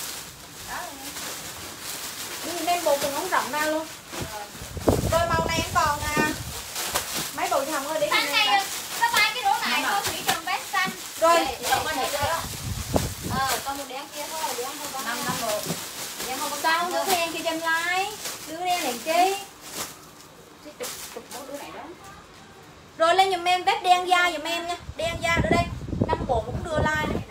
Nhưng đem bột cùng ống rộng ra luôn. Rồi màu này em còn à. Mấy bộ cho Hồng ơi để Xanh nhìn này này. có ba cái đố lại cô Thủy Trần vest xanh. Rồi. Con con này đó. Ờ con một đen kia thôi, đen không có. năm năm bộ. Đen không có. Sao đưa đen kia chăm like. Đưa đen này chi? Chụp chụp bốn đứa này đó. Rồi lên giùm em vết đen da giùm em nha. Đen da ở đây. năm bộ cũng đưa like nữa.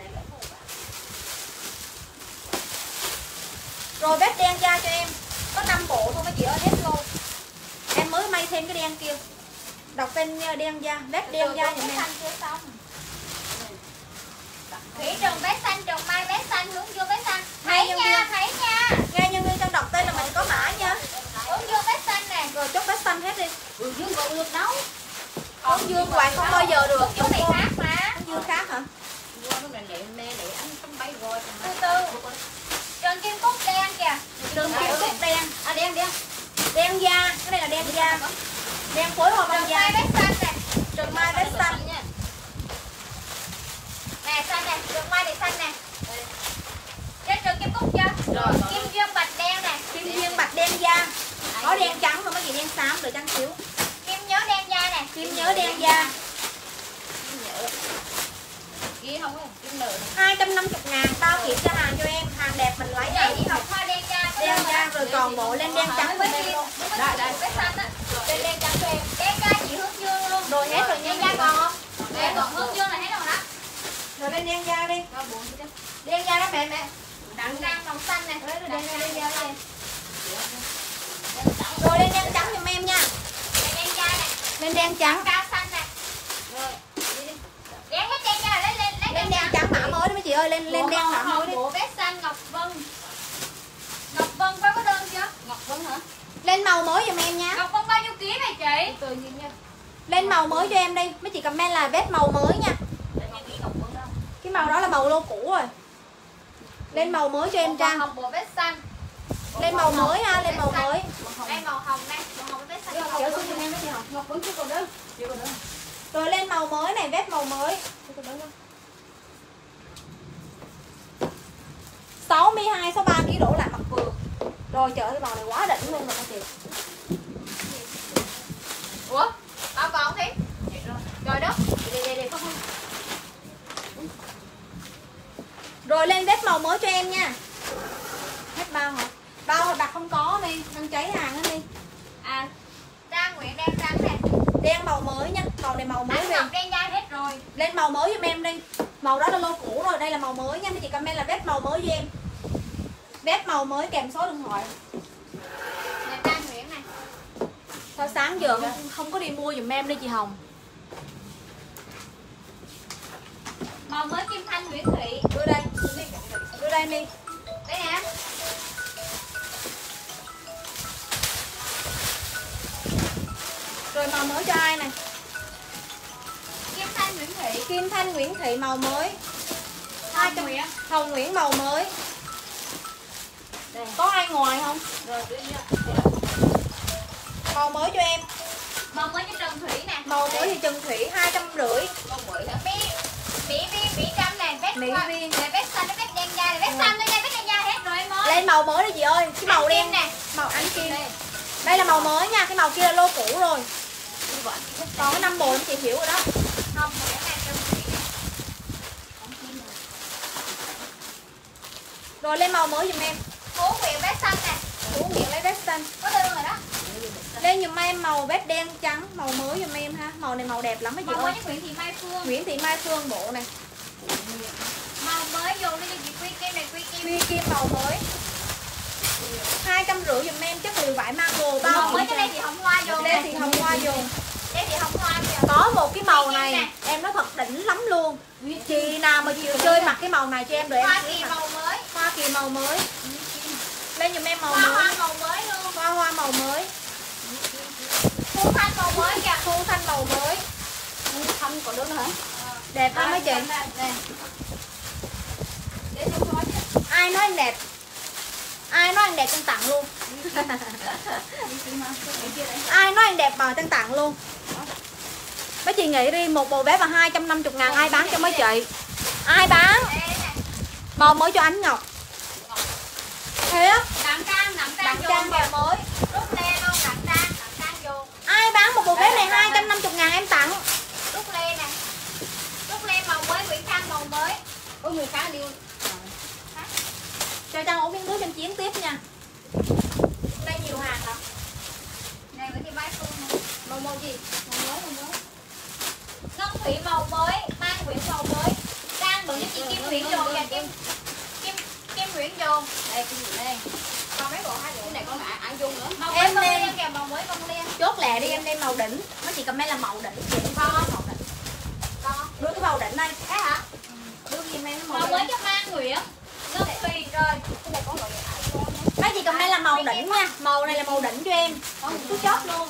Rồi vết đen da cho em. Có năm bộ thôi mấy chị ơi, hết luôn. Em mới may thêm cái đen kia. Đọc tên đen da, vết đen da giùm em. Xanh chưa xong. Thủy Trần vest xanh, Trần Mai vest xanh, Hướng Dương vest xanh. Thấy Hai nha, thấy nha. Nghe nhân viên trong đọc tên là mình có mã nha. Hướng Dương vest xanh nè. Rồi chốt vết xanh hết đi. Ừ dương có được đâu. Hướng dương hoài không bao giờ được. Hướng Dương này khác mà. Hướng dương khác hả? Mua nó này để mê để ăn không bay rồi. Từ từ. Trần Kim Cúc đen kìa. Đường kim cúc đen. À đen đen. Đen da, cái này là đen da. Đen phối hoa văn Trần da. Mai vest xanh nè. Trần Mai vết xanh. Nè xanh nè, Trần Mai này xanh nè. Trên Trần Kim Cúc chưa? Rồi. Kim Dương bạch đen nè. Kim duyên bạch đen da. Có đen trắng mà mấy chị đen xám rồi trắng xíu. Kim nhớ đen da nè. Kim nhớ đen da. Kia không ấy, kim nở. hai trăm năm mươi ngàn bao kiểm tra hàng cho em. Hàng đẹp mình lấy Đây rồi. thì Hồng Hoa đen da. có Đen đâu da mà. rồi còn bộ lên đen trắng Với với em Kim, luôn. với Đen da đó mẹ mẹ. Đặng trang màu xanh nè. Đen đen đen da đây. Rồi lên đen trắng giùm em nha. Đen da nè. Lên đen trắng. Cao xanh nè. Rồi. Đen hết đen da lên lên lấy Lên đen trắng mã mới đó mấy chị ơi, lên lên đen mã mới đi. Bộ vest xanh Ngọc Vân. Ngọc Vân có có đơn chưa? Ngọc Vân hả? Lên màu mới giùm em nha. Ngọc Vân bao nhiêu ký này chị? Từ gì nha. Lên màu mới cho em đi. Mấy chị comment là vest màu mới nha. Để em nghĩ Ngọc Vân đâu. Cái màu đó là màu lô cũ rồi. Lên màu mới cho em Trang. Hồng bộ vest xanh. Lên màu mới ha, lên màu mới. Đây màu hồng đây, màu hồng vest xanh. Kéo xuống cho em mấy chị học. Ngọc Vân chưa còn đơn. Chưa còn đơn. Rồi lên màu mới này, vest màu mới. sáu mươi hai, sáu mươi ba ký đổ lại mặt vừa. Rồi trời ơi, cái màu này quá đỉnh luôn rồi các chị. Ủa? Bao còn Thím? Rồi đó. Đây đây đây không không. Rồi lên vest màu mới cho em nha. Hết bao hả? Bao đặt không có đi, đang cháy hàng á đi. À, Trang Nguyễn đen trắng nè. Đen màu mới nha, màu này màu mới Ánh về. ngọc đen da hết rồi. Lên màu mới giùm em đi. Màu đó là lô cũ rồi, đây là màu mới nha. Mấy chị comment là vest màu mới cho em. Vest màu mới kèm số điện thoại. Nè Trang Nguyễn này. Sao sáng giờ không, không có đi mua giùm em đi chị Hồng. Màu mới Kim Thanh Nguyễn Thị. Đưa đây. Đưa đây đi. Đây nè. Rồi màu mới cho ai nè? Kim Thanh Nguyễn Thị. Kim Thanh Nguyễn Thị màu mới. Hồng Nguyễn. Hồng Nguyễn màu mới. Có ai ngoài không? Rồi đưa nha. Màu mới cho em. Màu mới cho Trần Thủy nè. Màu mới thì Trần Thủy hai trăm rưỡi. Con bưởi hả? Mỹ Mỹ viên Mỹ Trâm nè, vest Mỹ hoa- viên. nè, vest xanh, vest đen da, vest xanh đây nha, vest đen da hết rồi em ơi. Lên màu mới đi chị ơi. Cái màu Ánh đen kim nè. Màu ánh kim. Đây. Đây là màu mới nha. Cái màu kia là lô cũ rồi. Đi bỏ. Còn cái năm bộ chị hiểu rồi đó. Hồng Nguyễn nè, Trần Thủy nè. Rồi lên màu mới giùm em. Phú Nguyễn vest xanh nè. Phú Nguyễn lấy vest xanh. Có đơn rồi đó. Lên giùm em màu vest đen trắng. Màu mới giùm em ha. Màu này màu đẹp lắm mấy chị Màu mới ơi. cho Nguyễn Thị Mai Phương. Nguyễn Thị Mai Phương bộ này. Màu mới vô đi cho chị Quy Kim này, Quy Kim. Huy Kim màu mới. hai trăm rưỡi giùm em chất liệu vải mango Màu bao mới kiểm cho tra. đây chị Hồng Hoa vô. Đây thì hồng hoa dùng. Đây chị Hồng Hoa kìa. Có một cái màu Huy Kim này nè. em nói thật đỉnh lắm luôn. Chị nào mà chịu chơi mặc cái màu này cho em, để em Hoa sẽ Kỳ mặc. màu mới. Hoa Kỳ màu mới. Lên giùm em màu Hoa mới. Hoa màu mới luôn. Hoa hoa màu mới. Thu Thanh màu mới kìa. Thu thanh màu mới. Thanh còn đơn hả? Đẹp lắm mấy chị. Nè. Để cho coi chứ. Ai nói anh đẹp? Ai nói anh đẹp chân tặng luôn. Ai nói anh đẹp mà chân tặng luôn. Mấy chị nghĩ đi, một bộ vest là hai trăm năm mươi ngàn, ai bán cho mấy chị? Ai bán? Đây nè. Màu mới cho Ánh Ngọc. Thiệt. Đặng Trang, Đặng Trang Đặng vô Trang kìa. màu mới. Rút lê luôn, Đặng Trang, Đặng Trang vô. Ai bán một bộ vest này hai trăm năm mươi ngàn em tặng. Rút lê nè. Rút lê màu mới, Nguyễn Trang màu mới. Có người khá điêu. Cho Trang ổ miếng nước em chiến tiếp nha. Đây nhiều hàng lắm. Này Nguyễn Thị Mai Phương nè. Màu màu gì? Màu mới màu mới. Ngân Thủy màu mới, Mai Nguyễn màu mới. Trang bự cho chị Kim Nguyễn vô kìa, Kim Kim Kim Nguyễn vô. Đây cái gì đây? Còn mấy bộ hai bộ Cái này con ai ai dung nữa. màu Em mới đi. công liên kìa, màu mới công liên. Chốt lẹ đi em đem màu đỉnh. Mấy chị comment là màu đỉnh. Chị Con. màu đỉnh. Con. Đưa cái màu đỉnh đây. Cái hả? Đưa giùm em cái Màu màu mới đỉnh. cho Mai Nguyễn. Ngân Thủy rồi. Cái này con gọi là ai dung. Mấy chị comment là màu đỉnh nha. Màu này là màu đỉnh cho em. Con Cứ chốt luôn.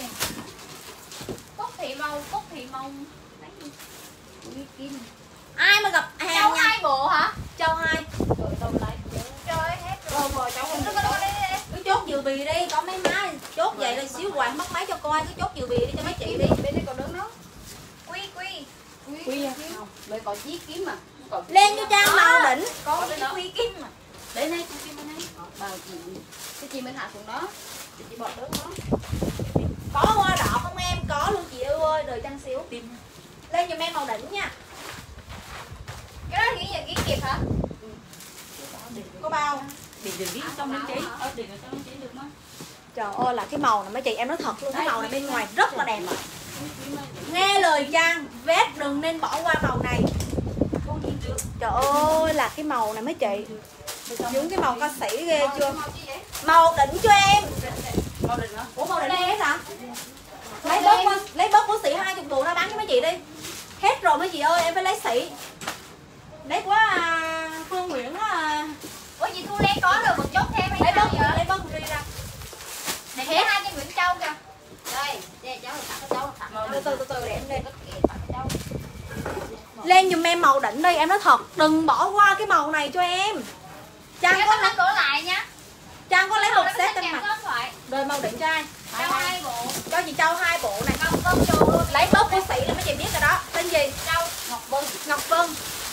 Cúc Thị màu, Cúc Thị màu. Đấy gì? Ui kim. Ai mà gặp hàng Châu nha. hai bộ hả? Châu hai. Rồi tao lại. Trời hết rồi. Rồi rồi cháu không Cứ có đi đi. Cứ chốt dự bì đi. Có mấy má chốt vậy là xíu quạt mất máy cho coi. Cứ chốt dự bì đi cho mấy chị đi. Bên đây còn đơn đó. Quy quy. Quy à? Không, bên còn chiếc kiếm mà. Còn Lên cho Trang màu đỉnh. có Có bên cái đó. quy kim mà. Đến đây con kim bên đây. Bao chị. Cái chim bên hạ xuống đó. Chị chỉ bỏ đơn đó. Có hoa đỏ không em? Có luôn chị yêu ơi. Đời Trang xíu. Tim. Lên giùm em màu đỉnh nha. Cái đó thì giờ ký kịp hả? Có bao. Để được viết trong đến chế. Ờ để trong đến chế được mà. Trời ơi là cái màu này mấy chị em nói thật luôn. Cái màu này bên ngoài rất là đẹp. Nghe lời Trang, vest đừng nên bỏ qua màu này. Con kim trước. Trời ơi là cái màu này mấy chị. Giống cái màu ca sĩ ghê chưa? Màu đỉnh cho em. Màu đỉnh hả? Ủa màu đỉnh hết hả? Lấy bớt của, lấy bớt của Sĩ hai mươi bộ ra bán cho mấy chị đi. Hết rồi mấy chị ơi, em phải lấy Sĩ. Lấy của à, Phương Nguyễn à. Ủa chị Thu Lê có rồi một chốt thêm hay Lấy sao bớt, vậy? lấy bớt đi ra. Để hết hai cho Nguyễn Châu kìa. Đây, đây cháu tặng cái cháu tặng. Từ từ từ từ để em lên. Tặng cái cháu. Lên giùm em màu đỉnh đi, em nói thật, đừng bỏ qua cái màu này cho em. Trang Em có có đổ lại nha. Trang có lấy một set trên trên mặt. mặt. Rồi màu đỉnh cho ai? Châu hai bộ. Cho chị Châu hai bộ này. Ngọc Vân đồ luôn. Lấy bớt của Sĩ là mấy chị biết rồi đó. Tên gì? Châu. Ngọc Vân. Ngọc Vân.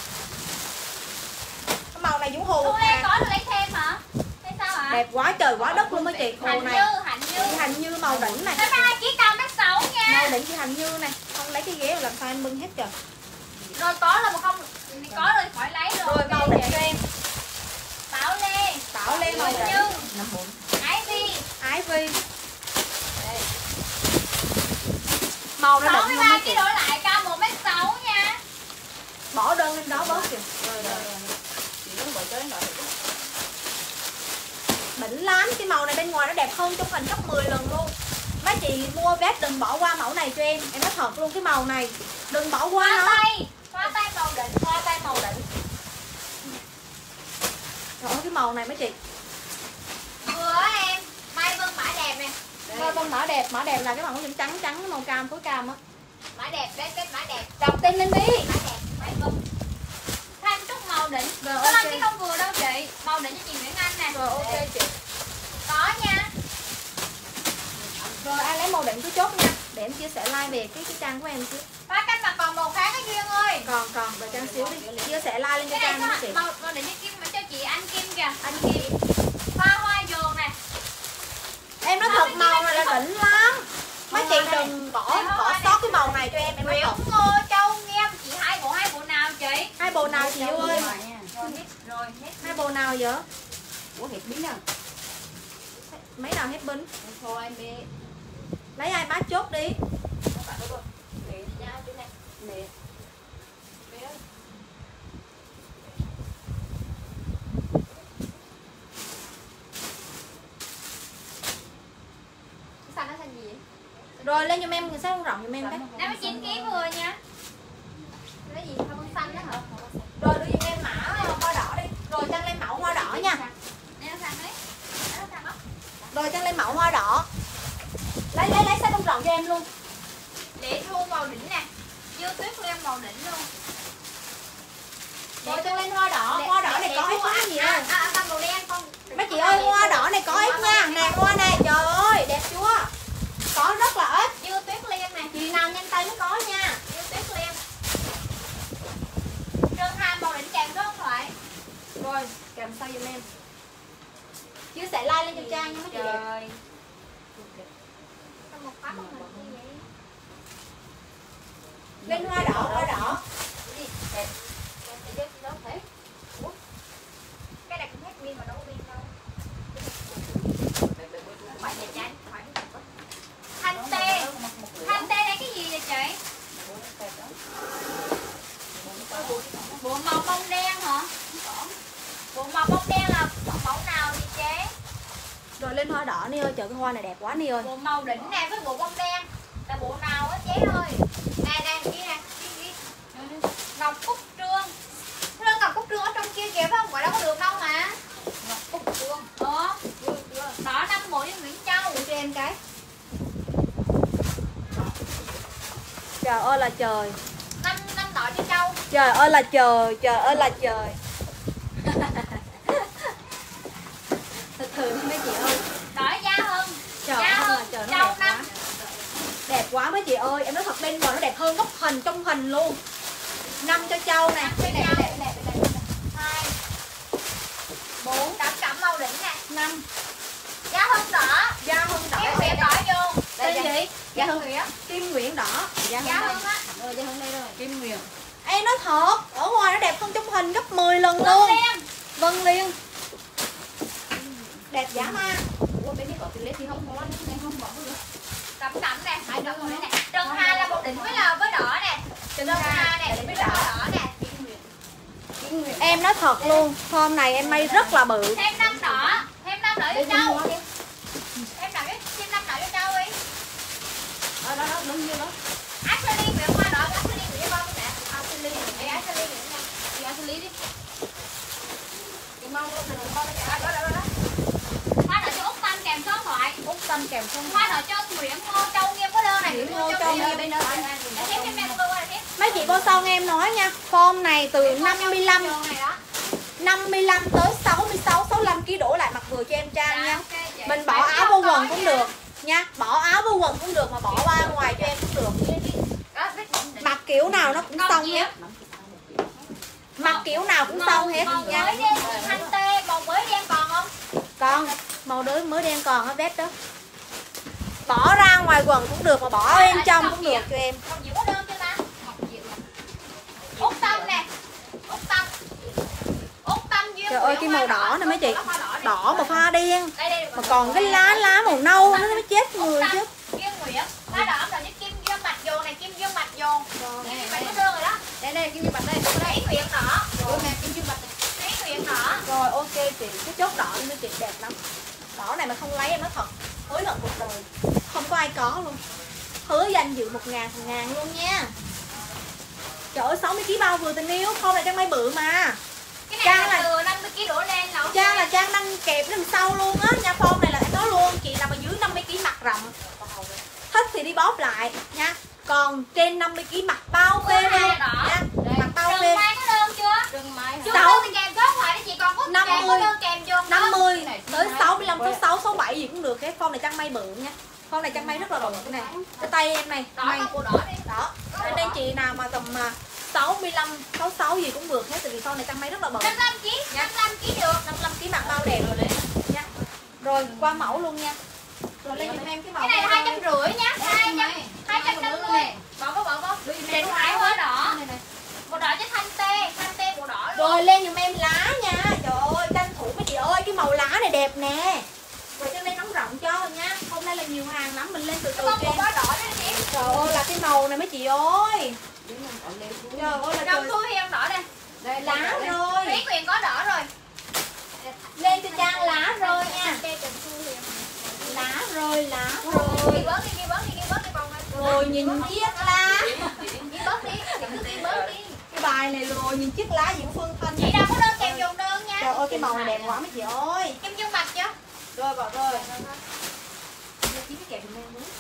Cái màu này Dũng Hồ Thu Lê à. có rồi lấy thêm hả? Hay sao hả? Đẹp quá trời quá đất luôn mấy chị. Màu Hạnh này. Như, Hạnh Như. Chị Hành Như màu đỉnh này. Nó hai ký cao mét sáu nha. Màu đỉnh chị Hành Như này. Không lấy cái ghế mà làm sao em bưng hết trời. Rồi có là một không có rồi khỏi lấy rồi. Rồi màu đỉnh cho em. Bảo Lê. Bảo Lê màu đỉnh. Như. Năm bốn. Ái Vi. Ái Vi. Màu nó sáu đỉnh mươi không ba mấy ký chị. đổi lại cao một mét sáu nha. Bỏ đơn lên đó bớt kìa. Rồi rồi rồi. Chị muốn bỏ cho đến rồi. Đỉnh lắm, cái màu này bên ngoài nó đẹp hơn trong hình gấp mười lần luôn. Mấy chị mua vest đừng bỏ qua mẫu này cho em. Em nói thật luôn cái màu này đừng bỏ qua Hoa nó. tay. Hoa tay màu đỉnh. Hoa tay màu đỉnh. Trời ơi cái màu này mấy chị. Vừa em. Mai Vân mã đẹp nè. Thôi con mã đẹp, mã đẹp là cái màu trắng trắng trắng màu cam phối cam á. Mã đẹp đấy, cái mã đẹp. Đọc tên lên đi. Mã đẹp. Mai Vân. Thanh trúc màu đỉnh. Rồi, Có ok. đăng ký không vừa đâu chị. Màu đỉnh cho chị Nguyễn Anh nè. Rồi ok chị. Có nha. Rồi ai lấy màu đỉnh cứ chốt nha. Để em chia sẻ like về cái cái trang của em chứ. Hoa canh mà còn màu khác cái Duyên ơi. Còn còn đợi Trang xíu đi. Chia sẻ like lên cho Cái này Trang sao nha hả? chị. Màu, màu đỉnh cho Kim mà cho chị Anh Kim kìa. Anh Kim. Hoa hoa dồn nè. Em nói thật màu này là đỉnh lắm. Mấy chị đừng bỏ bỏ sót cái màu này cho em. Em nói Nguyễn thật. Ngô Châu Nghiêm. Chị hai bộ hai bộ nào chị? Hai bộ nào chị yêu ơi? Rồi hết rồi hết. Hai bộ nào vậy? Ủa hiệp biến à? Mấy nào hết binh? Thôi em đi. Lấy ai bác chốt đi. Nè nha chú này. Nè. Xanh nó xanh gì vậy? Rồi lên giùm em người sáng rộng giùm em cái. năm mươi chín ký vừa nha. Cái gì không xanh đó hả? Rồi đưa giùm em mã hoa đỏ đi. Rồi Trang lên mẫu hoa đỏ nha. Đây nó xanh đấy. Nó xanh đó. Rồi Trang lên mẫu hoa đỏ. Lấy lấy lấy sáng rộng cho em luôn. Lệ Thu màu đỉnh nè. Dư Tuyết Liên màu đỉnh luôn. Rồi Trang lên hoa đỏ. Hoa đỏ này có hết quá gì đâu. À, à, à, màu đen con. Mấy chị ơi hoa đỏ này có ít nha. Nè hoa này trời ơi đẹp chưa. Có rất là ít. Dư Tuyết Liên nè. Chị nào nhanh tay mới có nha. Dư Tuyết Liên. Trơn hai màu đỉnh kèm số điện thoại. Rồi kèm sao giùm em. Chia sẻ like lên cho Trang nha mấy chị. Trời. Một phát một hình như vậy. Lên hoa đỏ hoa đỏ. Cái này cũng hết pin mà đâu có pin đâu. Phải để tránh, phải Thanh tê. Thanh tê đây cái gì vậy chị? Bộ màu bông đen hả? Bộ màu bông đen là mẫu nào vậy chế? Rồi lên hoa đỏ Ni ơi, trời cái hoa này đẹp quá Ni ơi. Bộ màu đỉnh nè với bộ bông đen là bộ nào á chế ơi? Nè nè kia nè, kia kia. Ngọc Cúc Trương. Trương Ngọc Cúc Trương ở trong kia kìa phải không? Gọi đâu có được đâu mà. Ngọc Cúc Trương. Ờ. Đỏ năm bộ với Nguyễn Châu. Để cho em cái. Trời ơi là trời. Năm năm đỏ cho Châu. Trời ơi là trời, trời ơi là trời. Thật thường mấy chị ơi. Đỏ da hơn. Trời Da ơi hơn. là trời nó Châu đẹp quá. năm. Đẹp quá mấy chị ơi, em nói thật bên ngoài nó đẹp hơn góc hình trong hình luôn. Năm cho Châu nè. Năm cho Cái này Châu. đẹp, đẹp, đẹp, đẹp. Hai. Bốn. Đỏ cẩm màu đỉnh nè. Năm. Da hơn đỏ. Da hơn đỏ. Cái Nguyễn đỏ vô. Tên gì? Da hơn Nguyễn. Kim Nguyễn đỏ. Da hơn á. Rồi ra hôm nay rồi. Kim Nguyễn. Em nói thật, ở ngoài nó đẹp hơn trong hình gấp mười lần Vân luôn. Liên. Vân Liên. Đẹp dã man. Ủa bên đây có tiền lết thì không có, nên không bỏ nữa. Cẩm cẩm nè. Hai đứa rồi nè. Trần Hà là một đỉnh với là với đỏ nè. Trần Hà nè, với đỏ đỏ nè. Kim Nguyễn. Em nói thật luôn, form này em may rất là bự. Thêm năm đỏ, thêm năm đỏ cho Châu. Em đặt cái thêm năm đỏ cho Châu đi. Đó đó đó, đúng như đó. Ashley Nguyễn hoa đỏ, Ashley Nguyễn cho con nè. Ashley, để Ashley Nguyễn nha. Đi Ashley đi. Đi mau luôn, đừng con đó đó đó. Hoa đỏ cho Út Tâm kèm số điện thoại. Út Tâm kèm số. Hoa đỏ cho Nguyễn Ngô Châu Nghiêm có đơn này. Nguyễn Ngô Châu Nghiêm bên đó. Em thêm thêm em cô qua thêm. Mấy chị cô xong em nói nha, form này từ năm mươi lăm năm mươi lăm tới sáu mươi sáu, sáu mươi lăm ki lô gam đổ lại mặc vừa cho em Trang nha. Mình bỏ áo vô quần cũng được nha, bỏ áo vô quần cũng được mà bỏ qua ngoài cho em cũng được. Mặc kiểu nào nó cũng xong hết. Mặc kiểu nào cũng xong hết màu nha. mới đen thanh tê, màu mới đen còn không? Còn màu đới mới đen còn á vest đó. Bỏ ra ngoài quần cũng được mà bỏ bên trong cũng được cho em. Ngọc Diệu có đơn chưa ta? Ngọc Diệu. Út Tâm nè. Út Tâm. Út Tâm duyên. Trời ơi cái màu đỏ này mấy chị. Đỏ mà pha đen. Đây đây. Mà còn cái lá lá màu nâu nó mới chết người chứ. Duyên Nguyễn. Lá đỏ rồi với kim dương bạch dồn này, kim dương bạch dồn. Đây này, phải có đơn rồi đó. Đây đây, kim dương bạch đây. Đấy Nguyễn đỏ. Rồi nè, kim dương bạch. Đấy Nguyễn đỏ. Rồi ok chị, cái chốt đỏ này chị đẹp lắm. Đỏ này mà không lấy em nói thật, hối hận cuộc đời. Không có ai có luôn. Hứa danh dự một ngàn phần ngàn luôn nha. Trời ơi sáu mươi ki lô gam bao vừa tình yêu, không là Trang may bự mà. Cái này Trang là là từ năm mươi ki lô gam đổ lên là Trang là Trang nâng kẹp đằng sau luôn á. Nha form này là em nói luôn, chị nào mà dưới năm mươi ki lô gam mặc rộng thích thì đi bóp lại nha. Còn trên năm mươi ki lô gam mặc bao phê luôn nha. Mặc bao phê. Rừng Mai có đơn chưa? Rừng Mai hả? Chưa Sáu. đơn thì kèm số điện thoại đi chị, còn có năm kèm mươi. có đơn kèm vô. năm mươi tới sáu mươi lăm, sáu mươi sáu, sáu mươi bảy gì cũng được. Cái form này Trang may bự nha. Form này Trang may rất là bự cái này. Cái tay em này, Đỏ may con bộ đỏ đi. đó. Nên đây chị nào mà tầm mà sáu mươi lăm, sáu mươi sáu gì cũng được hết, tại vì form này Trang may rất là bự. năm mươi lăm ki lô gam, năm mươi lăm ki lô gam được. năm mươi lăm ki lô gam mặc bao đẹp rồi đấy nha. Rồi qua mẫu luôn nha. Rồi lên giùm em cái màu. Cái này là hai trăm rưỡi nhá. hai trăm, hai trăm năm mươi. Bỏ có bỏ có. Điện thoại hoa đỏ. Bộ đỏ cho thanh tê, thanh tê bộ đỏ luôn. Rồi lên giùm em lá nha. Trời ơi tranh thủ mấy chị ơi, cái màu lá này đẹp nè. Rồi cho lên nóng rộng cho nha. Hôm nay là nhiều hàng lắm, mình lên từ từ Con cho bộ em. đỏ đỏ đây nè. Trời ơi là cái màu này mấy chị ơi. Trời ơi là Trong trời. Thu Hiền đỏ đây. Đây Lá rồi. Thúy Quyền có đỏ rồi. Lên cho Trang lá rồi nha. Đây Trần Thu Hiền. Lá rồi, lá Ghi rồi. bớt đi, ghi bớt đi, ghi bớt đi vòng này. Rồi nhìn chiếc lá. Ghi bớt đi, ghi bớt đi. Cái bài này rồi nhìn chiếc lá Diễm Phương Thanh. Chị đâu có đơn kèm dùng đơn nha. Trời ơi cái màu này đẹp quá mấy chị ơi. Kim Dương Bạch chưa? Rồi bỏ rồi. Kiếm cái kẹp giùm em nữa.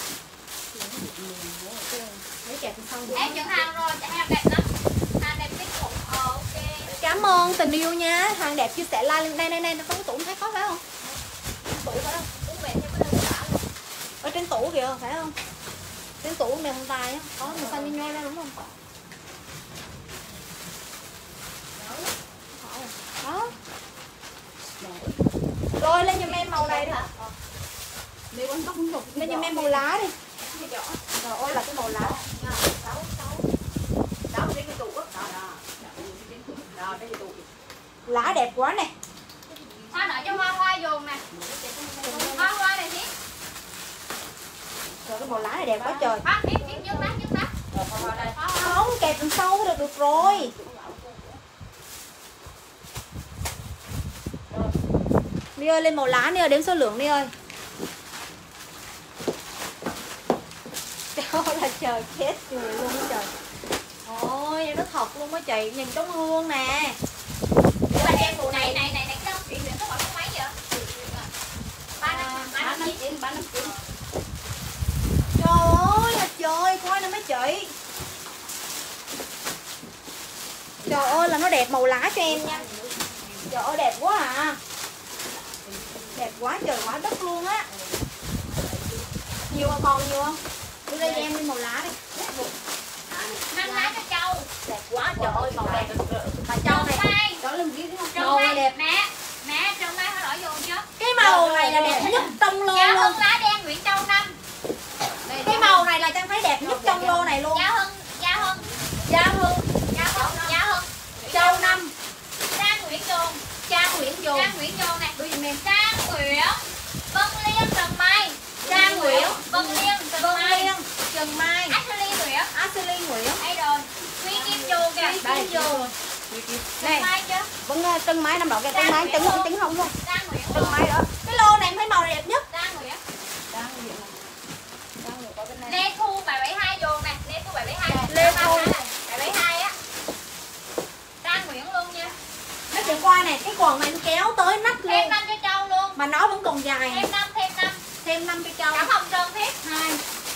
Lấy kẹp bên sau được. Em nhận hàng rồi, chạy hàng đẹp lắm. Hàng đẹp kinh khủng. Ờ ok. Cảm ơn tình yêu nha. Hàng đẹp chia sẻ like lên đây đây đây nó có cái tủ thấy có phải không? Tủ phải không? Cũng về theo cái đơn giả luôn. Ở trên tủ kìa phải không? Trên tủ mềm không tài á. Có màu xanh đi nhoi ra đúng không? Đó. Rồi lên giùm em màu này đi. Nếu anh tóc không Lên giùm em màu lá đi. Trời ơi là cái màu lá. đó cái tủ đó đó đó cái tủ Lá đẹp quá nè. Hoa nở cho hoa hoa dùng nè. Hoa hoa này thích. Trời cái màu lá này đẹp quá trời. Hoa tiếp tiếp nhớ bát nhớ bát. Không kẹp đằng sau được được rồi. Đi ơi lên màu lá đi ơi, đếm số lượng đi ơi. Trời ơi là trời chết người luôn á trời. Ôi em nói thật luôn á chị, nhìn trong hương nè. Để bà đem bộ này này này này cái đâu chị Nguyễn có gọi có mấy vậy? Ba năm ba năm chín ba năm chín. Trời ơi là trời, coi nè mấy chị. Trời ơi là nó đẹp màu lá cho em nha. Trời ơi đẹp quá à. Đẹp quá trời quá đất luôn á. Nhiều không còn nhiều không? Đưa đây cho em đi màu lá đi. Năm lá cho Châu. Đẹp quá trời ơi màu đẹp. Mà Châu Châu này Mai. đó là cái Châu Mai đẹp. Mẹ, mẹ Châu Mai hoa đỏ dùng chưa? cái màu này là đẹp nhất trong lô Giá luôn. Hưng lá đen Nguyễn Châu năm. Cái màu này là Trang thấy đẹp nhất trong lô này luôn. Giá Hưng, Giá Hưng, Gia Hương, Giá Hưng, Giá Hưng. Châu Năm, Trang Nguyễn Dồn. Trang Nguyễn Dồn, Trang Nguyễn Dồn này. Trang Nguyễn. Vân Liên Trần Mai. Trang Nguyễn, Vân Liên Trần Vân Mai. Liên, Trần Mai, Ashley Nguyễn. Ashley Nguyễn, Đây rồi. Huy Kim Dù kìa. Kim Dù, Này, Mai chưa? vẫn trưng máy năm độ cái trưng máy trứng không trứng không luôn. Trang Nguyễn Trưng máy đó. Cái lô này em thấy màu này đẹp nhất. Trang Nguyễn. Đang nhiều này. Đang nhiều có bên này. Lê Thu bảy bảy hai dồn nè, Lê Thu bảy bảy hai. Lê Thu bảy bảy hai á. Trang Nguyễn luôn nha. Mấy chị qua này, cái quần này em kéo tới nách Thêm luôn. năm cho Châu luôn. Mà nó vẫn còn dài. Thêm năm, thêm năm. Thêm năm cho Châu. Cảm hồng trơn thiết. Hai.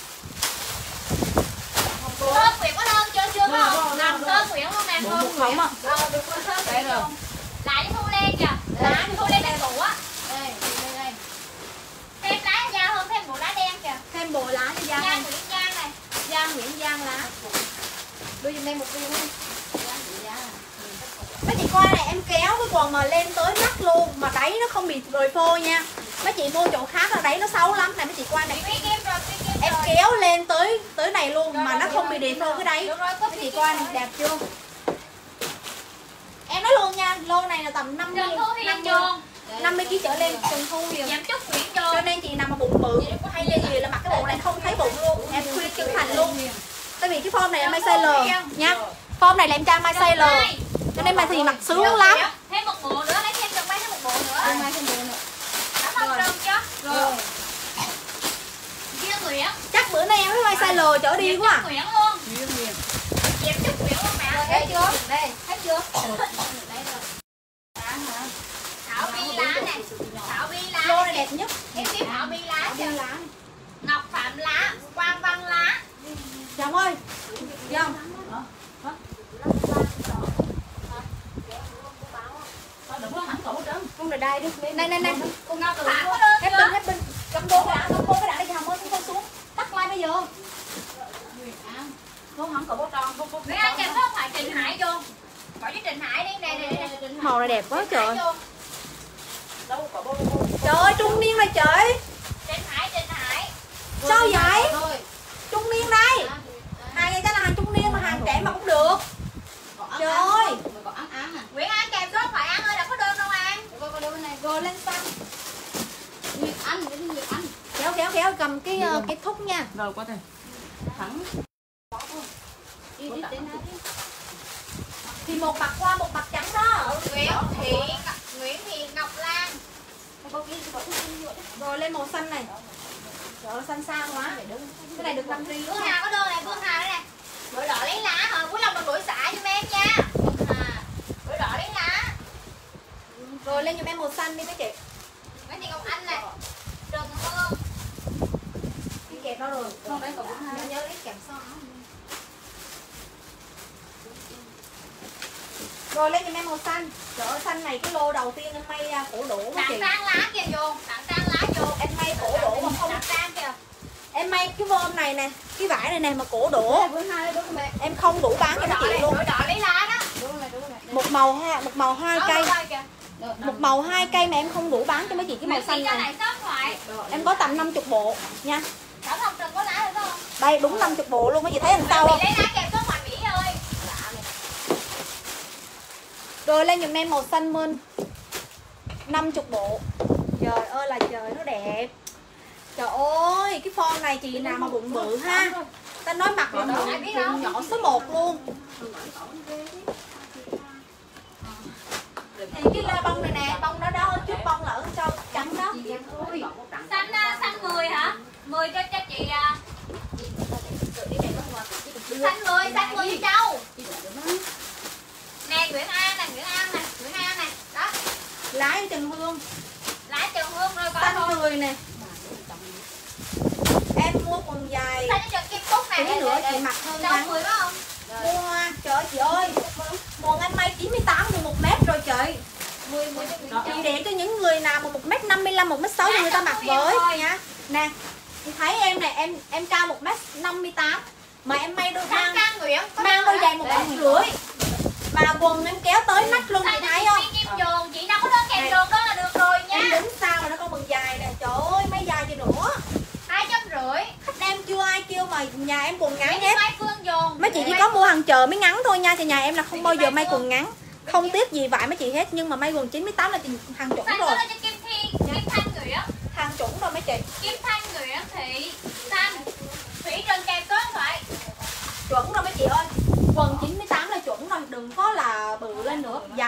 Thơm Nguyễn có thơm chưa? Chưa Rồi, không? rồi, Làm rồi. thơm Nguyễn luôn nè. Bộ Thơm một khống à? Ờ, được con thơm Đây Nguyễn rồi. luôn. Lại cho Thu Lê kìa. Lá Thu Lê đang ngủ á. Đây, đây đây. Thêm lá da hơn, thêm bộ lá đen kìa. Thêm bồ lá cho Giang. Giang Nguyễn Giang này. Giang Nguyễn Giang lá. Đưa giùm em một viên đi. Mấy chị coi này em kéo cái quần mà lên tới nách luôn. Mà đáy nó không bị rời phô nha. Mấy chị mua chỗ khác là đáy nó xấu lắm. Này mấy chị coi này. Phi kim rồi, phi kim Em rồi. kéo lên tới tới này luôn. Rồi, Mà rồi, nó được không rồi, bị được đề phô rồi. cái đáy. Được rồi, có Mấy phi chị kim coi rồi. này đẹp chưa. Em nói luôn nha. Lô này là tầm năm mươi Trần Thu Hiền dồn. năm mươi ký trở lên. Trần Thu Hiền. Giảm chút Nguyễn Cho dồn. nên chị nào mà bụng bự hay là gì là mặc cái bộ này không thấy bụng luôn. Em khuyên chân thành luôn. Tại vì cái form này là may size L nha. Form này là em trang may size L. Cho nên mà thì mặc sướng lắm. Thêm một bộ nữa, lấy thêm Trần Mai thêm một bộ nữa. Trưng máy thêm bộ nữa. Cảm ơn Trần chưa? Rồi. Kia Nguyễn. Chắc bữa nay em mới may size L trở đi quá à. Nguyễn luôn. Nguyên nguyên. Dẹp chút Nguyễn luôn mẹ. Thấy chưa? Đây, thấy chưa? Đây rồi. Thảo bi lá này. Thảo bi lá. Lô này đẹp nhất. Em tiếp Thảo bi lá Đi chưa? lá. Ngọc Phạm lá, Quang Văn lá. Chồng ơi. Chồng. Không được đây đi. Này này này. Cùng Ngọc Phạm có đơn Hết chưa? pin hết pin. Cầm đô cái đã, cầm đô cái đã đi Hồng ơi, không xuống. Tắt like bây giờ. Không không có bó tròn, không có. Nguyễn An kèm không phải Trịnh Hải vô. Bỏ cho Trịnh Hải đi, nè nè nè. Màu này đẹp quá trời. Đâu có bó. Trời ơi, trung niên này trời. Trịnh Hải, Trịnh Hải. Sao vậy? Thôi. Trung niên đây. Hàng này chắc là hàng trung niên mà hàng trẻ mà cũng được. Trời ơi. Có ăn ăn à. Nguyễn An kèm số phải An ơi, đã có đơn đâu An. Có có đâu bên này. Rồi lên xanh. Nguyệt ăn, cái gì Nguyệt ăn. Kéo kéo kéo cầm cái uh, cái thúc nha. Rồi qua đây. Thẳng. Đi đi đến đây. Thì một mặt hoa một mặt trắng đó. Nguyễn Thị, Nguyễn Thị Ngọc Lan. Rồi lên màu xanh này. Trời ơi xanh xa quá. Cái này được năm ri. Phương Hà có đơn này, Phương Hà đây nè. Bưởi đỏ lấy lá hả? Cuối lòng mình đuổi xả giùm em nha. Phương Hà, bưởi đỏ lấy lá. Rồi lên giùm em màu xanh đi mấy chị. Nguyễn Thị Ngọc Anh này. Trần Hương. Cái kẹp đó rồi. Không đấy có bốn hai. Nhớ lấy kẹp son. Rồi lên giùm em màu xanh. Trời ơi xanh này cái lô đầu tiên em may ra cổ đổ mấy Tặng chị. trang lá kìa vô, tặng trang lá vô. Em may cổ đổ mà không. Tặng trang kìa. Em may cái vôm này nè, cái vải này nè mà cổ đổ. Em không đủ bán cho Bưởi mấy đỏ chị lấy, luôn. bưởi đỏ lấy lá đó. Một màu hoa, một màu hai Đó, cây. bưởi đỏ kìa. Một màu hai cây mà em không đủ bán cho mấy chị cái màu Mấy xanh chị cho này. lại sót lại. Em có tầm năm mươi bộ nha. Thảo Hồng Trần có lá được không? Đây đúng năm mươi bộ luôn, mấy chị thấy làm sao không? Lấy lá kèm số Hoài Mỹ ơi. Rồi lên giùm em màu xanh mơn năm mươi bộ. Trời ơi là trời nó đẹp. Trời ơi, cái form này chị nào mà bụng bự ha. Ta nói mặt là bụng, bụng nhỏ số một luôn. Thì cái la bông này nè, bông đó đó, chút bông là ở trong trắng đó. Xanh à, xanh mười hả? mười cho cho chị à. Xanh mười, xanh mười cho Châu. Nè Nguyễn An nè, Nguyễn An nè, Nguyễn An nè. Đó, Lái Trần Hương, lá Trần Hương rồi coi xanh thôi. người nè. Em mua quần dài Xanh cho Trần Kim Cúc nè. tí nữa chị mặc hơn Đâu nha. mười phải không? Mua hoa, trời ơi chị ơi. Quần em may chín mươi tám được một mét rồi chị. mười, mười cho Nguyễn Chị để cho những người nào mà một mét năm mươi lăm, một mét sáu cho người ta mặc với nha. Nè, chị thấy em này, em em cao một mét năm mươi tám mà em may đôi Trang mang Trang Nguyễn. có mang đơn đôi rồi giày đó. một mét rưỡi. Mà quần em kéo tới nách luôn, chị Xanh thấy cho không? chị Kim Dồn, chị nào có đơn kèm dồn đó là được rồi Em nha. đứng sau mà nó có quần dài nè, trời ơi mấy dài gì nữa. Hai trăm rưỡi. Khách em chưa ai kêu mà nhà em quần ngắn Mấy hết. Mai Phương dồn. Mấy chị chỉ có mua hàng chợ mới ngắn thôi nha, thì nhà em là không bao giờ may quần ngắn. Không tiếc gì vải mấy chị hết, nhưng mà may quần chín mươi tám là chị hàng chuẩn Xanh rồi. có đơn cho Kim Thi, Kim Thanh Nguyễn. Hàng chuẩn rồi mấy chị. Kim Thanh Nguyễn Thị Xanh. Thủy Trần kèm số điện thoại. Chuẩn rồi mấy chị ơi. Quần chín mươi tám là chuẩn rồi, đừng có là bự lên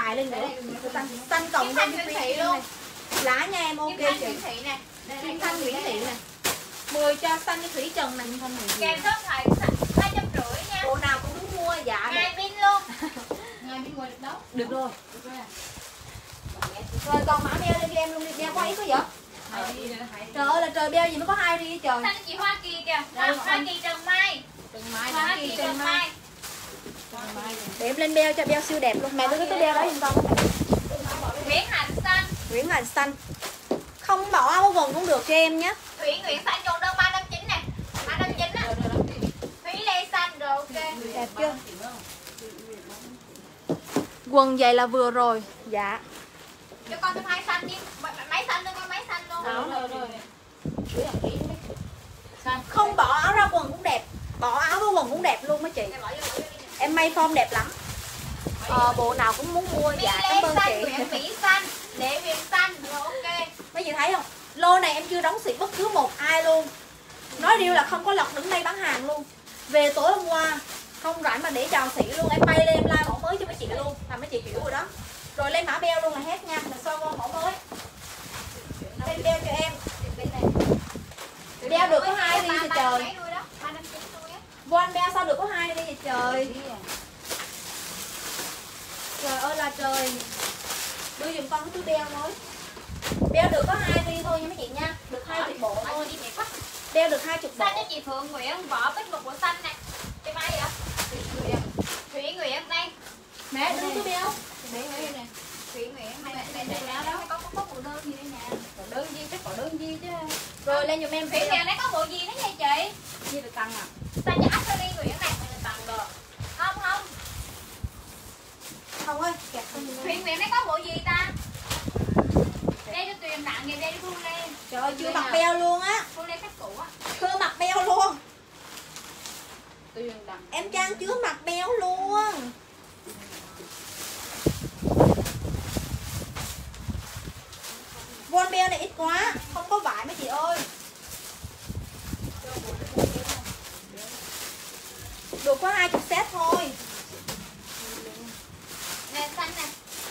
dài lên nữa. Xanh, xanh cộng Kim Thanh Nguyễn Thị luôn. Lá nha em, ok Kim Thanh chị. Nguyễn Thị nè. Kim Thanh Nguyễn Thị nè. mười cho xanh với Thủy Trần này. Kèm số điện thoại hai trăm rưỡi nha. Bộ nào cũng muốn mua, dạ. Ngày pin luôn. Ngày bên ngoài được đâu? Được rồi. Được rồi à? Rồi còn mã beo lên cho em luôn đi, beo có ý có vậy? Hai đi nữa, hai đi. Trời ơi là trời beo gì mới có hai đi trời. Xanh chị Hoa Kỳ kìa. Hoa, Hoa Kỳ Trần Mai. Trần Mai Hoa đã. Kỳ Trần Mai. Trần Mai này. Để em lên beo cho beo siêu đẹp luôn. Mẹ tôi có cái beo đó giùm con. Nguyễn Hạnh Xanh. Nguyễn Hành xanh. Không bỏ áo quần cũng được cho em nhé. Thủy Nguyễn Xanh chọn đơn ba năm chín nè. ba năm chín á. Thủy Lê Xanh rồi ok. Đẹp chưa? Quần vậy là vừa rồi. Dạ. Cho con thêm hai xanh đi. Máy xanh luôn, con máy xanh luôn. Rồi rồi rồi. Chú làm kỹ đi. Xanh. Không bỏ áo ra quần cũng đẹp. Bỏ áo với quần cũng đẹp luôn mấy chị. Em may form đẹp lắm. Ờ, bộ nào cũng muốn mua. Mỹ Dạ Lê cảm ơn xanh, chị. Nguyễn Mỹ xanh, Lệ Huyền xanh rồi ok. Mấy chị thấy không? Lô này em chưa đóng xịt bất cứ một ai luôn. Nói điều là không có lọc đứng đây bán hàng luôn. Về tối hôm qua không rảnh mà để chào sĩ luôn. Em bay lên em like mẫu mới cho mấy chị luôn. Là mấy chị hiểu rồi đó. Rồi lên mã beo luôn là hết nha. Là so con mẫu mới. Lên beo cho em. Beo được có hai đi thì trời. Von beo sao được có hai đi vậy trời. Trời ơi là trời. Đưa giùm con cái túi beo mới. Beo được có hai đi thôi nha mấy chị nha. Được hai chục bộ thôi. Beo được hai chục bộ. Xanh cho chị Phượng Nguyễn, vỏ bích một bộ xanh nè. Cái máy gì đó? Thủy Nguyễn đây. Mẹ đưa túi beo. Để đây nè. Thủy Nguyễn mày Mẹ mày mẹ mày áo đó đó. có có bộ đơn gì đây nè. Còn đơn gì chắc còn đơn gì chứ. Rồi lên giùm em Thủy Thủy Nguyễn đấy có bộ gì đó nha chị? Gì được tăng à? Xanh cho Ashley Nguyễn này mình là tặng được. Không không. Không ơi, kẹt không. Thủy Nguyễn đấy có bộ gì ta? Đây cho Tuyền tặng vậy đây Phương Lê. Trời ơi chưa mặc beo luôn á. Phương Lê khách cũ á. Chưa mặc beo luôn. Tuyền đặng. Em Trang chưa mặc beo luôn. Von beo này ít quá, không có vải mấy chị ơi. Được có hai chục set thôi. Nè xanh nè.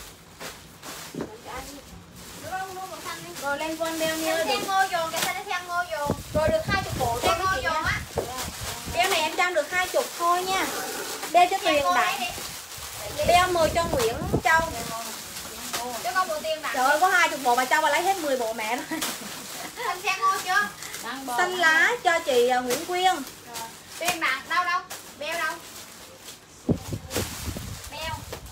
Đúng không? Mua bộ xanh đi. Rồi lên von beo nha. Xanh Được. ngô dồn, cái xanh xanh ngô dồn. Rồi được hai chục bộ Xanh thôi ngô mấy chị dồn nha. á. Beo này em Trang được hai chục thôi nha. Beo cho Xanh Tuyền ngô đấy đặng. đi. Beo mười cho Nguyễn Châu. Cho con bộ tiền Trời ơi có hai chục bộ mà Châu mà lấy hết mười bộ mẹ thôi. xanh xanh ngô chưa? Đang bò. Xanh lá cho chị uh, Nguyễn Quyên. Tiền bạc đâu đâu? Beo đâu? Beo.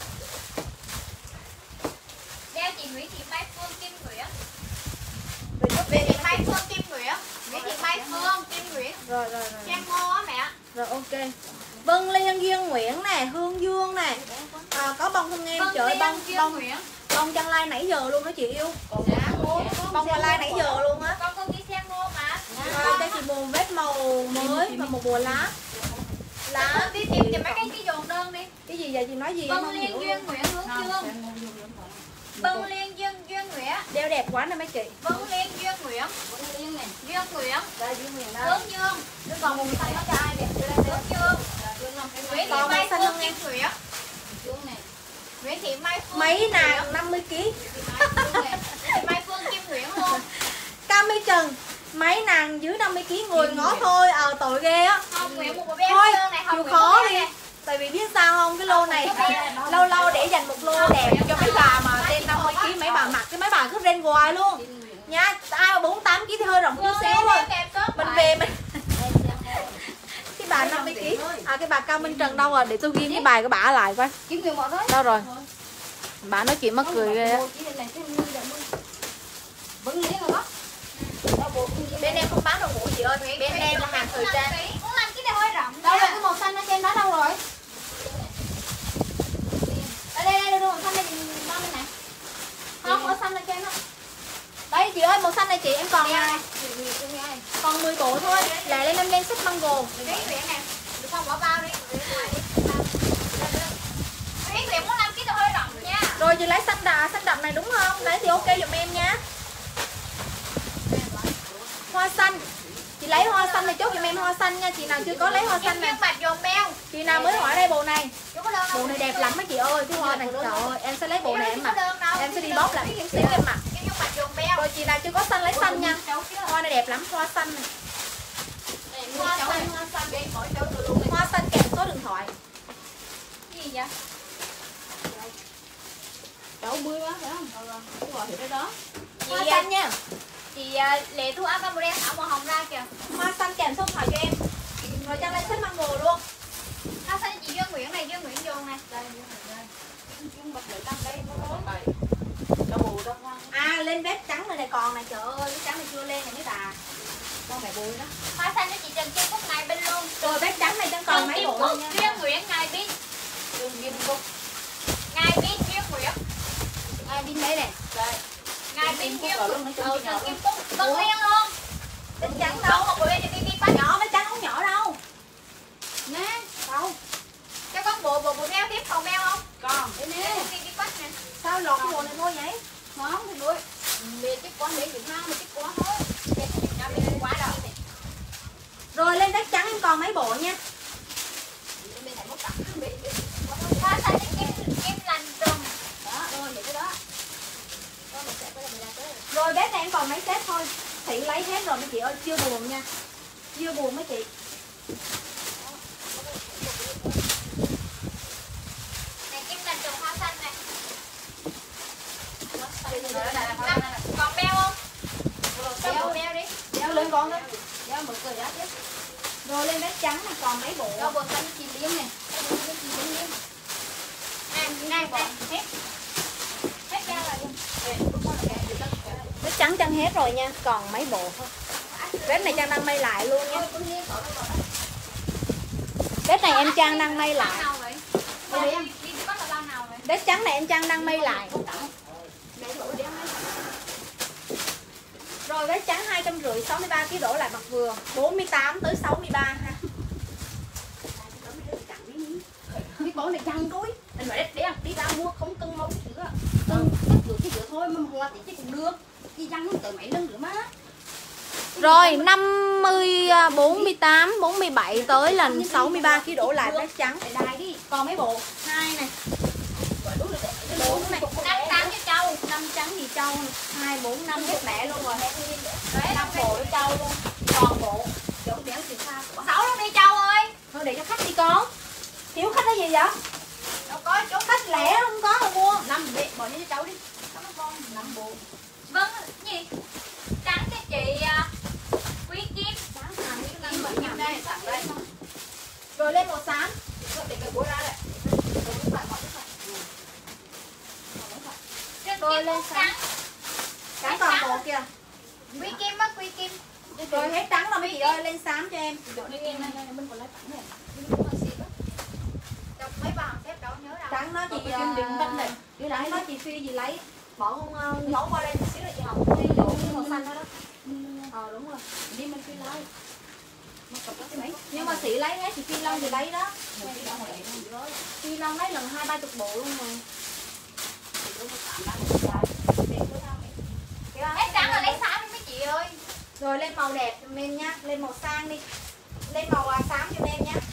Beo chị Nguyễn Thị Mai Phương Kim Nguyễn. Rồi giúp Nguyễn em Thị Mai Phương Kim Nguyễn. Nguyễn Thị Mai Phương Kim Nguyễn. Rồi rồi rồi. Trang ngô á mẹ. Rồi ok. Vân Liên Duyên Nguyễn nè, Hương Dương nè. À, có bông không em? Vân Trời ơi, Liên bông Duyên bông Nguyễn. bông chân like nãy giờ luôn đó chị yêu. Còn Dạ, đá ngô. Bông là like nãy giờ luôn á. Con con đi xem ngô mà. Rồi cho chị một vết màu mới và một bùa lá. Lá Lá đi tìm cho mấy cái cái dồn đơn đi. cái gì vậy chị nói gì em Vân không Liên hiểu. Duyên Luôn. Nguyễn hướng dương. Vân Liên Duyên Duyên Nguyễn. Đeo đẹp quá nè mấy chị. Vân Liên Duyên Nguyễn. Liên này. Duyên Nguyễn. Đây Duyên Nguyễn đây. Hướng Dương. Nó còn một xanh nó cho ai đẹp chưa đây Hướng nữa. Dương. Duyên Long cái Nguyễn Thị Còn Mai một xanh Phương không Kim em? Nguyễn. Duyên này. Nguyễn Thị Mai Phương. Mấy Kim nàng Nguyễn. năm mươi ki lô gam. Nguyễn Thị Mai Phương Kim Nguyễn luôn. Cam mi trần. Mấy nàng dưới năm mươi ki lô gam người ngó thôi. Ờ tội ghê á. Không Nguyễn một bộ beo Thôi trơn này, không chịu Nguyễn khó một đi. beo này. Tại vì biết sao không, cái lô này lâu lâu để dành một lô đẹp cho mấy bà mà trên năm mươi ki lô gam mấy bà mặc cái mấy bà cứ ren hoài luôn nha. Ai mà bốn mươi tám ki lô gam thì hơi rộng chút Phương xíu Lê thôi. đẹp tốt Mình vậy. về mình cái bà năm mươi ki lô gam. À cái bà Cao Minh Trần đâu rồi, để tôi ghi cái bài của bà lại coi. Kiếm người bỏ đấy. Đâu rồi? Bà nói chuyện mắc cười ghê á. Vẫn lấy rồi đó. Bên em không bán đồ ngủ chị ơi, bên em là hàng thời trang. Muốn làm cái này hơi rộng. Đâu rồi cái màu xanh ở trên đó đâu rồi? Ở đây đây đây màu xanh này nó đây này. Không, ở xanh ở trên đó. Đấy chị ơi, màu xanh này chị em còn à, còn mười bộ thôi. Lại lên em lên xích mango. Nguyễn Nguyễn nè. Được không bỏ bao đi. Nguyễn Nguyễn muốn làm cái này hơi rộng nha. Rồi chị lấy xanh đà, xanh đậm này đúng không? Đấy thì ok giùm em nha. Hoa xanh. Chị lấy hoa xanh này chốt giùm em hoa xanh nha. Chị nào chưa có lấy hoa xanh Kim nè. Duyên Bạch dồn beo. Chị nào mới hỏi đây bộ này. Chú có đơn đâu. Bộ này đẹp lắm mấy chị ơi. Cái hoa này trời ơi, em sẽ lấy bộ này em mặc. Em sẽ đi bóp lại một xíu em mặc. Em dùng mặt dùng beo. Rồi chị nào chưa có xanh lấy xanh nha. Hoa này đẹp lắm, hoa xanh này. Hoa xanh, hoa xanh. Hoa xanh kèm số điện thoại. Cái gì vậy? Cháu bươi quá phải không? Ờ, cái gọi thì cái đó. Hoa xanh nha. Chị uh, Lệ Thu áo cam đen áo màu hồng ra kìa. Hoa xanh kèm số điện thoại cho em. Rồi cho lên set mango luôn. Áo xanh chị Dương Nguyễn này, Dương Nguyễn vô này. Đây, đây. Chúng bật lại tắt đây, nó có bài. Nó bù đó hoa. À lên vết trắng này này còn này, trời ơi, vết trắng này chưa lên này mấy bà. Con mẹ bùi đó. Hoa xanh cho chị Trần Kim Cúc ngày bên luôn. Rồi vết trắng này chẳng còn Trần mấy Kim bộ Cúc, luôn nha. Dương Nguyễn ngày pin. Dương Kim Cúc. Ngày pin Dương Nguyễn. À, pin đây nè. Đây. Ngày pin Dương Cúc Nguyễn. ở Ừ, luôn, nó Trần Kim Cúc. Tân Liên luôn. Vết trắng Đâu đâu? một bộ bên cho Bibi Patch. Nhỏ vết trắng không nhỏ đâu. Nè. Đâu? Cho con bộ bộ bộ beo tiếp còn beo không? Con. Đây Để nè. Bibi Patch nè. Sao lột cái bộ này vô vậy? Ngon thì đuôi. Mẹ chiếc con để Việt Nam mà chiếc con thôi. Để cho chị Nam đi quá đâu. Rồi lên vết trắng em còn mấy bộ nha. Mẹ thấy một cặp mẹ. Hoa xanh cho Kim Kim lành trùng. Đó, rồi vậy cái đó. Con mình sẽ có làm ra tới. Rồi vết này em còn mấy set thôi. Thị lấy hết rồi mấy chị ơi, chưa buồn nha. Chưa buồn mấy chị. Này Kim lành trùng hoa xanh này. Đó, Còn beo không? Cho bộ beo đi. Đeo lên con thôi. Đó, mở cửa ra tiếp. Rồi lên vết trắng này còn mấy bộ. Đó, bột xanh chị liếm này. Bột xanh chị liếm liếm. Này, này, này, hết. Hết beo rồi đi. Vết trắng chân hết rồi nha, còn mấy bộ thôi. Vết này Trang đang may lại luôn nha. Vết này em Trang đang may Bao lại. nào vậy? Đây em. Đi đi bắt là bao nào vậy? Vết trắng này em Trang đang may lại. Rồi vết trắng hai trăm rưỡi, sáu mươi ba ký đổ lại mặt vừa, bốn mươi tám tới sáu mươi ba ha. Cái con này chăng thôi. Anh nói đẹp đẹp đi ra mua không cân móng chữa. Cân cất được cái chữa thôi mà hoa thì chứ cũng được. Cái răng nó tới mấy lần nữa má. Rồi năm mươi, bốn mươi tám, bốn mươi bảy tới lần sáu mươi ba ký đổ lại vết trắng. Để đài đi. Còn mấy bộ? Hai này, bốn này, Năm tám cho Châu. năm trắng gì trâu này, hai, bốn, năm hết mẹ luôn rồi. Đấy, Năm bộ với trâu luôn. Còn bộ. Giống đéo chịu xa quá. sáu luôn đi Châu ơi. Thôi để cho khách đi con. Thiếu khách cái gì vậy? Đâu có chỗ Khách lẻ không có mà mua. Năm để bỏ đi cho cháu đi. Năm con, năm bộ. Vâng, gì? Trắng cho chị à, Quý Kim. Sáng hàng cái năm bảy năm đây, sẵn đây. Rồi lên màu xám. Để cái búa ra đây. Trần Rồi Kim lên Cúc sáng. trắng. Trắng còn bộ kìa. Quý Kim á, Quý Kim. Rồi hết trắng rồi mấy chị ơi, lên xám cho em. Chỗ này nghe này, bên còn lấy tặng này. Đọc mấy bà xếp đâu nhớ đâu. Trắng nó chị Chị Kim đừng bắt này. Cái đấy nó chị Phi gì lấy. Bỏ con uh, nhổ qua đây một xíu là chị học cái chỗ cái màu xanh đó đó. Ờ đúng rồi. Đi mình phi lái. Mà cặp cái mấy. Nhưng mà chị lấy hết chị Phi Long thì lấy đó. Mình đi đâu mà lấy đâu rồi. Phi Long lấy lần hai ba chục bộ luôn mà. Hết trắng rồi lấy xám đi mấy chị ơi. Rồi lên màu đẹp cho em nha, lên màu sang đi. Lên màu uh, xám cho em nhé.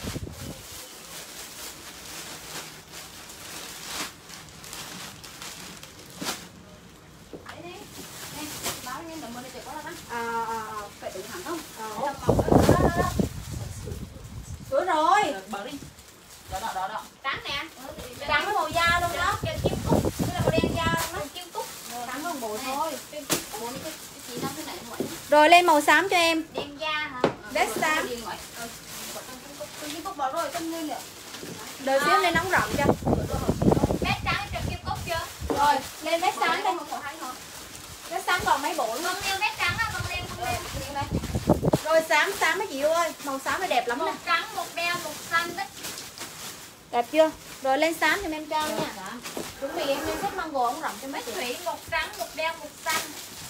Báo nên là mình chỉ có là đó. À, à, Phải tự hẳn không? à, Đó, à. đó, đó, đó, đó. Sửa rồi. Bật đi. Đó, đó, đó, đó. Trắng nè. Trắng với màu da luôn đó. Trần Kim Cúc. Cái là màu đen da luôn đó. Trần Kim Cúc. Trắng với bộ thôi. Bố đi cái chị năm thế này hỏi. Rồi lên màu xám cho em. Đen da hả? Vết xám. Tôi đi bốc bỏ rồi, trong ngươi nữa. Đợi xíu lên nóng rộng cho. Vết trắng Trần Kim Cúc chưa? Rồi lên vết xám đây. Không hay hả? Vết xám còn mấy bộ nữa. Vâng nêu vết trắng á, vâng nêu, vâng nêu. Rồi xám xám mấy chị ơi. Màu xám này đẹp lắm nè. Một trắng, một đeo, một xanh đấy. Đẹp chưa? Rồi lên xám cho em Trang nha. Chuẩn bị em lên xếp mango ống rộng cho mấy Bích chị. thủy, một trắng, một đeo, một xanh.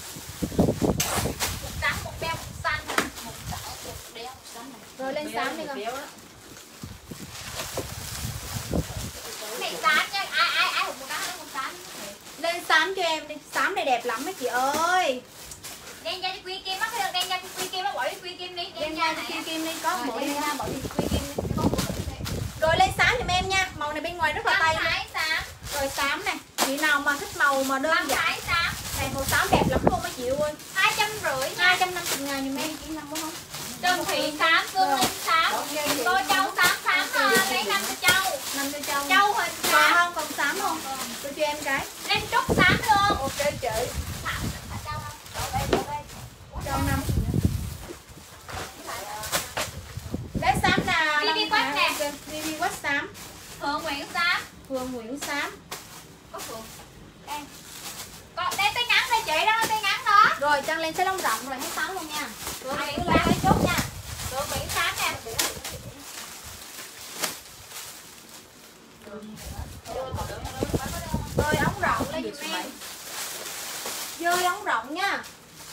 Một trắng, một đeo, một xanh hả? Một đảo, một đeo, một xanh này. Rồi lên xám đi con. Cái này xám nha, ai ai ai hụt một trắng lấy một xanh. Lên xám cho em đi. Xám này đẹp lắm mấy chị ơi. Đen da cho Quy Kim á, cái đen da cho Quy Kim á, bỏ đi Quy Kim đi, đen Đen da da cho này. Kim Kim đi, có Rồi, bộ đi đen ra da. bỏ đi quy kim đi. Cái con của nó thế. Rồi lên xám giùm em nha. Màu này bên ngoài rất là tay. Băng thái xám. Rồi xám này, chị nào mà thích màu mà đơn Băng giản thái xám. này, màu xám đẹp lắm luôn mấy chị ơi. hai trăm rưỡi nha. hai trăm năm mươi ngàn giùm em. Chị năm đúng không? Trần Thị xám, Phương Linh xám, Tô Châu xám xám ha, lấy năm cho Châu. năm cho Châu. Châu Huỳnh Còn xám. không, còn xám không? Tôi cho em cái. Lên Trúc xám luôn. Ok chị. Thả- thả Châu không? Đổ đây, đổ đây. Châu năm. Đấy xám là Vivi Quách nè. Ok, Vivi Quách xám. Phượng Nguyễn xám. Phương Nguyễn xám. Có Phượng. Đây. Còn đây tay ngắn đây chị đó, tay ngắn đó. Rồi Trang lên sẽ lông rộng rồi hết xám luôn nha. Rồi Phượng cứ Nguyễn lấy xám. lấy chốt nha. Phượng Nguyễn xám nè. Rồi ống rộng lên giùm em. Dơi ống rộng nha.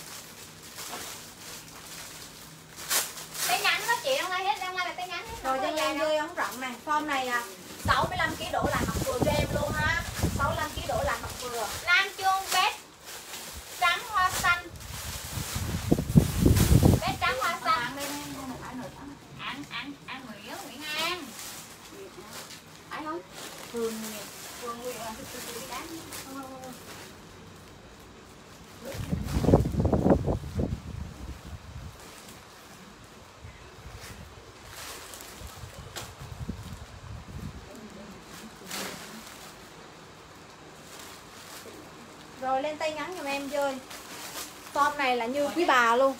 Tay ngắn đó chị, đang lai hết, đang lai là tay ngắn hết. Rồi Trang lên dơi ống rộng này. Form này à sáu mươi lăm ki lô gam đổ lại mặc vừa cho em luôn ha. sáu mươi lăm ki lô gam đổ lại mặc vừa. Lan chuông bét trắng hoa xanh. Bét trắng hoa xanh. An An An Nguyễn, Nguyễn An. Ai không? Phương Nguyễn. Phương Nguyễn là cái đáng. Rồi lên tay ngắn giùm em dơi. Form này là như quý bà luôn.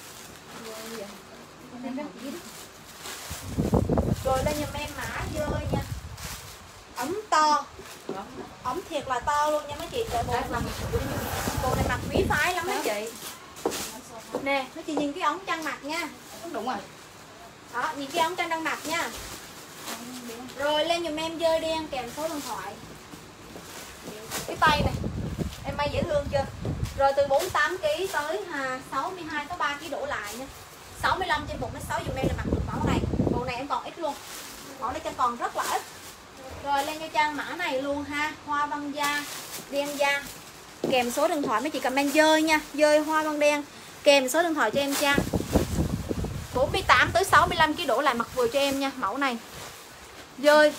Rồi lên giùm em mã dơi nha. Ống to. Ống thiệt là to luôn nha mấy chị. Trời bộ này, bộ này mặc quý phái lắm mấy chị. Nè, mấy chị nhìn cái ống chân mặt nha. Đúng rồi. Đó, nhìn cái ống chân đang mặc nha. Rồi lên giùm em dơi đen kèm số điện thoại. Cái tay này em may dễ thương chưa? Rồi từ bốn mươi tám ki lô gam tới à, sáu mươi hai, sáu mươi ba ki lô gam đổ lại nha. sáu mươi lăm trên một mét sáu giùm em là mặc được mẫu này. Mẫu này em còn ít luôn. Mẫu này cho còn rất là ít. Rồi lên cho Trang mã này luôn ha. Hoa văn da, đen da. Kèm số điện thoại mấy chị comment dơi nha. Dơi hoa văn đen. Kèm số điện thoại cho em Trang. bốn mươi tám tới sáu mươi lăm ki lô gam đổ lại mặc vừa cho em nha. Mẫu này. Dơi.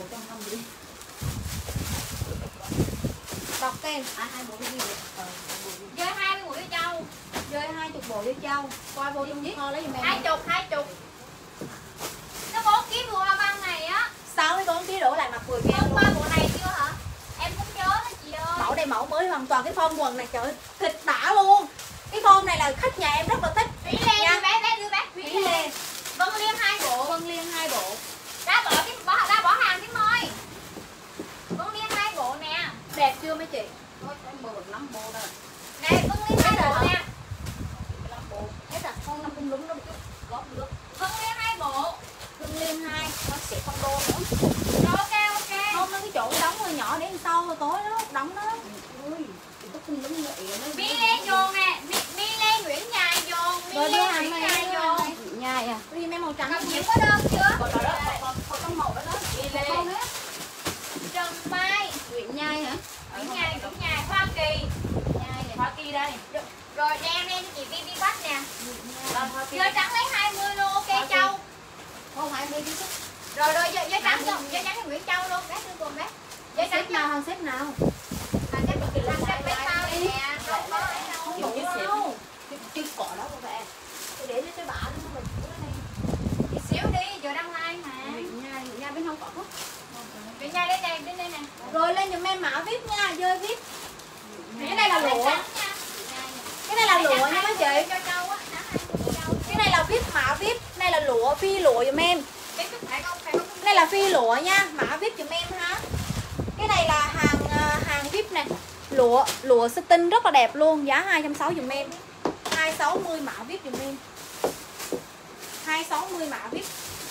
Đọc tên. Chơi hai mươi mũi Châu. Dơi hai chục bộ với Châu. Qua vô trong kho lấy giùm em. Hai chục, hai chục. Nó bốn ký vừa hoa văn này á. sáu mươi bốn ki lô gam đổ lại mặc vừa cho em Hôm luôn. qua bộ này chưa hả? Em không nhớ đó chị ơi. Mẫu này mẫu mới hoàn toàn. Cái form quần này trời ơi, thịt đã luôn. Cái form này là khách nhà em rất là thích. Thủy Lê nha. đưa bé, bé đưa bé. Thủy Thủy Lê. Lê. Vân Liên hai bộ. Vân Liên hai bộ. Đã bỏ cái bỏ đã bỏ hàng cái môi. Vân Liên hai bộ nè. Đẹp chưa mấy chị? Thôi em bờ lắm bộ rồi. Nè Vân Liên hai bộ nè. Lắm bộ. Hết rồi, không nó không đúng đâu chút. Góp được. Vân Liên hai bộ. Vân Liên hai. Nó sẽ không đô nữa. Rồi ok ok. Không, nó cái chỗ đóng hơi nhỏ để sau rồi tối đó đóng đó. Ui, thì nó không đúng vậy. Mi Lê dồn nè. Mi, Mi Lê Nguyễn Nhài dồn. Mi Rồi Lê đưa hàng Nguyễn này Nhài đưa dồn. hàng này. Nhai à. Đi mấy màu trắng Cầm không nhiễm nhỉ? có đơn chưa? Còn đó đó, còn còn trong màu đó đó. Mi Lê. Không hết. Trần Mai. Nguyễn Nhai hả? Nguyễn Nhài, Nguyễn Nhài, Hoa Kỳ. Nhai này. Hoa Kỳ đây. Rồi đen đen cho chị Vivi Quách nè. Rồi thôi kia. Dơ trắng lấy hai mươi luôn, ok Hoa Kỳ. Châu. Không phải đi đi chút. Rồi rồi dơ, dơ trắng cho, dơ trắng cho Nguyễn Châu luôn, bác đưa cùng bác. Dơ trắng Xếp nào, hàng xếp nào? Thằng chắc được làm chắc bé tao đây nè. Rồi có ai đâu. Không đủ Cái đâu. Cái cái cỏ đó của mẹ. Để cho cái bả nó mình chữa đây. Chị xíu đi, giờ đăng like mà. Nguyễn Nhai, Nguyễn Nhai bên không có không? Nguyễn Nhai đến đây, đến đây nè. Rồi lên giùm em mã vip nha, dơi vip. Cái Cái này là lụa. Cái này là lụa nha mấy chị. Cho Châu á, hả? Hai mươi Châu. Cái này là vip mã vip, này là lụa phi lụa giùm em. Cái cái phải không? Phải không? Cái này là phi lụa nha, mã vip giùm em ha. Cái này là hàng à, hàng vip này. Lụa, lụa satin rất là đẹp luôn, giá hai trăm sáu mươi giùm em. hai trăm sáu mươi mã vip giùm em. hai trăm sáu mươi mã vip.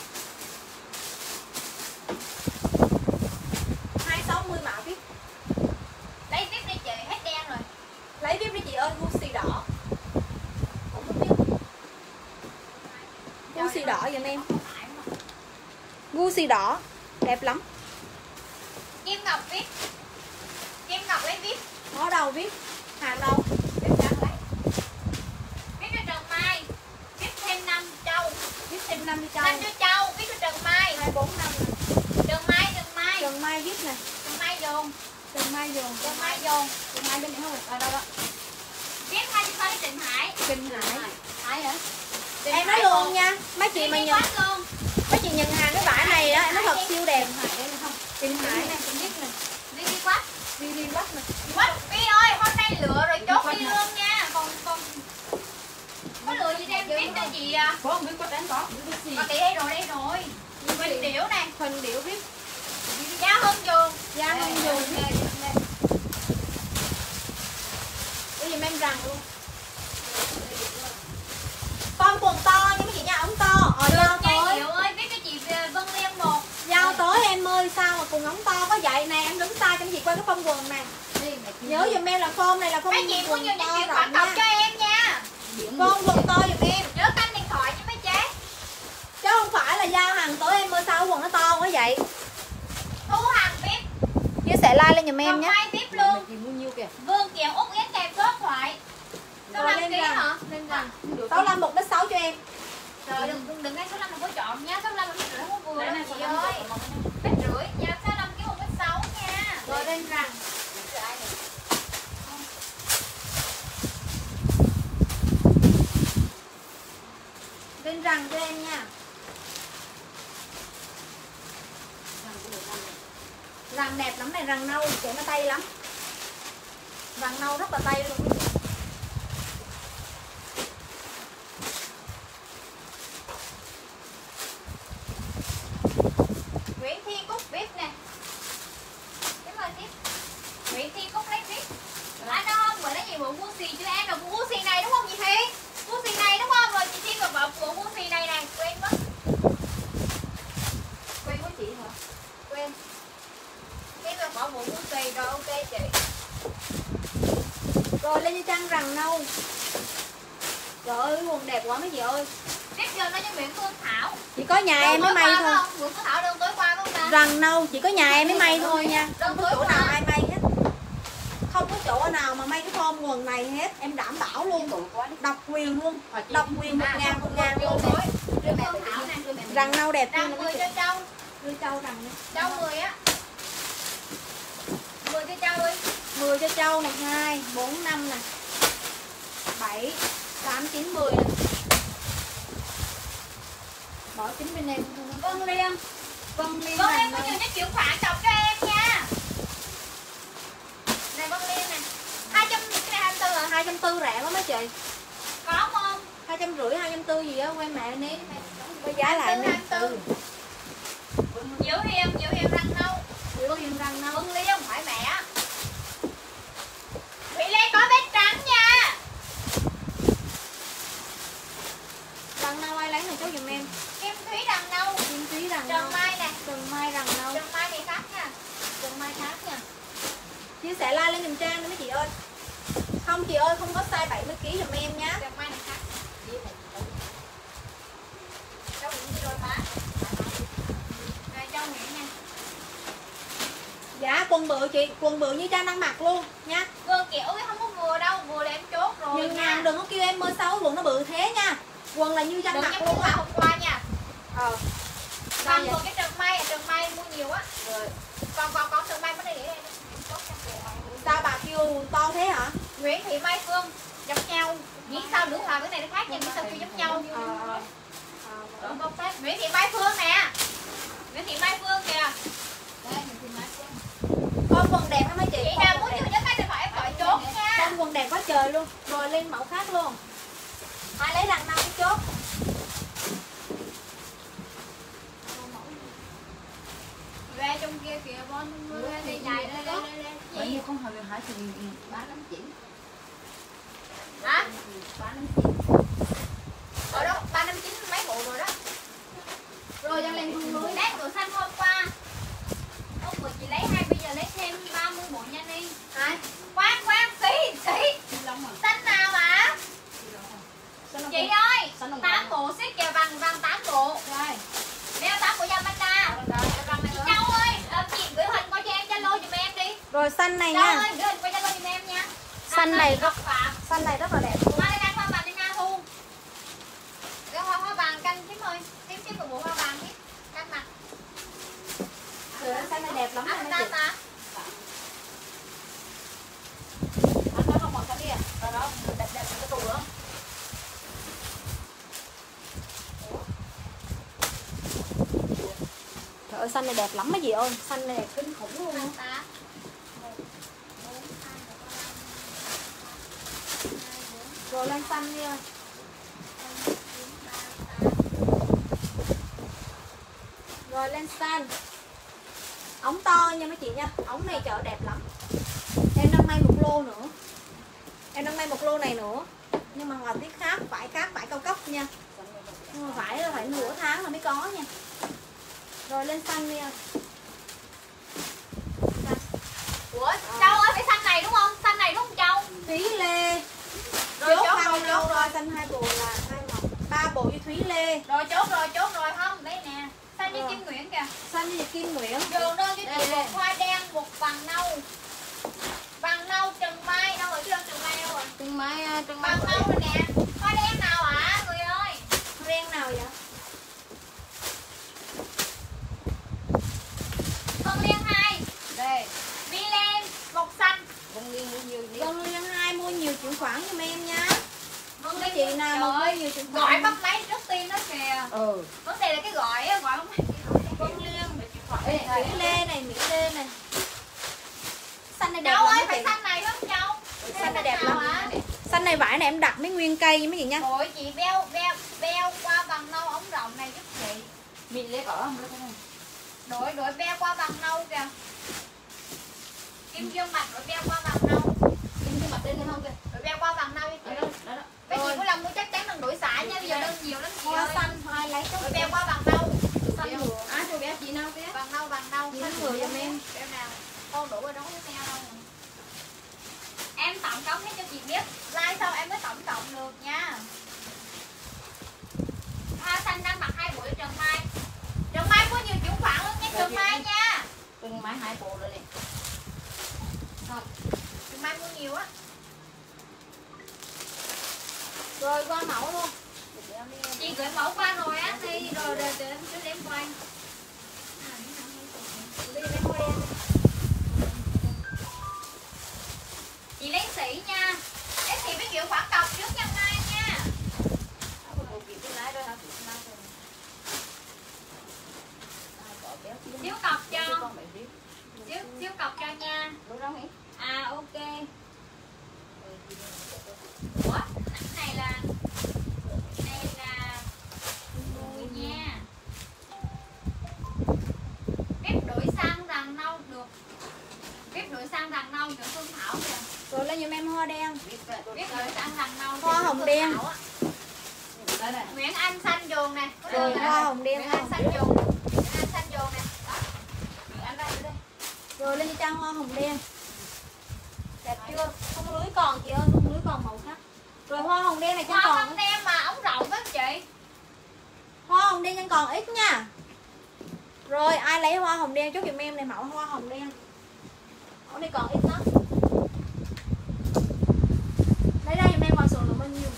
hai trăm sáu mươi mã vip. Lấy tiếp đi chị, hết đen rồi. Lấy vip đi chị ơi, Gucci đỏ. Cũng không biết. Gucci đỏ giùm em. Gucci đỏ, đẹp lắm. Kim Ngọc viết. Kim Ngọc lấy viết. Có đâu vip. Hàng đâu? Viết trắng lấy. Viết cho Trần Mai. Viết thêm năm Châu. Vip thêm năm đi cho. Năm cho Châu, viết cho Trần Mai. hai bốn năm. Được Dồn. Trần Mai Dồn. Trần Mai Dồn. Trần Mai bên này không? À đâu đó. Tiếp hai trăm sáu mươi Trịnh Hải. Trinh Hải. Hải hả? Trịnh Em nói Hải luôn nha, mấy chị mà Đi nhận quát luôn. mấy chị nhận hàng cái vải này đó, nó thật siêu đẹp. Hải đây không? Trinh Hải này. Trinh Nhất này. Đi đi quát. Đi đi quách này. Quát Vi ơi, hôm nay lựa rồi chốt đi luôn nha. Còn còn có lựa gì thêm biết cho chị à? Có không biết có tránh có. Có chị đây rồi đây rồi. Bình điểu này. Huỳnh Điểu biết. Giá hơn Dường. Gia Hân Dồn. Bây giờ em rằng luôn. Con quần to nha mấy chị nha, ống to. Ờ giao Nha tới. Diệu ơi, biết cho chị Vân Liên một. Giao tới em ơi, sao mà quần ống to có vậy nè, em đứng tay cho chị quay cái phong quần nè. Nhớ giùm em là form này là form Mấy chị mua quần nhiều nhận to chuyện rộng khoản cọc cho nha. em nha. Form quần to giùm em. Nhớ canh điện thoại cho mấy chế. Chứ không phải là giao hàng tới em ơi sao cái quần nó to quá vậy. Thu hàng tiếp. Chia sẻ like lên giùm em Còn nhé. mai tiếp luôn. Chị mua nhiêu kìa? Vương Kiều Út Yến kèm số điện thoại. Số Rồi năm lên ký rằng. hả? Lên rằng. Được. sáu lăm một đến sáu cho em. Rồi đừng đừng đừng ngay số năm mà có chọn nha. Số năm là rưỡi không vừa Đây đâu này chị số ơi. năm. Mét rưỡi nha, số năm ký một mét sáu nha. Rồi lên rằng. Lên rằng cho em nha. Răng đẹp lắm này, răng nâu chạy nó tay lắm. Răng nâu rất là tay luôn quý vị. Nguyễn Thi Cúc viết nè. Tiếp ơi tiếp. Nguyễn Thi Cúc lấy viết. Anh không, bữa lấy gì bộ mua xì cho em là bộ mua xì này đúng không chị Thi? Mua xì này đúng không? Rồi chị Thi vào bộ bộ mua xì này này, quên mất. Quen với chị hả? Quên. Cái vào bỏ bộ mua xì rồi ok chị. Rồi lên cho Trang răng nâu. Trời ơi quần đẹp quá mấy chị ơi. Tiếp giờ nó cho Nguyễn Phương Thảo. Chỉ có nhà em mới may thôi. Nguyễn Phương Thảo đơn tối qua đúng không ta? Răng nâu chỉ có nhà em mới may thôi nha. Không Đơn có tối chỗ nào qua. ai may hết. Không có chỗ nào mà may cái form quần này hết. Em đảm bảo luôn. Độc quyền luôn. Độc quyền một ngàn một ngàn luôn. Nguyễn Phương Thảo nè. Răng nâu đẹp Răng luôn. mười cho Châu. Đưa Châu răng đi. Châu mười á. mười cho Châu đi. mười cho Châu này, hai, bốn, năm nè. bảy, tám, chín, mười nè. Bỏ chín bên em. Vân Liên. Vân Liên Vân răng Liên có nâu. nhiều nhất chuyển khoản cọc cho em nha. Này Vân Liên nè. hai trăm cái này hai trăm tư à? hai trăm tư rẻ quá mấy chị. Có không? Hai trăm rưỡi, hai trăm tư gì á, quen mẹ nếm. Có giá lại nè. hai trăm tư. Diệu Hiền, Diệu Hiền răng nâu. Diệu Hiền răng nâu. Vân Liên phải mẹ. Thủy Lê có vết trắng nha. Răng nâu ai lấy này cháu giùm em. Kim Thúy răng nâu. Kim Thúy răng nâu. Trần Mai nè. Trần Mai răng nâu. Trần Mai này khác nha. Trần Mai khác nha. Chia sẻ like lên giùm Trang đi mấy chị ơi. Không chị ơi, không có size bảy mươi ki lô gam giùm em nhá. Trần Mai này khác. Cháu cũng đi đôi má. Rồi Châu Nguyễn nha. Dạ quần bự chị, quần bự như Trang đang mặc luôn nha. Vừa kiểu không có vừa đâu, vừa là em chốt rồi Nhưng nha. hàng đừng có kêu em mơ sáu quần nó bự thế nha. Quần là như Trang Đừng mặc nhắc luôn mua á. hôm qua nha. Ờ. Còn Đây còn cái Trần Mai, Trần Mai mua nhiều á. rồi. Còn còn còn Trần Mai mới để đây. Chốt cho chị. Sao bà kêu to thế hả? Nguyễn Thị Mai Phương giống nhau. Nghĩ sao nữ hoàng cái này nó khác nhưng nghĩ sao kêu giống nhau. Ờ ờ. Ờ, không khác. Nguyễn Thị Mai Phương nè. Nguyễn Thị Mai Phương kìa. Con quần đẹp hả mấy chị? Chị Con nào quần muốn đẹp. nhiều nhất thì phải em gọi chốt nha. Con quần đẹp quá trời luôn. Rồi lên mẫu khác luôn. Ai lấy răng nâu chốt. Ra trong kia kìa con ra đây dài đây đây đây. Bao nhiêu con hồi hỏi thì bán lắm chỉ. Hả? Bán lắm chỉ. Ở đâu? ba năm chín mấy bộ rồi đó. Rồi Trang lên phương lưới. Đát đồ xanh hôm qua. Hôm vừa chị lấy hai bây giờ lấy thêm ba mươi bộ nha đi. Ai? Khoan khoan xí xí. Xanh nào mà? Chị ơi, tám bộ xếp kèo vàng vàng tám bộ. Rồi. Đeo tám bộ Yamada. Chị Châu ơi, ờ, chị gửi hình qua cho em Zalo giùm em đi. Rồi xanh này Châu nha. ơi, gửi hình qua Zalo giùm em nha. Xanh này Ngọc Phạm. Xanh này rất là đẹp luôn. Hoa đang hoa vàng đi Nga Thu. Cái hoa hoa vàng canh tím ơi, tím tím một bộ hoa vàng đi. Canh mặt. Trời ơi, xanh này đẹp lắm Anh này ta mấy chị. ta. xanh này đẹp lắm mấy chị ơi. Xanh này kinh khủng luôn á. tám Rồi lên xanh nha. Rồi lên xanh. Ống to nha mấy chị nha. Ống này chợ đẹp lắm. Em đang may một lô nữa. Em đang may một lô này nữa. Nhưng mà họa tiết khác, vải khác, vải cao cấp nha. Nhưng mà vải là phải nửa tháng là mới có nha. Rồi lên xanh nha. Ủa, Châu ơi, phải xanh này đúng không? Xanh này đúng không Châu? Thúy Lê. Rồi Chốt chốt bao rồi, nhiêu chốt rồi? Xanh hai bộ là hai màu. Ba bộ với Thúy Lê. Rồi chốt rồi, chốt rồi không? Đây nè. Xanh với Rồi. Kim Nguyễn kìa. Xanh với Kim Nguyễn. Dồn đơn cho Đây, chị đây. một hoa đen, một vàng nâu. Vàng nâu Trần Mai, đâu rồi cái đơn Trần Mai đâu rồi? Trưng mai trưng mai. Vàng nâu rồi nè. Hoa đen nào hả người ơi? Ren nào vậy? Vân Liên hai, Đây, Vi Len, màu xanh. Vân Liên mua nhiều đi. Vân Liên hai mua nhiều chuyển khoản giùm em nha. Vân Mấy Liên chị nào trời mà mua ơi, nhiều chuyển gọi khoản. bắt máy trước tiên đó kìa. Ừ. Vấn đề là cái gọi á, gọi không Vân Liên. Ê, Mỹ Lê này, Mỹ Lê này. Xanh này đẹp Châu lắm ơi, mấy phải chị. xanh này không Châu? Xanh này đẹp nào lắm. hả? Xanh này vải này em đặt mấy nguyên cây mấy chị nha. Ôi chị beo beo beo qua bằng nâu ống rộng này giúp chị. mình lấy ở không lấy cái này. Đội đội beo qua bằng nâu kìa. Kim dương mặt đội beo qua bằng nâu. Kim cái mặt lên không kìa. Đội beo qua bằng nâu Đó cho đó, chị. đó đó. Mấy chị Rồi. có lòng mua chắc chắn đừng đổi xả nha, bây giờ đơn nhiều lắm chị Hoa ơi. xanh, hoa lấy Đội chút. beo qua bằng nâu. Xanh vừa. À, cho bé chị nào kia. Bằng nâu bằng nâu. Chị Xanh nói người beo giùm em. beo nào? Con đủ rồi đó cái beo đâu rồi. Em tổng cộng hết cho chị biết. Like xong em mới tổng cộng được nha. Hoa xanh đang mặc hai buổi Trần Mai. Trần Mai có nhiều chuyển khoản luôn nha Trần Mai nha. Trưng mai hai bộ rồi này. Trần Mai mua nhiều á. Rồi qua mẫu luôn. Chị gửi mẫu qua rồi á thì rồi rồi để em cứ đem qua. Chị lấy sỉ nha. Lấy sỉ với kiểu khoản cọc trước nhân mai nha. Xíu cọc cho. Xíu xíu cọc cho nha. À ok. Ủa, này là này là mùi nha. Bếp đổi sang rằn nâu được. Bếp đổi sang rằn nâu nữa Phương Thảo kìa. Rồi lên giùm em hoa đen. Bếp đổi sang rằn nâu. Hoa hồng đen. Nguyễn Anh xanh dồn nè. Rồi hoa hồng đen. Nguyễn Anh xanh dồn. Nguyễn Anh xanh dồn nè. Đó. Nguyễn Anh đây đây. Rồi lên cho trang hoa hồng đen. Đẹp chưa? Không lưới còn chị ơi, không lưới còn màu khác. Rồi hoa hồng đen này trang Hoa còn. hồng đen mà ống rộng đó chị. Hoa hồng đen trang còn ít nha. Rồi ai lấy hoa hồng đen chốt giùm em này, mẫu hoa hồng đen. Mẫu này còn ít lắm. Lấy ra giùm em ngoài sườn là bao nhiêu?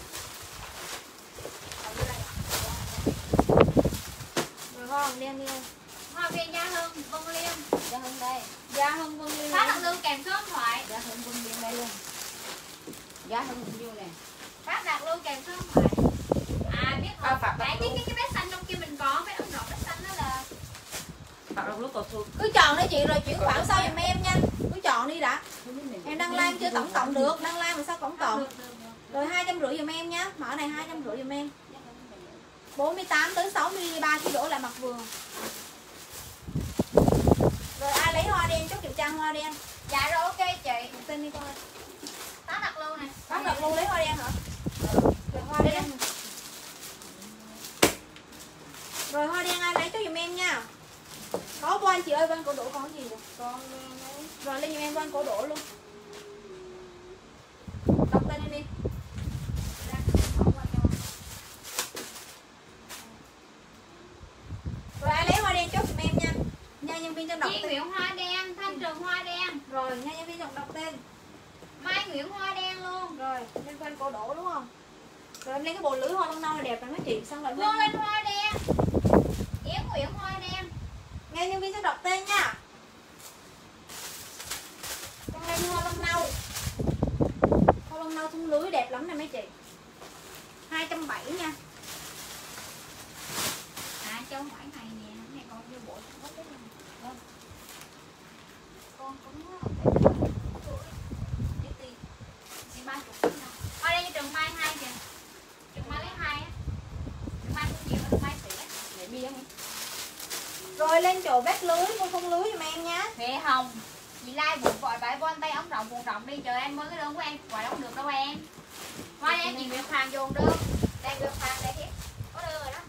Rồi hoa hồng đen đi em. Hoa viên Gia Hưng, Vân Liên. Giá hơn đây. Giá Hưng Vân Liên. Phát đặt lương kèm số điện thoại. Giá hơn Vân Liên đây luôn. Giá hơn bao nhiêu nè. Phát đặt lương kèm số điện thoại. À biết rồi. À, Phát đặt Đấy, cái luôn. cái cái vết xanh trong kia mình có, vết ống rộng vết xanh đó là. Phát đồng lúc cầu thu. Cứ chọn đi chị, rồi chuyển khoản sau giùm em nha. Cứ chọn đi đã. Em đăng like chưa tổng cộng được, đăng like mà sao tổng cộng. Được, được, được. Rồi hai trăm rưỡi giùm em nhá. Mã này hai trăm rưỡi giùm em. bốn mươi tám tới sáu mươi ba ký đổ lại mặt vừa. Rồi ai lấy hoa đen chốt chụp trang hoa đen. Dạ rồi ok chị. Một tên đi coi. Phát đặt lương này. Bác đặt luôn lấy hoa đen hả? Rồi hoa đen. Rồi hoa đen ai lấy chốt giùm em nha. Có voan chị ơi, voan cổ đổ có gì vậy? Con lấy. Rồi lên giùm em voan cổ đổ luôn. Đọc tên em đi. Rồi ai lấy hoa đen chốt giùm em nha. Nha nhân viên cho đọc Chi tên. Nguyễn Hoa đen, Thanh Trường Hoa đen. Rồi nha nhân viên cho đọc tên. Mai Nguyễn Hoa đen luôn. Rồi lên voan cổ đổ đúng không? Rồi em lấy cái bộ lưới hoa lông nâu này đẹp lắm mấy chị. Xong lại Hương Linh Hoa đen. Yến Nguyễn Hoa đen. nghe nhân viên sẽ đọc tên nha. Con lên hoa lông nâu. Hoa lông nâu thun lưới đẹp lắm nè mấy chị. hai trăm bảy mươi nha. À Châu hỏi này nè, này còn như bộ Trung Quốc con cứng quá. Chị ba chục cái nào. Ở đây Trường Mai hai kìa. Trường Mai lấy hai á. Trường Mai cũng nhiều, Trường Mai xỉ á. Để bia không? Rồi lên chỗ vét lưới, mua khung lưới giùm em nhá. Huệ Hồng, chị Lai bụng vội bãi von tay ống rộng cuộn rộng đi, chờ em mới cái đơn của em gọi đâu được đâu em. Qua đây chị Nguyệt Hoàng dồn đơn. Đây Nguyệt Hoàng đây thiết. Có đơn rồi đó.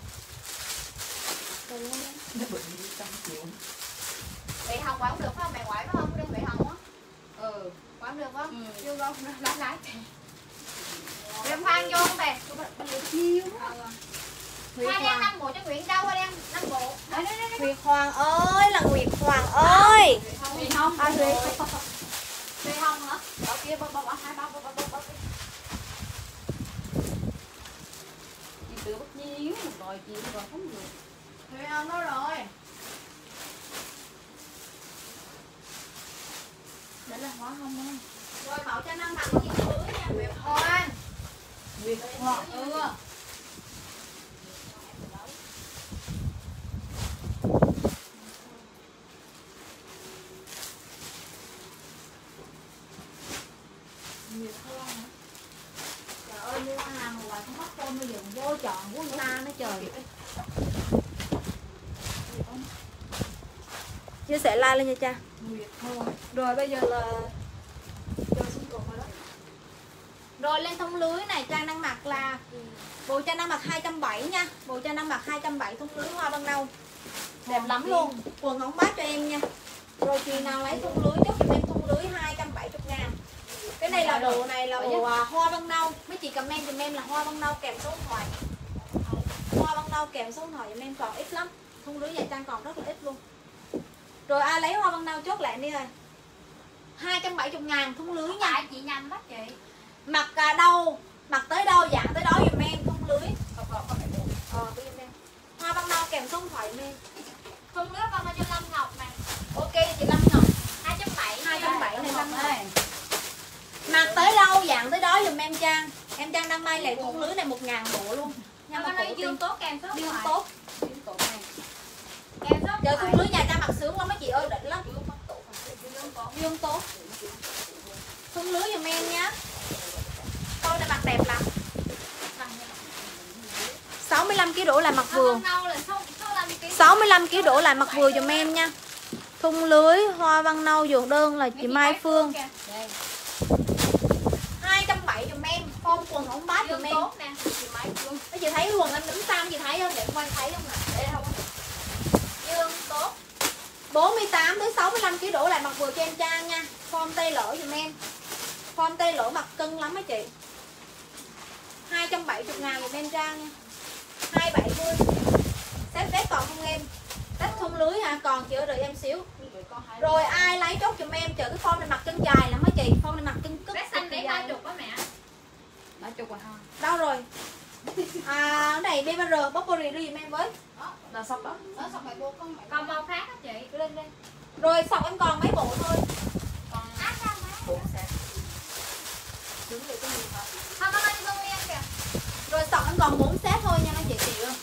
Nó bự như trăm triệu. Huệ Hồng gọi không được phải không? Mày gọi phải không? Đơn Huệ Hồng á. Ừ. Gọi không được phải không? Ừ. Vô không? Lái lái. Nguyệt Hoàng vô không về? Bao nhiêu đó. Hoa đang năm bộ cho Nguyễn đâu? Hoa đang năm bộ. Đây đây đây. Nguyệt Hoàng ơi, là Nguyệt Hoàng ơi. Huệ Hồng. À, Huệ Huệ Hồng hả? Đó kia bao bao hai bao bao bao bao. Chị tự bất nhiên rồi chị rồi không được. Huệ Hồng đâu rồi? Đấy là hóa không á. Rồi mẫu cho năm mặt của chị lưới nha, Nguyệt Hoàng. Nguyệt Hoàng. Ừ. Nguyệt Hoàng hả? Trời ơi, mua hàng mà hoài không mất công bây giờ vô chọn của người ta nó trời. Chia sẻ like lên nha cha. Nguyệt Hoàng. Rồi bây giờ là chờ xuống cùng rồi đó. Rồi lên thông lưới này Trang đang mặc là bộ Trang đang mặc hai trăm bảy mươi nha. Bộ Trang đang mặc hai trăm bảy mươi thông lưới hoa ban nâu. Đẹp lắm luôn. Quần ống bát cho em nha. Rồi chị nào lấy thông lưới chốt giùm em thông lưới hai trăm bảy mươi ngàn. Cái này là bộ này là bộ à, hoa ban nâu. Mấy chị comment giùm em là hoa ban nâu kèm số điện thoại. Hoa ban nâu kèm số điện thoại giùm em còn ít lắm. Thông lưới nhà Trang còn rất là ít luôn. Rồi ai lấy hoa ban nâu chốt lại đi rồi. hai trăm bảy mươi ngàn thun lưới nha. Tại chị nhầm đó chị. Mặc à, đâu, mặc tới đâu dạng tới đó giùm em thun lưới. Ờ, bây giờ em. Hoa ban nâu kèm số điện thoại giùm em. Thun lưới con cho Lâm Ngọc nè. Ok chị Lâm Ngọc. hai trăm bảy mươi. hai trăm bảy mươi này Lâm Ngọc. Mặc tới đâu dạng tới đó giùm em Trang. Em Trang đăng may lại thun lưới này một ngàn bộ luôn. Nhưng mà nói dương tốt kèm số điện Dương thoại. tốt. Dương tốt này. Kèm số Trời điện thun thoại. lưới nhà Trang mặc sướng lắm mấy chị ơi, đỉnh lắm. Dương tốt. Thun lưới giùm em nhá. Tôi đã mặc đẹp lắm. sáu mươi lăm ki lô gam đổ lại mặc vừa. sáu mươi lăm ki lô gam đổ lại mặc vừa giùm em nha. Thun lưới hoa văn nâu dược đơn là chị Mai Phương. hai trăm bảy mươi giùm em. Form quần ống bát giùm em. Mấy chị thấy quần em đứng sao chị thấy không? Để quay thấy không nè. Để không. Dương tốt. bốn mươi tám tới sáu mươi lăm ki lô gam đổ lại mặc vừa cho em Trang nha. Form tay lỗ giùm em. Form tay lỗ mặc cân lắm mấy chị. hai trăm bảy mươi ngàn giùm em Trang nha. hai trăm bảy mươi. Xếp vết còn không em? Tách thun lưới hả? Còn chị ơi đợi em xíu. Rồi ai lấy chốt giùm em, chờ cái form này mặc chân dài lắm mấy chị. Form này mặc chân cức. Vết xanh để ba chục á mẹ. Ba chục à ha. Đâu rồi? À cái này bê bê rờ Burberry đi giùm em với. Đó, là sọc đó. Đó sọc phải bộ con mày. Còn màu khác á chị. Lên đây. Rồi sọc em còn mấy bộ thôi. Còn áp sao má. Bốn set. Đứng lại cái gì hả? Không có anh Phương Liên kìa. Rồi sọc em còn bốn set thôi nha mấy chị chị ơi.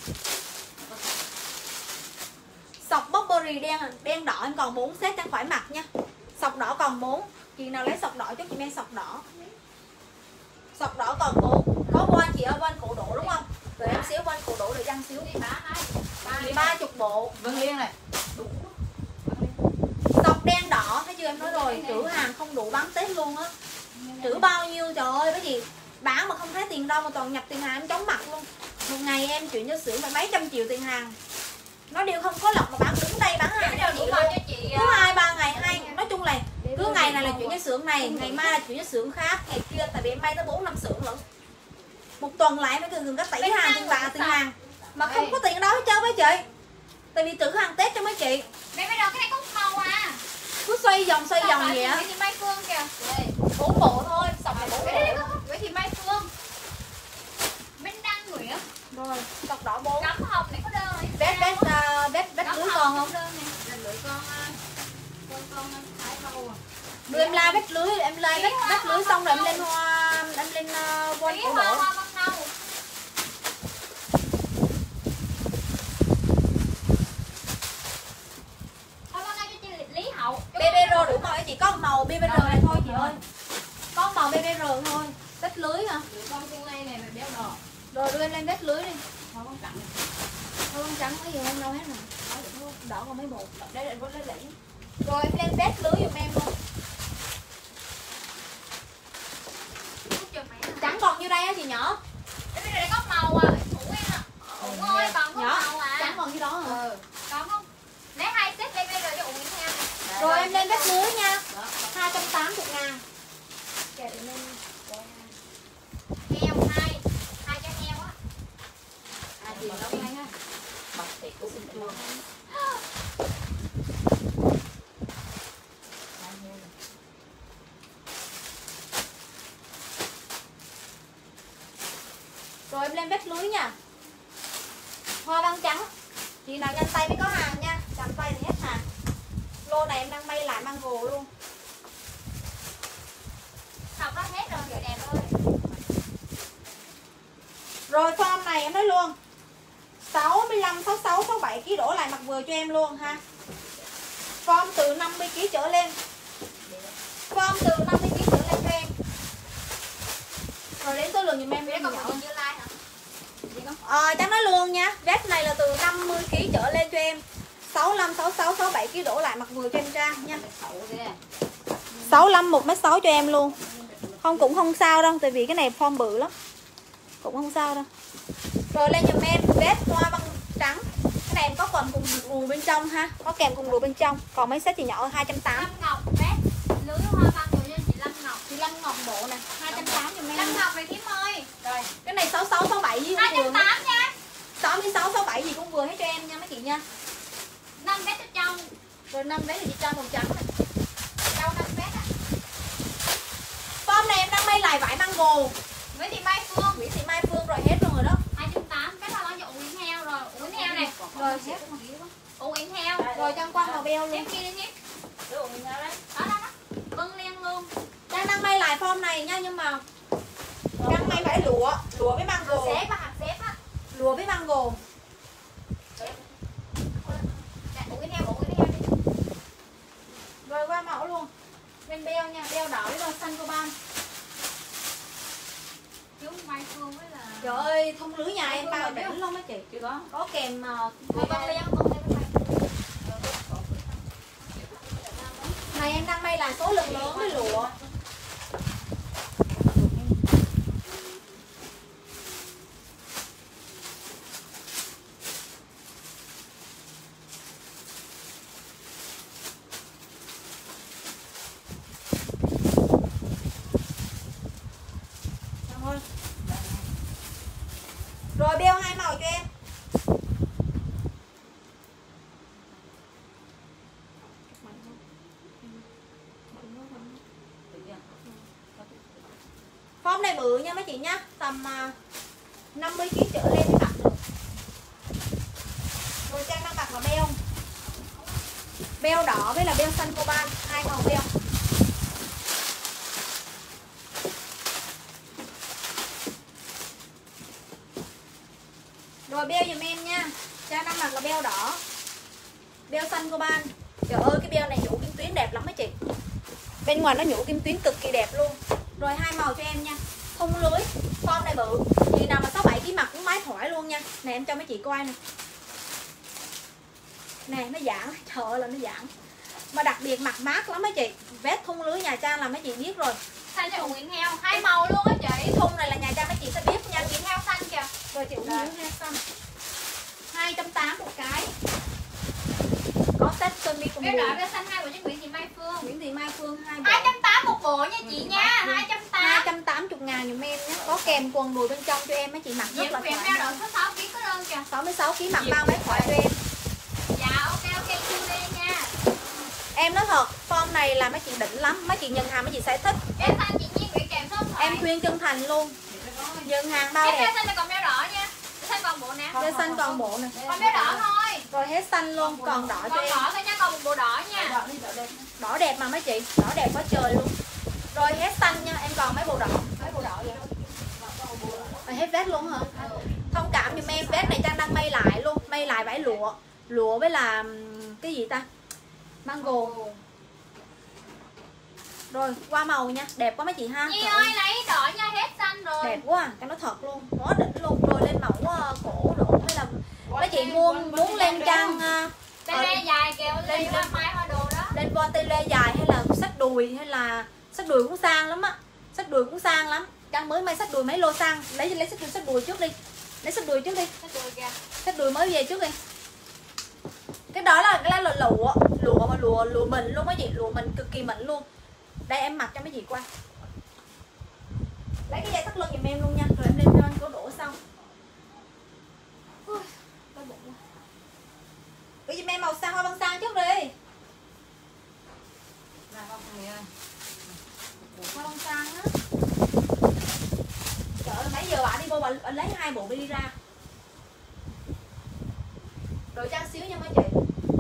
Sọc Burberry đen đen đỏ em còn bốn set Trang phải mặc nha. Sọc đỏ còn bốn. Chị nào lấy sọc đỏ chốt chị em sọc đỏ. Sọc đỏ còn bốn. Có voan chị ơi, voan cổ đổ đúng không? Rồi em xíu voan cổ đổ để Trang xíu. ba mươi bộ. Vân Liên này. Đúng. Sọc đen đỏ thấy chưa em nói rồi, trữ hàng không đủ bán Tết luôn á. Trữ bao nhiêu trời ơi cái gì bán mà không thấy tiền đâu mà toàn nhập tiền hàng em chóng mặt luôn. Một ngày em chuyển cho xưởng phải mấy trăm triệu tiền hàng. Nó đều không có lọc mà bán đứng đây bán hàng cho chị luôn. Cứ hai ba ngày hai nói chung là cứ ngày này là chuyển cho xưởng này, ngày mai là chuyển cho xưởng khác, ngày kia tại vì em may tới bốn năm xưởng lận. Một tuần lại mới cần cái tẩy hàng tiền vàng tiền hàng mà không có tiền đâu hết trơn mấy chị. Tại vì trữ hàng Tết cho mấy chị. Mẹ bây giờ cái này có màu à. Cứ xoay vòng xoay vòng vậy á. Chị Mai Phương kìa. Bốn bộ thôi, sọc này bốn Cái này bộ. có với chị Mai Phương. Minh Đăng Nguyễn. Rồi, sọc đỏ bốn. Cắm hồng này có đơn rồi. Vết vết uh, vết vết lưới còn không? Đơn này. Là lưỡi con con con thái câu à. Đưa em like vết lưới, em like vết vết lưới xong rồi em lên hoa em lên uh, voan cổ hoa đổ. hoa băng nâu. Hoa băng nâu cho chị Lý Hậu. bê bê rô đủ màu cho chị vest lưới hả? Đứa con tương lai này là béo đỏ. Rồi đưa em lên vest lưới đi. Hoa con trắng. Hoa con trắng có gì không đâu hết rồi. Đó được không? Đỏ còn mấy bộ. Đây là có lấy lấy. Rồi em lên vest lưới giùm em luôn. Trắng còn như đây á chị nhỏ. Cái này có màu à, Ủ em à. Ủ ơi, còn có Nhỏ. màu à. Trắng còn như đó hả? Ừ. Còn không? Lấy hai set đây bây giờ cho Ủ Nguyễn theo. Rồi em lên vest lưới nha. Đó. hai trăm tám mươi ngàn. Heo hai, hai cho heo á. À thì nó ngay ha. Bật thì cũng xin luôn. Rồi em lên vest lưới nha. Hoa văn trắng. Chị nào nhanh tay mới có hàng nha. Chậm tay thì hết hàng. Lô này em đang may lại mango luôn. Học đó hết rồi, vậy đẹp ơi. Rồi form này em nói luôn sáu mươi lăm, sáu mươi sáu, sáu mươi bảy ký đổ lại mặc vừa cho em luôn ha. Form từ năm mươi ký trở lên. Form từ năm mươi ký trở lên cho em. Rồi đến số lượng giùm em Để nhỏ. con một Như Lai hả? Ờ, chắc nói luôn nha. Vest này là từ năm mươi ký trở lên cho em. sáu mươi lăm, sáu mươi sáu, sáu mươi bảy ký đổ lại mặc vừa cho em Trang nha. sáu mươi lăm, một mét sáu cho em luôn. Không cũng không sao đâu, tại vì cái này form bự lắm. Cũng không sao đâu. Rồi lên giùm em vest hoa văn trắng. Cái này em có còn cùng đùi bên trong ha. Có kèm cùng đùi bên trong. Còn mấy set thì nhỏ hai trăm tám mươi. Lâm Ngọc vest lưới hoa văn rồi cho chị Lâm Ngọc. Chị Lâm Ngọc bộ này hai trăm tám mươi giùm em. Lâm Ngọc này thím ơi. Rồi, cái này sáu mươi sáu, sáu mươi bảy gì cũng hai trăm vừa. tám nha. sáu mươi sáu, sáu mươi bảy gì cũng vừa hết cho em nha mấy chị nha. năm vest ở trong. Rồi năm vest thì chị cho màu trắng này. Đâu năm vest á. Form này em đang may lại vải mango. Nguyễn Thị Mai Phương. Nguyễn Thị Mai Phương rồi hết luôn rồi đó. hai trăm tám mươi. Cái nào cho Ủ Nguyễn heo rồi. Ủ Nguyễn heo này. Rồi hết. Ủ Nguyễn heo. Rồi trang quang màu beo luôn. Tiếp kia đi nhé. Đó đó đó. Bưng liên luôn. Trang đang may lại form này nha, nhưng mà đang may vải lụa, lụa với mango. Hàng xếp á, hàng xếp á. Lụa với mango. Ủ Nguyễn heo, Ủ Nguyễn heo đi. Rồi qua mẫu luôn. Bên beo nha, beo đỏ với beo xanh coban. Chú Mai Phương với là Trời ơi, thông lưới nhà em bao đỉnh luôn á chị. Chưa có. Có kèm uh, Thôi con liên con liên với Mai. này em đang may là số lượng lớn với lụa. Rồi beo hai màu cho em. Form này bự nha mấy chị nhá, tầm uh, năm mươi ký trở lên thì mặc được. Rồi Trang đang mặc là beo. Beo đỏ với là beo xanh coban, hai màu beo. Rồi beo giùm em nha. Trang đang mặc là beo đỏ. Beo xanh coban. Trời ơi cái beo này nhũ kim tuyến đẹp lắm mấy chị. Bên ngoài nó nhũ kim tuyến cực kỳ đẹp luôn. Rồi hai màu cho em nha. Thun lưới. Form này bự. Chị nào mà sáu bảy ký mặc cũng mái thoải luôn nha. Nè em cho mấy chị coi nè. Nè nó giãn. Trời ơi là nó giãn. Mà đặc biệt mặc mát lắm mấy chị. Vest thun lưới nhà Trang là mấy chị biết rồi. Xanh cho Ủ Nguyễn heo, hai màu luôn á chị. Cái thun này là nhà Trang mấy chị sẽ biết nha. Chị heo xanh kìa. Rồi chị Nguyễn heo xanh hai trăm tám mươi một cái. Có set sơ mi cùng Beo đùi. đỏ beo xanh hai bộ cho Nguyễn Thị Mai Phương. Nguyễn Thị Mai Phương hai bộ. hai trăm tám mươi một bộ nha chị nha, hai trăm tám mươi. hai trăm tám mươi ngàn dùm em nhé. Có kèm quần đùi bên trong cho em mấy chị mặc rất Diện là quyền thoải beo đỏ mái. số sáu ký có đơn kìa. sáu mươi sáu ký mặc bao mấy thoại cho em. Dạ ok ok chú đi nha. Em nói thật, form này là mấy chị đỉnh lắm. Mấy chị nhận hàng mấy chị sẽ thích. Em xanh chị Nhiên bị kèm số điện thoại. Em khuyên chân thành luôn. Nhận hàng bao Em đẹp. beo xanh này còn beo đỏ nha. Beo xanh còn bộ nè. Beo xanh còn bộ nè. Còn beo đỏ thôi. Rồi hết xanh luôn, còn đỏ cho Còn em. đỏ thôi nha, còn một bộ đỏ nha. Đỏ đẹp mà mấy chị, đỏ đẹp quá trời luôn. Rồi hết xanh nha, em còn mấy bộ đỏ. Mấy bộ đỏ vậy. Rồi hết vest luôn hả? Thông cảm giùm em, vest này Trang đang may lại luôn, may lại vải lụa. Lụa với là cái gì ta? Mango. Rồi qua màu nha, đẹp quá mấy chị ha. Nhi ơi lấy đỏ nha, hết xanh Đẹp quá, cái nó thật luôn, quá đỉnh luôn. Rồi lên mẫu uh, cổ độ hay là mấy chị mua muốn lên trang uh, Tê lê dài kìa, lên mai hoa đồ đó. lên von tê lê dài hay là sách đùi hay là sách đùi cũng sang lắm á. Sách đùi cũng sang lắm. Trang mới may sách đùi mấy lô sang. Lấy lấy sách đùi sách đùi trước đi. Lấy sách đùi trước đi. Sách đùi kìa. Sách đùi mới về trước đi. Cái đó là cái là lụa, lụa mà lụa lụa mình luôn mấy chị, lụa mình cực kỳ mịn luôn. Đây em mặc cho mấy chị qua. Lấy cái dây thắt lưng giùm em luôn nha, rồi em lên cho anh cổ đổ xong. Ui, đói bụng quá. Gửi giùm em màu xanh hoa văn sang trước đi. Hoa văn sang á. Trời ơi, mấy giờ bạn đi vô bạn lấy hai bộ đi ra. Đổi trang xíu nha mấy chị.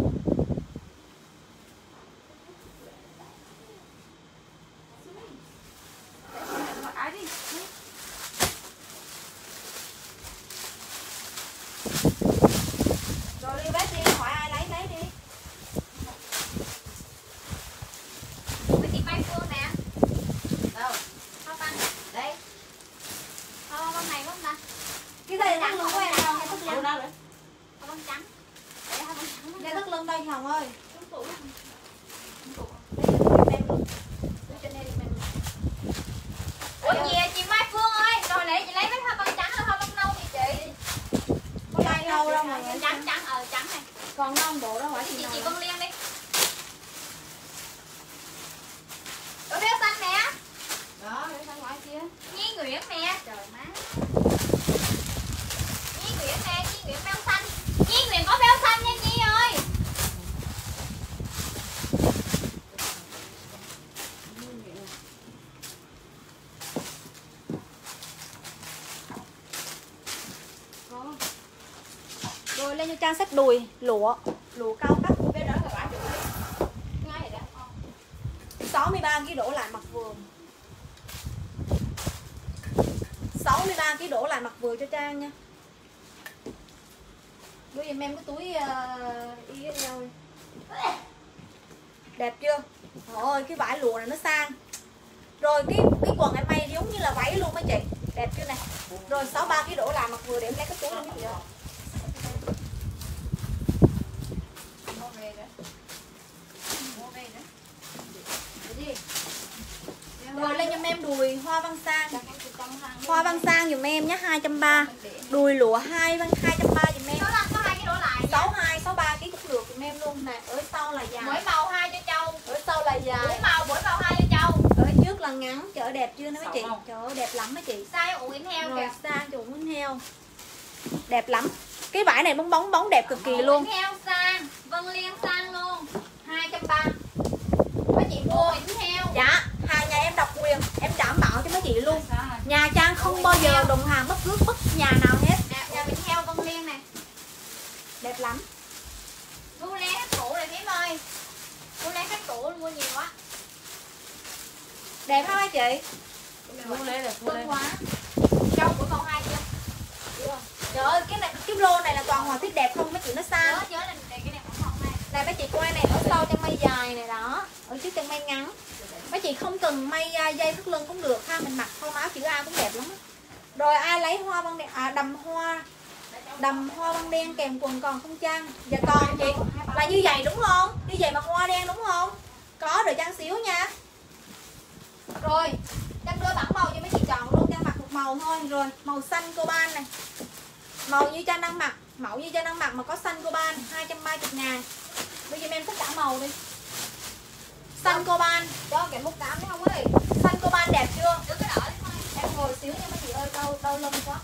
Rồi đi bác đi, hỏi ai lấy lấy đi. Mấy chị Mai Phương nè. Đâu? Hoa văn. Đây. Hoa văn này không ta? Cái dây thắt lưng của em đâu, nghe thắt lưng. Hoa văn trắng. Để hoa văn trắng. Nghe thắt lưng đâu chị Hồng ơi. Trong tủ. Ủa gì à, chị Mai Phương ơi, rồi nãy chị lấy mấy hoa văn trắng hay hoa văn nâu thì chị? Có ai đâu đâu mà Trắng trắng ờ trắng này. còn non bộ đó hỏi Chị chị chị nào. con Liên đi. Ủa béo xanh nè. Đó, để sang ngoài kia. Nhi Nguyễn nè. Trời má. Nhi Nguyễn nè, Nhi Nguyễn béo xanh. Nhi Nguyễn có béo xanh nha Nhi ơi. Rồi lên cho trang sách đùi lụa, lụa cao cấp. Bên đó là bán được đi. Ngay rồi đó. sáu mươi ba ki lô gam đổ lại mặt vườn. sáu mươi ba ki lô gam đổ lại mặt vườn cho Trang nha. Đưa giùm em cái túi uh, y eo đi. Đẹp chưa? Trời ơi cái vải lụa này nó sang. Rồi cái cái quần em may giống như là váy luôn mấy chị. Đẹp chưa này. Rồi sáu mươi ba ki lô gam đổ lại mặt vườn để em lấy cái túi lên mấy chị ơi. Mua về đó. Mua về đó. Cái gì? Rồi lên giùm em đùi hoa văn sang. Hoa văn sang giùm em nhé, hai trăm ba mươi. Đùi lụa hai văn hai trăm ba mươi giùm em. Đó là có hai cái đổ lại. sáu mươi hai, sáu mươi ba ký cũng được giùm em luôn nè. Ở sau là dài. Mỗi màu hai cho Châu. Ở sau là Mỗi dài. màu mỗi màu hai cho Châu. Ở trước là ngắn. Trời ơi đẹp chưa nè mấy chị. Trời ơi đẹp lắm mấy chị. Size ủ yếm heo Rồi kìa. sang chủ muốn heo. Đẹp lắm. Cái vải này bóng bóng bóng đẹp cực kỳ luôn. Ủ yếm heo sang, Vân Liên sang luôn. hai trăm ba mươi. Mấy chị mua yếm heo. Dạ, hàng nhà em độc quyền, em đảm bảo cho mấy chị luôn. Nhà Trang không bao giờ đụng hàng bất cứ bất nhà nào hết. Nè, ủ yếm heo Vân Liên nè. Đẹp lắm. Mua lé khách cũ này Thím ơi. Mua lé khách cũ mua nhiều quá. Đẹp hả mấy chị? Mua lên là mua lên. Vân quá. Châu của màu hai chưa? Trời ơi cái này cái lô này là toàn họa tiết đẹp không mấy chị, nó Nhớ sang. nhớ là cái này cũng màu này. Này mấy chị quay này ở sau chân may dài này đó, ở trước chân may ngắn. Mấy chị không cần may à, dây thắt lưng cũng được ha, mình mặc không áo chữ A cũng đẹp lắm. Rồi ai lấy hoa văn đen, à, đầm hoa đầm hoa văn đen kèm quần còn không Trang? Dạ còn chị, là như vậy đúng không? Như vậy mà hoa đen đúng không? Có đợi Trang xíu nha. Rồi Trang đưa bản màu cho mấy chị chọn luôn, Trang mặc một màu thôi. Rồi màu xanh coban này, màu như Trang đang mặc, mẫu như Trang đang mặc mà có xanh coban, hai trăm ba mươi ngàn. Bây giờ em tất cả màu đi. Xanh coban, Cho cái mút cám đấy không ơi. xanh coban đẹp chưa? Đưa cái đỏ đi thôi. Em ngồi xíu nha mấy chị ơi, đau đau lưng quá.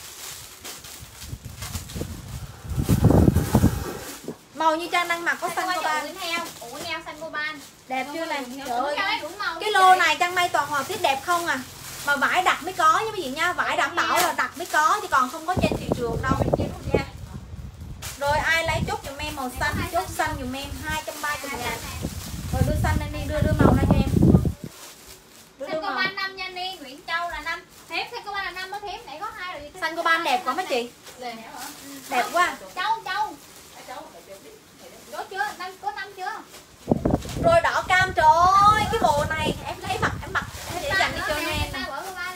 Màu như Trang đang mặc có xanh coban. Ủ yếm heo, ủ yếm heo xanh coban. Đẹp chưa này? Trời Trời ơi. ơi. Đúng màu. Cái lô này Trang may toàn họa tiết đẹp không à. Mà vải đặt mới có nha mấy chị nha, vải đảm bảo là đặt mới có chứ còn không có trên thị trường đâu nha. Rồi ai lấy chốt giùm em màu xanh, chốt xanh giùm em hai trăm ba mươi ngàn. Rồi đưa xanh lên đi, đưa đưa màu ra cho em. Đưa đưa Xanh màu. coban năm nha Ni, Nguyễn Châu là năm. Thím xanh coban là năm mới thím, nãy có hai rồi. Xanh coban đẹp quá mấy chị. Đẹp quá. Châu Châu. Có chưa? Năm có năm chưa? Rồi đỏ cam, trời ơi cái bộ này em thấy mặc em mặc em để dành đi cho em nè. Bỏ coban đi.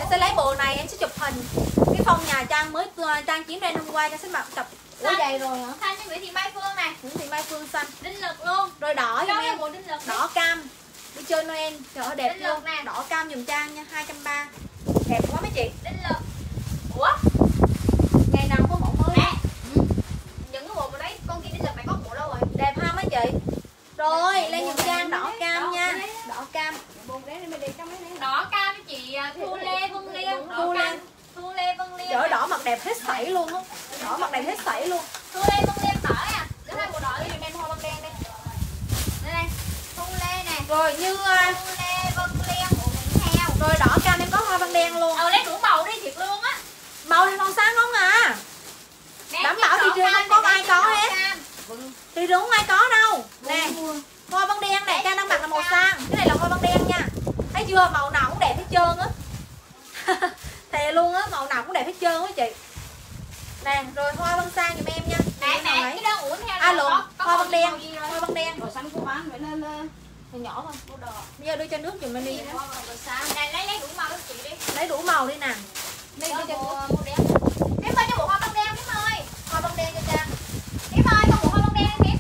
Em sẽ lấy bộ này, em sẽ chụp hình cái phong nhà Trang mới Trang chiến lên hôm qua. Trang sẽ mặc chụp ủa dày rồi hả? Xanh cho Nguyễn Thị Mai Phương này. Nguyễn Thị Mai Phương xanh. Đinh lực luôn. Rồi đỏ giùm em. Bộ đinh lực Đỏ cam. Đi chơi Noel. Trời ơi đẹp đinh luôn. lực nè. Đỏ cam giùm Trang nha, hai trăm ba mươi. Đẹp quá mấy chị. Đinh lực. Ủa? Ngày nào có mẫu mới. Nè. Những cái bộ mà đấy con kia đinh lực mày có bộ đâu rồi? Đẹp ha mấy chị. Rồi, lên giùm Trang đỏ cam nha. Đỏ cam. Đỏ cam với chị Thu Lê Vân Liên. Thu Lê. Thu Lê Vân Liên. Trời ơi đỏ mặt đẹp hết sảy luôn á. Đỏ mặt đẹp hết sảy luôn. Thu Lê Vân Liên đỏ nha. Cái hai bộ đỏ đi đem hoa băng đen đi. Đây này. Thu Lê nè. Rồi như Thu Lê Vân Liên bộ Nguyễn Heo. rồi đỏ cam em có hoa văn đen luôn. Ờ lấy đủ màu đi thiệt luôn á. Màu thì màu xanh không à. Đảm bảo thị trường không có ai có hết. Thị trường không ai có đâu. Nè. Hoa văn đen này Trang đang mặc là màu xanh. Cái này là hoa văn đen nha. Thấy chưa? Màu nào cũng đẹp hết trơn á. Thề luôn á, màu nào cũng đẹp hết trơn á chị. Nè, rồi hoa văn sang giùm em nha. Nè mẹ, cái đơn uổng theo à, lộn, hoa văn đen, hoa hoa văn đen. Màu xanh của bán vậy nên Màu nhỏ thôi. Bây giờ đưa cho nước giùm em đi. Này lấy lấy đủ màu cho chị đi. Lấy đủ màu đi nè. Đi đưa cho mua đen. Em ơi cho bộ hoa văn đen em ơi. hoa văn đen cho Trang. Em ơi có bộ hoa văn đen em.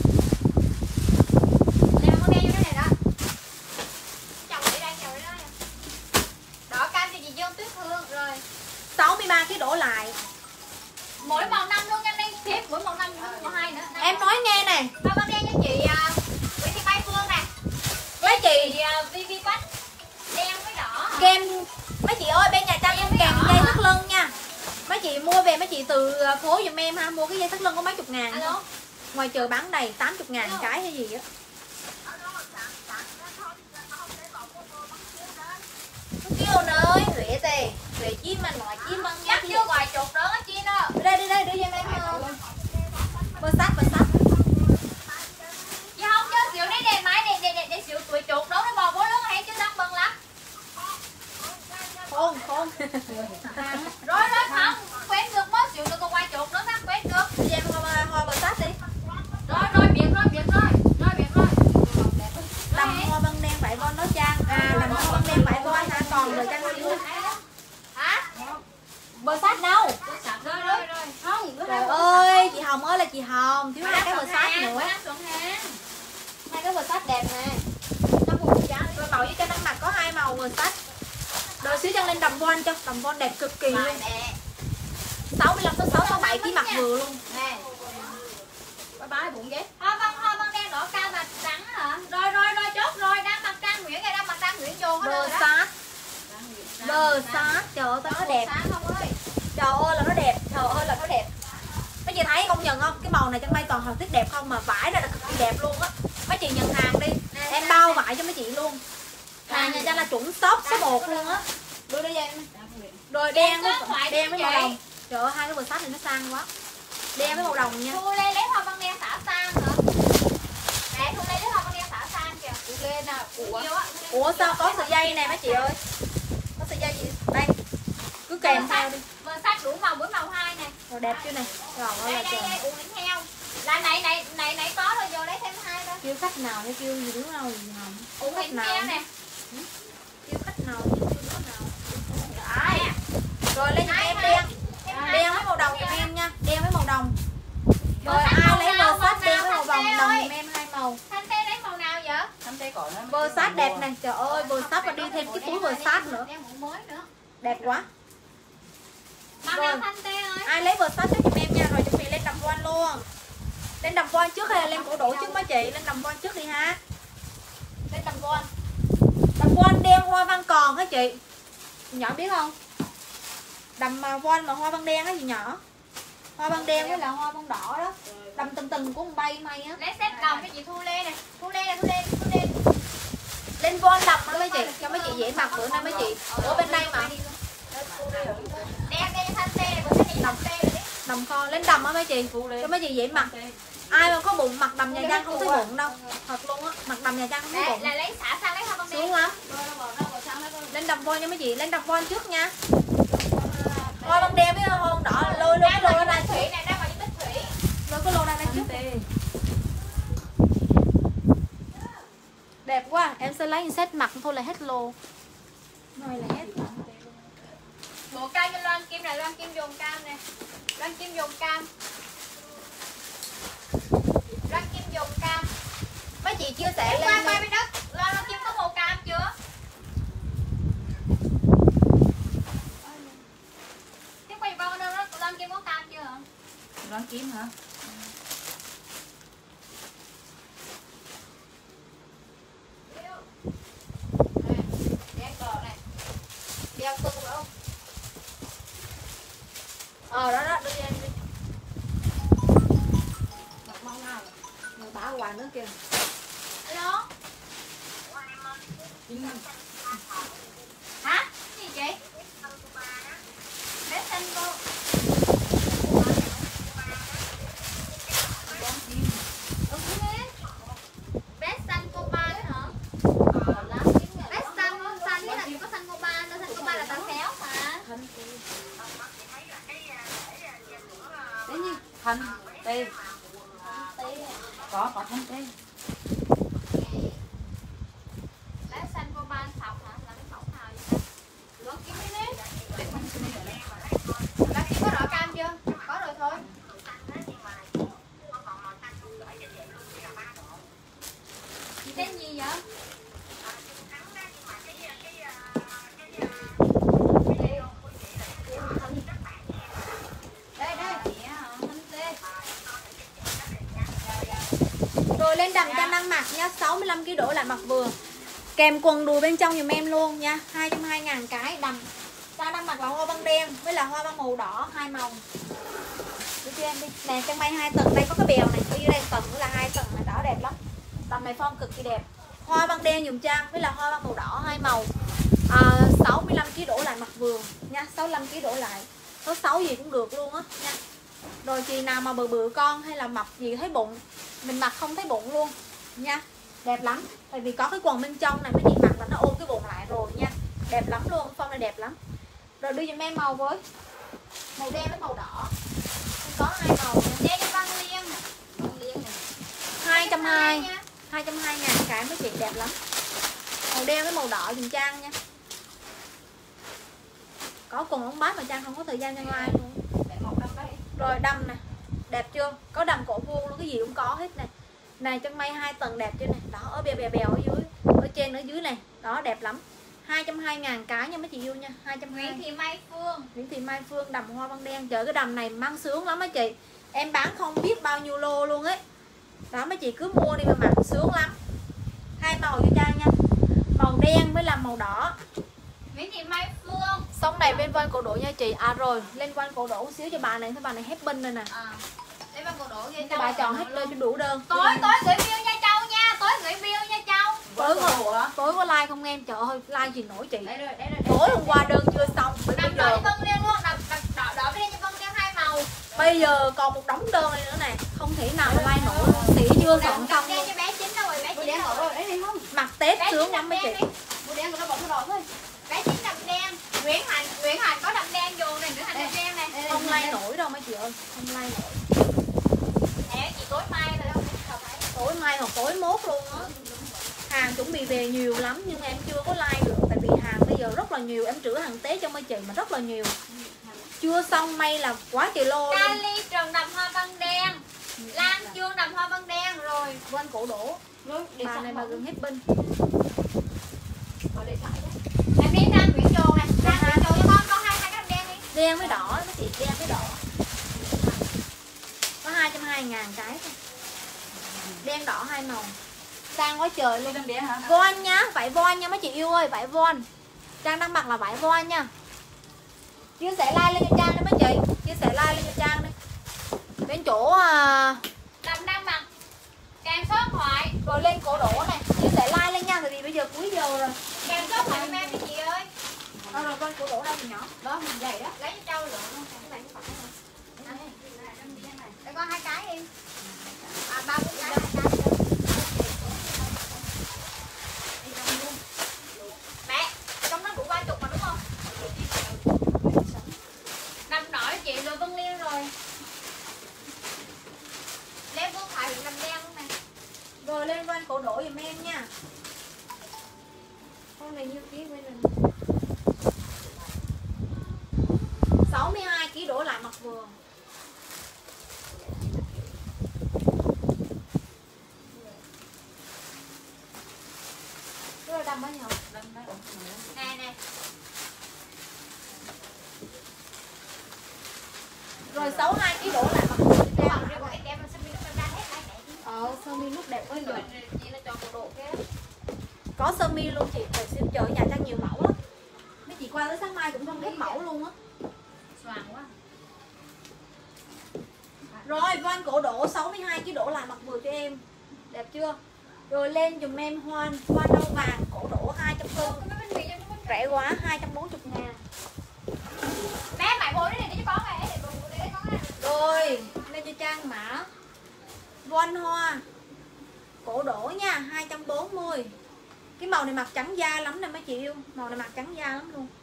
Nè hoa văn đen vô đây này đó. Chồng đi đây, chồng đi đây. Đỏ cam cho chị Dương Tuyết Hương rồi. sáu mươi ba ký đổ lại. Mỗi màu năm luôn anh đi. Tiếp mỗi màu năm màu hai nữa. Em nói nghe nè. Hoa văn đen cho chị Nguyễn Thị Mai Phương nè. Mấy chị Vi Vi Bách đen với đỏ. kem mấy chị ơi bên nhà Trang em kèm dây thắt lưng nha. Mấy chị mua về mấy chị từ phố giùm em ha, mua cái dây thắt lưng có mấy chục ngàn. Alo. Ngoài chợ bán đầy tám mươi ngàn cái hay gì á. Kêu nơi Huệ gì Huệ chim mà ngoài chim băng Chắc chưa ngoài chục đó chi đó. Đi đây đi đây đưa cho em bơ sát bơ sát. Chứ không chứ xỉu đấy đèn máy đèn đèn đèn xỉu tuổi chuột đó nó bò bố lớn hay chứ đang bần lắm. Khôn khôn. Rồi rồi không quen được mới xỉu được còn ngoài chuột nữa khác quen được. Đưa cho em hoa, hoa bơ sát đi. Rồi rồi biệt rồi biệt rồi rồi biệt rồi. Làm hoa băng đen vải von đó Trang. À làm hoa băng đen vải von hả, còn rồi Trang đi. Hả? Bơ sát đâu? Rồi rồi rồi. không Trời ơi chị Hồng ơi là chị Hồng thiếu hai cái bơ sát nữa. Hai cái bơ sát đẹp nè. Rồi màu với cho đang mặc có hai màu bơ sát. Rồi xíu Trang lên đầm von cho, đầm von đẹp cực kỳ luôn. sáu mươi lăm tới sáu mươi bảy ký mặc vừa luôn. Nè. bye bye bụng ghét. Hoa văn hoa văn đen đỏ cam mà trắng hả? Rồi rồi rồi chốt rồi đang mặc Trang Nguyễn này đang mặc Trang Nguyễn Chuồn Bơ sát. Bơ sát, trời ơi tao nó đẹp. Không ơi. Trời ơi là nó đẹp, trời ơi là nó đẹp. Mấy chị thấy công nhận không? Cái màu này Trang May toàn họa tiết đẹp không mà vải ra là cực kỳ đẹp luôn á. Mấy chị nhận hàng đi, em bao vải cho mấy chị luôn. Hàng nhà Trang là chuẩn shop số một luôn á. Đưa đây cho em. Rồi đen với đen với màu đồng. Trời ơi hai cái bờ sát này nó sang quá. Đen với màu đồng nha. Thu Lê lấy hoa văn đen xả sang hả? Nè Thu Lê lấy hoa văn đen xả sang kìa. Thu Lê nào của Ủa sao có sợi dây này mấy chị ơi? Có sợi dây gì? Đây. Cứ kèm theo đi. Vân sách đủ màu mỗi màu hai nè. Rồi đẹp chưa này? Trời ơi là Đây đây trời. đây uống bánh heo. Là này này này này có rồi vô lấy thêm hai đó. Kêu khách nào hay kêu gì đúng đâu gì không? Uống bánh heo nè. Kêu khách nào chứ kêu đứa nào. Đấy. Rồi lên giùm em đen. Đen với màu đồng giùm em nha. Đen với màu đồng. Rồi ai lấy bơ sát đen với màu đồng đồng giùm em hai màu. Thanh Tê lấy màu nào vậy? Thanh Tê cỏ nó Bơ sát đẹp này. Trời ơi bơ sát và đi thêm cái túi bơ sát nữa. Em mẫu mới nữa. Đẹp quá. Màu Rồi. nào Thanh Tê ơi? Ai lấy bơ sát cho giùm em nha. Rồi chuẩn bị lên đầm voan luôn. Lên đầm voan trước hay là lên cổ đổ trước mấy chị? Lên đầm voan trước đi ha. Lên đầm voan. Đầm voan đen hoa văn còn hả chị? Nhỏ biết không? Đầm mà voan mà hoa văn đen á gì nhỏ? Hoa văn đen với là hoa văn đỏ đó. Đầm từng từng của con bay may á. Lấy set đồng cho chị Thu Lê nè. Thu Lê nè, Thu Lê, Thu Lê. Lên voan đầm đó mấy chị, cho mấy chị dễ mặc bữa nay mấy chị. Ở bên đây mà. Đen đen Thanh Tê này, bữa nay Thanh Tê rồi đấy. Đầm kho lên đầm á mấy chị. Cho mấy chị dễ mặc. Ai mà có bụng mặc đầm nhà Trang không thấy bụng đâu. Thật luôn á, mặc đầm nhà Trang không thấy Là, bụng. là lấy xả sang lấy hoa văn đen. Xuống lắm. Lên đầm voan cho mấy chị, lên đầm voan trước nha. Hoa văn đen với hoa văn đỏ lôi luôn cái lô đó ra Thủy trước. này đang vào những bích thủy. Lôi cái lô ra đây trước. Đẹp quá, em sẽ lấy set mặt thôi là hết lô. Này là hết. Bộ cam cho Loan Kim này, Loan Kim dùng cam nè. Loan Kim dùng cam. Loan Kim dùng cam. Mấy chị chia sẻ Qua lên qua bên đất. Loan Loan Kim có màu cam chưa? Cái quay bao đâu đó Loan Kim có cam chưa hả? Loan Kim hả? đeo cờ này, đeo tung không? Ờ đó đó, đưa em đi. Mặt mong nào? Người bảo quà nữa kìa. Alo. Hả? Cái gì chị? Bé xanh cô. Bé xanh cô ba đấy hả? Bé xanh xanh với là chỉ có xanh cô ba, xanh cô ba là tao kéo mà. Thế như Thanh tê. Có có Thanh tê. Bé xanh cô ba sọc hả? Là cái sọc nào vậy ta? Lót kiếm đi đấy. Lót kiếm có rõ cam chưa? Có rồi thôi. Chị tên gì vậy? Đây đây. Rồi lên đầm cho năng mặc nha, sáu mươi lăm ki lô gam đổ lại mặc vừa. Kèm quần đùi bên trong dùm em luôn nha, hai trăm hai mươi ngàn cái đầm. Ta đang mặc là hoa văn đen với là hoa văn màu đỏ, hai màu. Đưa cho em đi. Nè chân may hai tầng, đây có cái bèo này, ở dưới đây tầng nữa là hai tầng này, đỏ đẹp lắm. Tầm này form cực kỳ đẹp. Hoa văn đen dùm trang với là hoa văn màu đỏ hai màu. À, sáu mươi lăm ki lô gam đổ lại mặc vừa nha, sáu mươi lăm ki lô gam đổ lại. Số sáu gì cũng được luôn á nha. Rồi chị nào mà bự bự con hay là mập gì thấy bụng, mình mặc không thấy bụng luôn nha, đẹp lắm. Tại vì có cái quần bên trong này mấy chị mặc là nó ôm cái bụng lại rồi nha, đẹp lắm luôn, form này đẹp lắm. Rồi đưa giùm em màu với màu đen với màu đỏ, có hai màu Đen cho Văn Liên. Văn Liên này. hai trăm hai mươi, hai trăm hai mươi ngàn cái mấy chị, đẹp lắm. Màu đen với màu đỏ dùm Trang nha. Có quần ống bát mà Trang không có thời gian cho ai luôn. Rồi đầm nè, đẹp chưa? Có đầm cổ vuông luôn, cái gì cũng có hết nè. Này chân may hai tầng đẹp chưa này. Đó, ở bèo bèo bèo ở dưới, ở trên ở dưới này. Đó đẹp lắm. hai trăm hai mươi ngàn cái nha mấy chị yêu nha, hai trăm hai mươi. Nguyễn Thị Mai Phương. Nguyễn Thị Mai Phương đầm hoa văn đen. Trời, cái đầm này mang sướng lắm mấy chị. Em bán không biết bao nhiêu lô luôn ấy. Đó mấy chị cứ mua đi mà mặc sướng lắm. Hai màu cho Trang nha. Màu đen với là màu đỏ. Nguyễn Thị Mai Phương. Xong này bên van cổ đổ nha chị. À rồi, lên van cổ đổ một xíu cho bà này, thấy bà này hết bên đây nè. À. Để bà cổ đổ cho Cho bà chọn hết lên cho đủ đơn. Tối tối gửi bill nha Châu nha, tối gửi bill nha Châu. Tối có, tối có like không em? Trời ơi, like gì nổi chị. Đây rồi, đây rồi, đây. Tối hôm qua đơn chưa xong, bây Đậm đỏ giờ cho Vân Liên luôn, đậm đậm đỏ đỏ bên cho Vân Liên hai màu. bây giờ còn một đống đơn này nữa nè, không thể nào mà like nổi. Tỷ chưa soạn xong Đen luôn. cho bé chín đâu rồi, bé Màu chín đen đâu rồi, rồi. đấy này không? Mặc Tết Bé sướng chín lắm đậm mấy đen chị. đi. Màu đen của nó bọc nó đỏ thôi. Bé chín đậm đen. Nguyễn Hành, Nguyễn Hành có đậm đen vô này, Nguyễn Hành đậm đen này. Không like nổi đâu mấy chị ơi, không like nổi. Nè chị tối mai rồi đâu. Tối mai hoặc tối mốt luôn á. Hàng chuẩn bị về nhiều lắm nhưng em chưa có like được. Tại vì hàng bây giờ rất là nhiều, em trữ hàng Tết cho mấy chị mà rất là nhiều. Chưa xong may là quá trời lô luôn. Kali Trần đầm hoa văn đen. Lan Chương đầm hoa văn đen rồi. Quanh cổ đổ. Bà này bà gần hết bên. Em đi ra Nguyễn Trồn nè, ra Nguyễn Trồn cho con, con hai hai cái đầm đen đi. Đen với đỏ mấy chị, đen với đỏ. Có hai trăm hai mươi ngàn cái thôi. Đen đỏ hai màu. Sang quá trời luôn. Đen đen hả? Voan nhá, vải voan nha mấy chị yêu ơi, vải voan. Trang đang mặc là vải voan nha. Chia sẻ like lên cho Trang đi mấy chị, chia sẻ like lên cho Trang đi. Bên chỗ à... Đầm đang mặc kèm số điện thoại. rồi lên cổ đổ này, chia sẻ like lên nha, tại vì bây giờ cuối giờ rồi. Kèm số điện thoại giùm em đi chị ơi. Rồi rồi con cổ đổ đâu thì nhỏ. Đó, mình dày đó. Lấy cho Châu lượng luôn. Cái này cái phải thôi. Để con hai cái đi. À ba bốn cái, hai cái. Mẹ, trong đó đủ ba chục mà đúng không? Đầm đỏ chị rồi Vân Liên rồi. Lem Vương Thoại huyện đầm đen luôn nè. Rồi lên quanh cổ đổ giùm em nha. Con này nhiêu ký bên này. Rồi sáu mươi hai ký đổ lại mặc mười cho Cái Trang. bằng riêng của em là sân mi lúc em ra hết lại chạy chứ. Ờ, sơ mi lúc đẹp quá Rồi rồi. chị nó cho bộ đồ kia. Có sơ mi luôn chị, phải xin chờ ở nhà Trang nhiều mẫu á. Mấy chị qua tới sáng mai cũng không hết mẫu luôn á. Xoàng quá. Rồi voan cổ đổ sáu mươi hai ký đổ lại mặc vừa cho em. Đẹp chưa? Rồi lên dùm em hoan, hoa nâu vàng cổ đổ hai trăm bốn mươi. Rẻ quá hai trăm bốn mươi ngàn. Bé mày mua cái này để cho con này, để bù để con này. Rồi, lên cho Trang mã voan hoa cổ đổ nha, hai trăm bốn mươi. Cái màu này mặc trắng da lắm nè mấy chị yêu. Màu này mặc trắng da lắm luôn.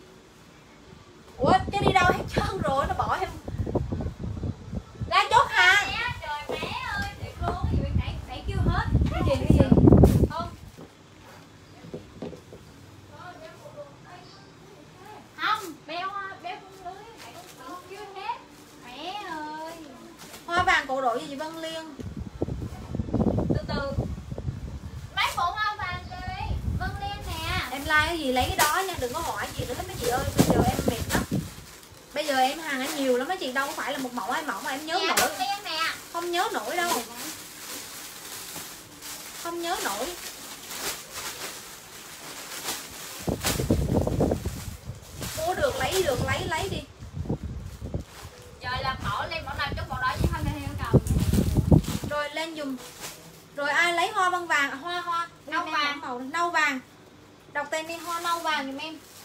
Ủa chứ đi đâu hết trơn rồi, nó bỏ em ra chốt hàng. Mẹ, trời bé ơi, thiệt luôn, cái gì nãy nãy kêu hết. Cái gì cái gì? Không. Không, béo béo không lưới, nãy con không kêu hết. Mẹ ơi. Hoa vàng cổ đổ gì chị Vân Liên? Từ từ. Mấy bộ hoa vàng đây. Vân Liên nè. Em like cái gì lấy cái đó nha, đừng có hỏi chị nữa mấy chị ơi, bây giờ em mệt lắm. Bây giờ em hàng nó nhiều lắm mấy chị, đâu có phải là một mẫu hai mẫu mà em nhớ Nè, nổi. Vân Liên nè. Không nhớ nổi đâu. Không nhớ nổi. Mua được lấy được lấy lấy đi. Trời làm mẫu lên mẫu nào chút mẫu đó chứ không thể theo cầu. Rồi lên dùm. Rồi ai lấy hoa văn vàng, hoa hoa Nâu Em- em vàng. bấm màu nâu vàng. Đọc tên đi, hoa nâu vàng dùm em.